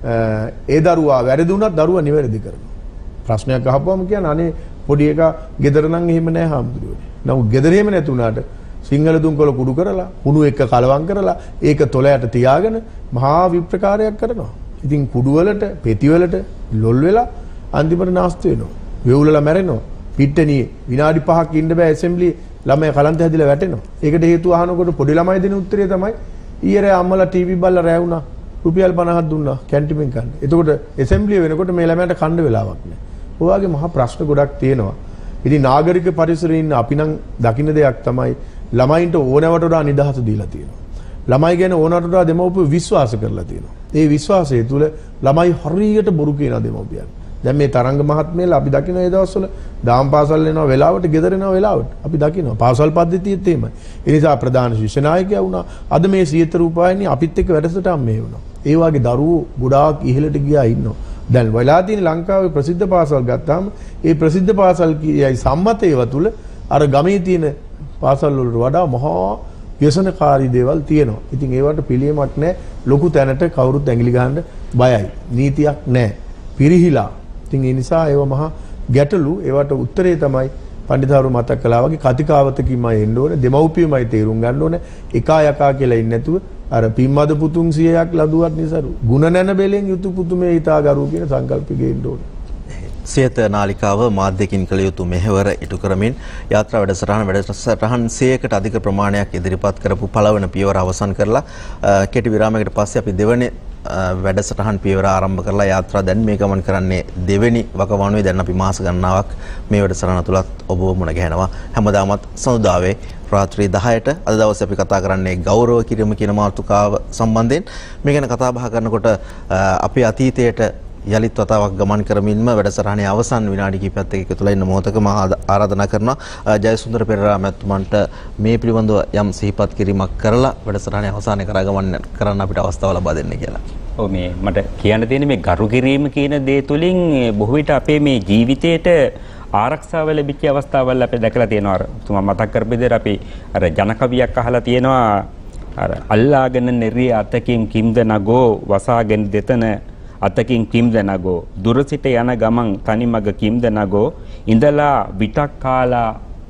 ඒ දරුවා වැරදුනත් දරුවා නිවැරදි කරනවා. ප්‍රශ්නයක් අහපුවම කියන්නේ අනේ පොඩි එකා ගෙදර නම් එහෙම නැහැ හාමුදුරුවනේ. නමුත් ගෙදර එහෙම නැතුණාට සිංහල දුම්කොළ කුඩු කරලා කුණු එක්ක කලවම් කරලා ඒක තොලයට තියාගෙන මහා විප්‍රකාරයක් කරනවා. ඉතින් කුඩු වලට පෙති වලට ලොල් වෙලා අන්තිමට නාස්ති වෙනවා. වෙවුලලා මැරෙනවා. පිට්ටනියේ විනාඩි පහක් ඉන්න බෑ ඇසෙම්බලි ළමයා කලන්ත හැදිලා වැටෙනවා. ඒකට හේතුව අහනකොට පොඩි ළමයි දෙන උත්තරේ තමයි ඊයරේ අම්මලා ටීවී බලලා රැ වුණා. රුපියල් පනහක් දුන්නා කැන්ටිමෙන් කන්න. එතකොට ඇසෙම්බලි වෙනකොට මේ ළමයාට කන්න වෙලාවක් නැහැ. ඔය වගේ මහා ප්‍රශ්න ගොඩක් තියෙනවා. ඉතින් නාගරික පරිසරයේ ඉන්න අපි නම් දකින්න දෙයක් තමයි ළමයින්ට ඕනෑවට වඩා නිදහස දීලා තියෙනවා. ළමයි ගැන ඕනෑවට වඩා දෙමව්පියෝ විශ්වාස කරලා තියෙනවා. ඒ විශ්වාසය තුළ ළමයි හරියට බොරු කියන දෙමව්පියන්. දැන් මේ තරංග මහත්මියලා අපි දකින්න ඒ දවස්වල දාම් පාසල් එනවා වෙලාවට ගෙදර එනවා වෙලාවට අපි දකිනවා පාසල් පද්ධතියත් එහෙමයි. ඒ නිසා ප්‍රධාන ශිෂ්‍ය නායකයා වුණා. අද මේ සියත රූපాయని අපිත් එක්ක වැඩසටහන් මේ වුණා. ඒ වගේ දරුවෝ ගොඩාක් ඉහළට ගියා ඉන්නවා. දැන් වෙලා තියෙන ලංකාවේ ප්‍රසිද්ධ පාසල් ගත්තාම ඒ ප්‍රසිද්ධ පාසල් කියයි සම්මත ඒවා තුල අර ගමේ තියෙන පාසල් වලට වඩා මහා ව්‍යසනකාරී දේවල් තියෙනවා. ඉතින් ඒවට පිළියමක් නැහැ. ලොකු තැනට කවුරුත් ඇඟිලි ගහන්න බයයි. නීතියක් නැහැ. පිරිහිලා. ඉතින් ඒ නිසා ඒව මහා ගැටලු ඒවට උත්තරේ තමයි පඬිතුහාරු මතක් කළා වගේ කතිකාවතකින්මයි එන්න ඕනේ. දෙමව්පියමයි තේරුම් ගන්න ඕනේ. එකා යකා කියලා ඉන්නේ නැතුව අර පිම්මද පුතුන් සියයක් ලදුවත් නිසරු ಗುಣ නැන බෙලෙන් යුතු පුතුමේ ඊතා ගරු කියන සංකල්පෙ ගේන්න ඕනේ. සියත නාලිකාව මාධ්‍යකින් කළ යුතු මෙහෙවර ඉටු කරමින් යාත්‍රා වැඩසටහන වැඩසටහන් සියයකට අධික ප්‍රමාණයක් ඉදිරිපත් කරපු පළවන පියවර අවසන් කරලා කෙටි විරාමයකට පස්සේ අපි දෙවන වැඩසටහන් පියවර ආරම්භ කරලා යාත්‍රා දැන් මේ ගමන් කරන්නේ දෙවෙනි වකවානුවේ. දැන් අපි මාස ගණනාවක් මේ වැඩසටහන තුලත් ඔබව මුණ ගැහෙනවා. හැමදාමත් සඳුදාවේ රාත්‍රී දහයට අද දවසේ අපි කතා කරන්නේ ගෞරව කිරීම කියන මාතෘකාව සම්බන්ධයෙන්. මේ ගැන කතා බහ කරනකොට අපේ අතීතයට යලිත් වතාවක් ගමන් කරමින්ම වැඩසටහනේ අවසන් විනාඩි කිහිපයක් එකතු වෙලා ඉන්න මොහොතක මම ආරාධනා කරනවා ජයසුන්දර පෙරේරා මැතිතුමන්ට මේ පිළිබඳව යම් සිහිපත් කිරීමක් කරලා වැඩසටහනේ අවසානයේ කරා ගමන් කරන්න අපිට අවස්ථාව ලබා දෙන්න කියලා. ඔව් මේ මට කියන්න තියෙන්නේ මේ ගරු කිරීම කියන දේ තුලින් බොහෝ විට අපේ මේ ජීවිතේට ආරක්ෂාව ලැබිච්ච අවස්ථාවල් අපි දැකලා තියෙනවා. අර තුමා මතක් කරපු විදිහට අපි අර ජනකවියක් අහලා තියෙනවා අර අල්ලාගෙන නෙරිය අතකින් කිම්ද නගෝ වසාගෙන දෙතන අතකින් කිම්ද නගෝ දුර සිට යන ගමන් තනිමග කිම්ද නගෝ ඉඳලා විටක් කාලා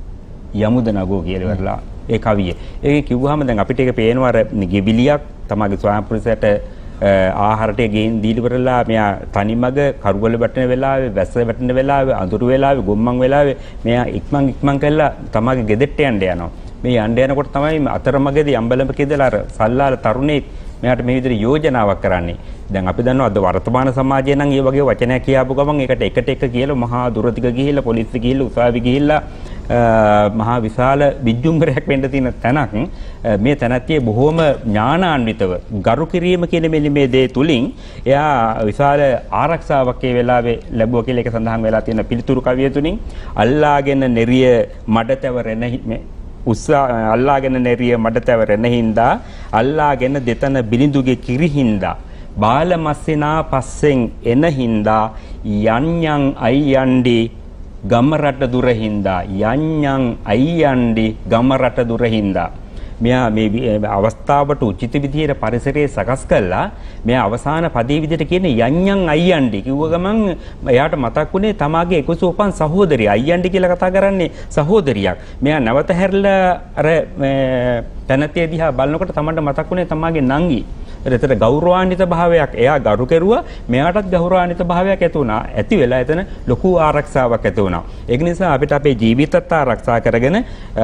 යමුද නගෝ කියලා ඉවරලා ඒ කවිය. ඒක කිව්වහම දැන් අපිට ඒක පේනවා අර ගෙවිලියක් තමගේ ස්වාමිපුරුෂයාට ආහාර ටික ගේන් දීලා ඉවරලා මෙයා තනිමග කරුවල වැටෙන වෙලාවේ වැස්ස වැටෙන වෙලාවේ අඳුරු වෙලාවේ ගොම්මන් වෙලාවේ මෙයා ඉක්මන් ඉක්මන් කරලා තමගේ ගෙදරට යන්න යනවා. මේ යන්න යනකොට තමයි අතරමඟදී අම්බලමක ඉඳලා අර සල්ලාල තරුණේ මෙයාට මේ විදිහට යෝජනාවක් කරන්නේ. දැන් අපි දන්නවා අද වර්තමාන සමාජයේ නම් මේ වගේ වචනයක් කියාපු ගමන් ඒකට එකට එක කියලා මහා දුරදිග ගිහිල්ලා පොලිසිය ගිහිල්ලා උසාවි ගිහිල්ලා මහා විශාල විජ්ජුම්බරයක් වෙන්න තියෙන තැනක් මේ තැනැත්තිය බොහොම ඥානාන්විතව ගරු කිරීම කියන මෙන්න මේ දේ තුලින් එයා විශාල ආරක්ෂාවක් ඒ වෙලාවේ ලැබුවා කියලා එක සඳහන් වෙලා තියෙන පිළිතුරු කවිය තුලින් අල්ලාගෙන නෙරිය මඩතැවරෙන උස්සා අල්ලාගෙන නෙරිය මඩතැවරෙන හින්දා අල්ලාගෙන දෙතන බිලිඳුගේ කිරි හින්දා බාල මස්සිනා පස්සෙන් එන හින්දා යන්යන් අයියන්ඩි ගම රට දුර හින්දා යන්යන් අයියන්ඩි ගම රට දුර හින්දා මෙයා මේ අවස්ථාවට උචිත විදිහට පරිසරයේ සකස් කළා. මෙයා අවසාන පදේ විදිහට කියන්නේ යන්යන් අයියන්ඩි කිව්ව ගමන් එයාට මතක් වුණේ තමාගේ එකුසෝපන් සහෝදරිය අයියන්ඩි කියලා කතා කරන්නේ සහෝදරියක්. මෙයා නැවත හැරිලා අර තනතිය දිහා බලනකොට තමන්ට මතක් වුණේ තමාගේ නංගි. එතන ගෞරවාන්විත භාවයක් එයා ගරු කෙරුවා. මෙයාටත් ගෞරවාන්විත භාවයක් ඇති වුණා. ඇති වෙලා එතන ලොකු ආරක්ෂාවක් ඇති වුණා. ඒක නිසා අපිට අපේ ජීවිතත් ආරක්ෂා කරගෙන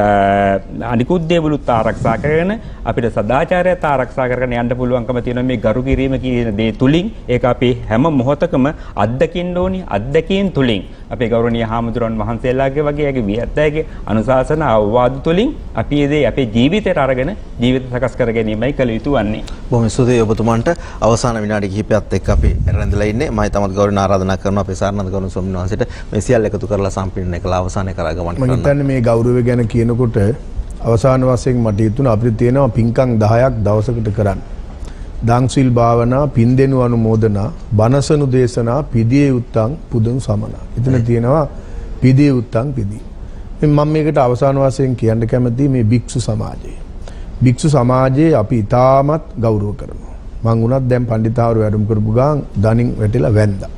අනිකුත් දේවලුත් ආරක්ෂා කරගෙන අපිට සදාචාරයත් ආරක්ෂා කරගෙන යන්න පුළුවන්කම තියෙනවා මේ ගරු කිරීම කියන දේ තුලින්. ඒක අපි හැම මොහොතකම අත්දකින්න ඕනි. අත්දැකීම් තුලින් අපේ ගෞරවනීය හාමුදුරන් වහන්සේලාගේ වගේ යගේ විහත්යගේ අනුශාසන අවවාද තුලින් අපි මේ දේ අපේ ජීවිතයට අරගෙන ජීවිත සකස් කර ගැනීමයි කළ යුතු වන්නේ. බොහොම ස්තුතියි ඔබතුමන්ට. අවසාන විනාඩි කිහිපයක් එක්ක අපි රැඳිලා ඉන්නේ. මම තමත් ගෞරවණ ආරාධනා කරනවා අපේ සාරනන්ද ගෞරව ස්වාමීන් වහන්සේට මේ සියල්ල එකතු කරලා සම්පූර්ණ කළා අවසානයේ කරා ගමන් කරන්න. මම හිතන්නේ මේ ගෞරවය ගැන කියනකොට අවසාන වශයෙන් මට හිතුණා අපිට තියෙනවා පින්කම් දහයක් දවසකට කරන්න. දාංශීල් භාවනා, පින්දෙනු අනුමෝදනා, බණසනු දේශනා, පිදියේ උත්තං පුදුන් සමනා. එතන තියෙනවා පිදියේ උත්තං පිදී. මම මේකට අවසාන වශයෙන් කියන්න කැමතියි මේ භික්ෂු සමාජය. භික්ෂු සමාජයේ අපි ඉතාමත් ගෞරව කරනවා. මං උනත් දැන් පඬිතාවරු වැඩම කරපු ගාන් දණින් වැටිලා වැන්දා.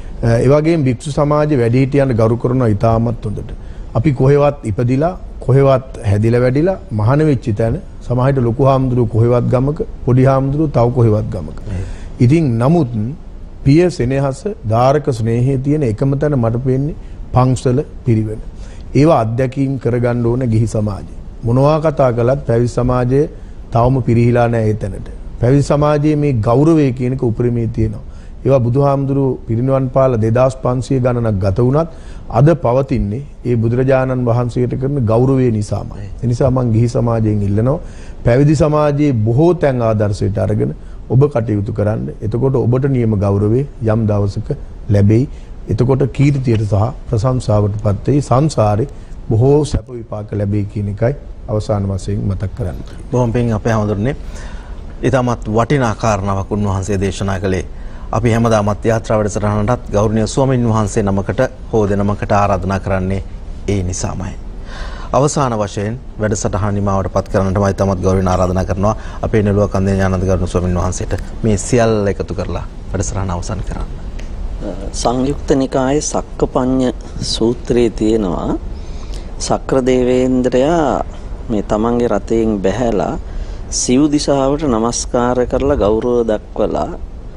ඒ වගේම භික්ෂු සමාජයේ වැඩිහිටියන්ට ගරු කරනවා ඉතාමත් හොඳට. අපි කොහෙවත් ඉපදිලා කොහෙවත් හැදිලා වැඩිලා මහාන වෙච්ච තැන සමාජයට ලොකු හාමුදුරුවෝ කොහෙවත් ගමක පොඩි හාමුදුරුවෝ තව කොහෙවත් ගමක. ඉතින් නමුත් පිය සෙනෙහස ධාරක ස්නේහයේ තියෙන එකම තැන මට පේන්නේ පන්සල පිරිවෙන. ඒවා අත්දැකීම් කරගන්න ඕන ගිහි සමාජය. මොනවා කතා කළත් පැවිදි සමාජය තවම පිරිහිලා නැහැ ඒ තැනට. පැවිදි සමාජයේ මේ ගෞරවය කියන එක උපරිමයේ තියෙනවා. ඒවා බුදුහාමුදුරුවෝ පිරිනිවන් පාලා දෙදාස් පන්සිය ගණනක් ගත වුණත් අද පවතින්නේ ඒ බුදුරජාණන් වහන්සේට කරන ගෞරවය නිසාමයි. ඒ නිසා මම ගිහි සමාජයෙන් ඉල්ලනවා පැවිදි සමාජයේ බොහෝ තැන් ආදර්ශයට අරගෙන ඔබ කටයුතු කරන්න. එතකොට ඔබට නියම ගෞරවය යම් දවසක ලැබෙයි. එතකොට කීර්තියට සහ ප්‍රශංසාවටපත් වෙයි. සංසාරේ බොහෝ සැප විපාක ලැබෙයි කියන එකයි අවසාන වශයෙන් මතක් කරන්න. බොහොම පිං අපේ හැමදෙරනේ ඊටමත් වටිනා කාරණාවක් උන්වහන්සේ දේශනා කළේ. අපි හැමදාමත් යාත්‍රා වැඩසටහනටත් ගෞරවනීය ස්වාමීන් වහන්සේ නමකට හෝ දෙනමකට ආරාධනා කරන්නේ ඒ නිසාමයි. අවසාන වශයෙන් වැඩසටහන නිමාවට පත් කරන්නටමයි තමත් ගෞරවයෙන් ආරාධනා කරනවා අපේ නෙළුව කන්දේ ඥානන්ද ගෞරවනීය ස්වාමීන් වහන්සේට මේ සියල්ල එකතු කරලා වැඩසටහන අවසන් කරන්න. සංයුක්ත නිකායේ සක්කපඤ්ඤ සූත්‍රයේ තියෙනවා සක්‍ර දේවේන්ද්‍රයා මේ තමන්ගේ රතයෙන් බැහැලා සිව් දිශාවට නමස්කාර කරලා ගෞරව දක්වලා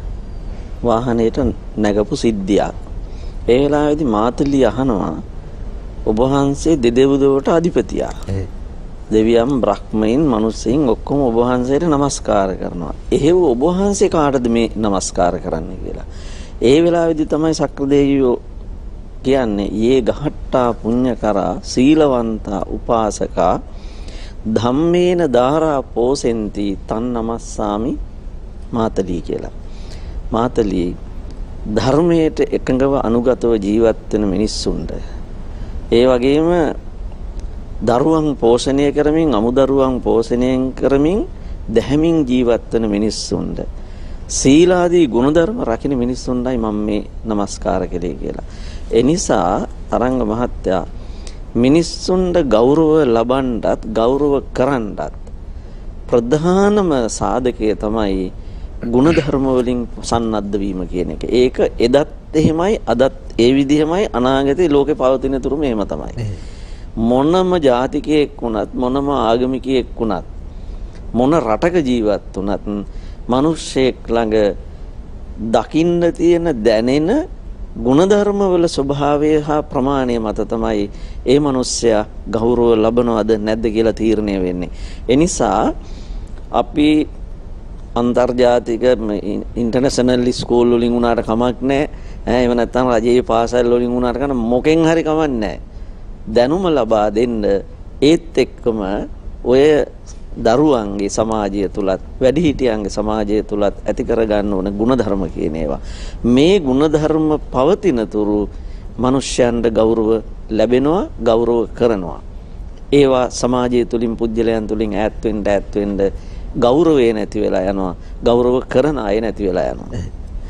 වාහනේට නැගපු සිද්ධියක්. ඒ වෙලාවේදී මාතලී අහනවා ඔබ වහන්සේ දෙදෙව්දොවට අධිපතියා. දෙවියන් බ්‍රහ්මයන් මිනිස්සුන් ඔක්කොම ඔබ වහන්සේට නමස්කාර කරනවා. එහෙව් ඔබ වහන්සේ කාටද මේ නමස්කාර කරන්නේ කියලා. ඒ වෙලාවේදී තමයි සක්‍රදේවියෝ කියන්නේ යේ ගහට්ටා පුඤ්ඤකරා සීලවන්තා උපාසකා ධම්මේන ධාරා පෝසෙන්ති තන් නමස්සාමි මාතලී කියලා. මාතලී ධර්මයට එකඟව අනුගතව ජීවත් වෙන මිනිස්සුන්ට ඒ වගේම දරුවන් පෝෂණය කරමින් අමුදරුවන් පෝෂණය කරමින් දැහැමින් ජීවත් වෙන මිනිස්සුන්ට සීලාදී ගුණධර්ම රකින්න මිනිස්සුන්ටයි මම මේ নমස්කාර කළේ කියලා. ඒ නිසා තරංග මහත්තයා මිනිස්සුන්ට ගෞරව ලබන්නත් ගෞරව කරන්නත් ප්‍රධානම සාධකය තමයි ගුණධර්ම වලින් සන්නද්ධ වීම කියන එක. ඒක එදත් එහෙමයි අදත් ඒ විදිහමයි අනාගතේ ලෝකේ පවතින තුරුම එහෙම තමයි. මොනම ජාතිකයෙක් වුණත් මොනම ආගමිකයෙක් වුණත් මොන රටක ජීවත් වුණත් මිනිස්සෙක් ළඟ දකින්න තියෙන දැනෙන ගුණධර්ම වල ස්වභාවය හා ප්‍රමාණය මත තමයි ඒ මිනිස්සයා ගෞරව ලබනවද නැද්ද කියලා තීරණය වෙන්නේ. ඒ නිසා අපි අන්තර්ජාතික ඉන්ටර්නැෂනල් ස්කූල් වලින් උනාට කමක් නැහැ. ඈ එහෙම නැත්නම් රජයේ පාසල් වලින් උනාට කන මොකෙන් හරි කමක් නැහැ. දැනුම ලබා දෙන්න ඒත් එක්කම ඔය දරුවන්ගේ සමාජය තුලත් වැඩිහිටියන්ගේ සමාජය තුලත් ඇති කරගන්න ඕන ಗುಣධර්ම කියන ඒවා. මේ ಗುಣධර්ම පවතින තුරු මිනිස්යන්ට ගෞරව ලැබෙනවා, ගෞරව කරනවා. ඒවා සමාජය තුලින් පුජ්‍යලයන් තුලින් ඈත් වෙන්න ඈත් වෙන්න ගෞරවේ නැති වෙලා යනවා. ගෞරව කරන අය නැති වෙලා යනවා.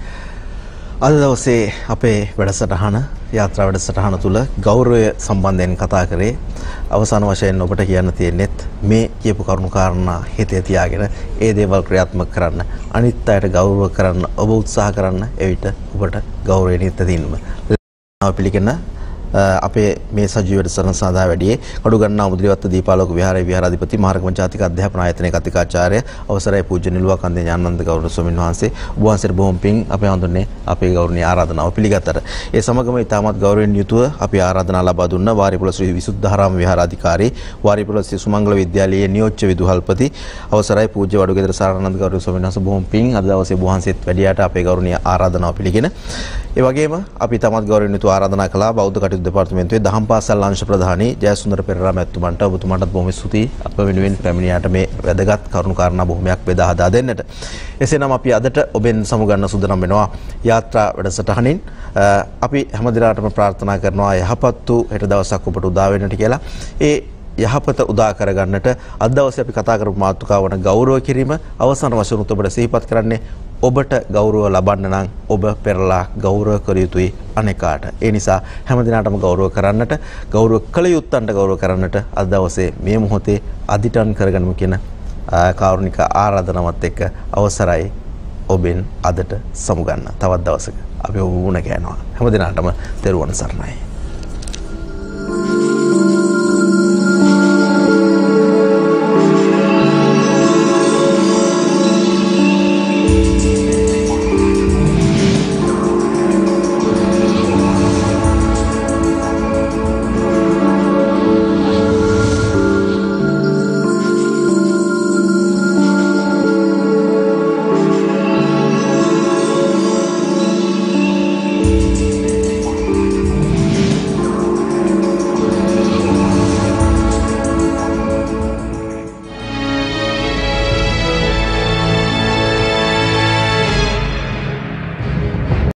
අද දවසේ අපේ වැඩසටහන යාත්‍රා වැඩසටහන තුල ගෞරවය සම්බන්ධයෙන් කතා කරේ. අවසාන වශයෙන් ඔබට කියන්න තියෙන්නේත් මේ කියපු කරුණු කාරණා හිතේ තියාගෙන ඒ දේවල් ක්‍රියාත්මක කරන්න, අනිත් අයට ගෞරව කරන්න ඔබ උත්සාහ කරන්න. එවිට ඔබට ගෞරවය නිත දිනම පිළිගෙන අපේ මේ සජීව වැඩසටහන සඳහා වැඩියේ කඩුගන්නා මුද්‍රවත්ත දීපාලෝක විහාරයේ විහාරාධිපති මහරගම ජාතික අධ්‍යාපන ආයතනයේ කතිකාචාර්ය අවසරයි පූජ්‍ය නිලුවකන්දේ ඥානানন্দ ගෞරව ස්වාමීන් වහන්සේ ඔබ වහන්සේට බොහොම පිං අපේ හඳුන්නේ අපේ ගෞරවනීය ආරාධනාව පිළිගත්තට. ඒ සමගම ඉතාමත් ගෞරවයෙන් යුතුව අපි ආරාධනා ලබා දුන්න වාරිපුල ශ්‍රී විසුද්ධාරාම විහාරාධිකාරී වාරිපුල ශ්‍රී සුමංගල විද්‍යාලයේ නියෝජ්‍ය විදුහල්පති අවසරයි පූජ්‍ය වඩුගෙදර සාරානන්ද ගෞරව ස්වාමීන් වහන්සේ බොහොම පිං අද දවසේ ඔබ වහන්සේත් වැඩියට අපේ ගෞරවනීය ආරාධනාව පිළිගෙන ඒ වගේම අපි ඉතාමත් ගෞරවයෙන් යුතුව ආරාධනා කළා බෞද්ධ කටයුතු දෙපාර්තමේන්තුවේ දහම් පාසල් අංශ ප්‍රධානී ජයසුන්දර පෙරේරා මැතිතුමන්ට ඔබතුමාටත් බොහොම ස්තුතියි අප වෙනුවෙන් පැමිණියාට මේ වැදගත් කරුණු කාරණා බොහොමයක් බෙදා හදා දෙන්නට. එසේනම් අපි අදට ඔබෙන් සමුගන්න සූදානම් වෙනවා යාත්‍රා වැඩසටහනින්. අපි හැමදිනාටම ප්‍රාර්ථනා කරනවා යහපත් වූ හෙට දවසක් ඔබට උදා වෙන්නට කියලා. ඒ යහපත උදා කරගන්නට අද දවසේ අපි කතා කරපු මාතෘකාව වන ගෞරව කිරීම අවසාන වශයෙන් ඔබට සිහිපත් කරන්නේ ඔබට ගෞරව ලබන්න නම් ඔබ පෙරලා ගෞරව කර යුතුයි අනේකාට. ඒ නිසා හැම දිනකටම ගෞරව කරන්නට, ගෞරව කළ යුත්තන්ට ගෞරව කරන්නට අද දවසේ මේ මොහොතේ අදිටන් කරගන්නමු කියන කාරුණික ආරාධනාවත් එක්ක අවසරයි ඔබෙන් අදට සමුගන්න. තවත් දවසක අපි ඔබ වුණ ගෑනවා. හැම දිනකටම තෙරුවන් සරණයි.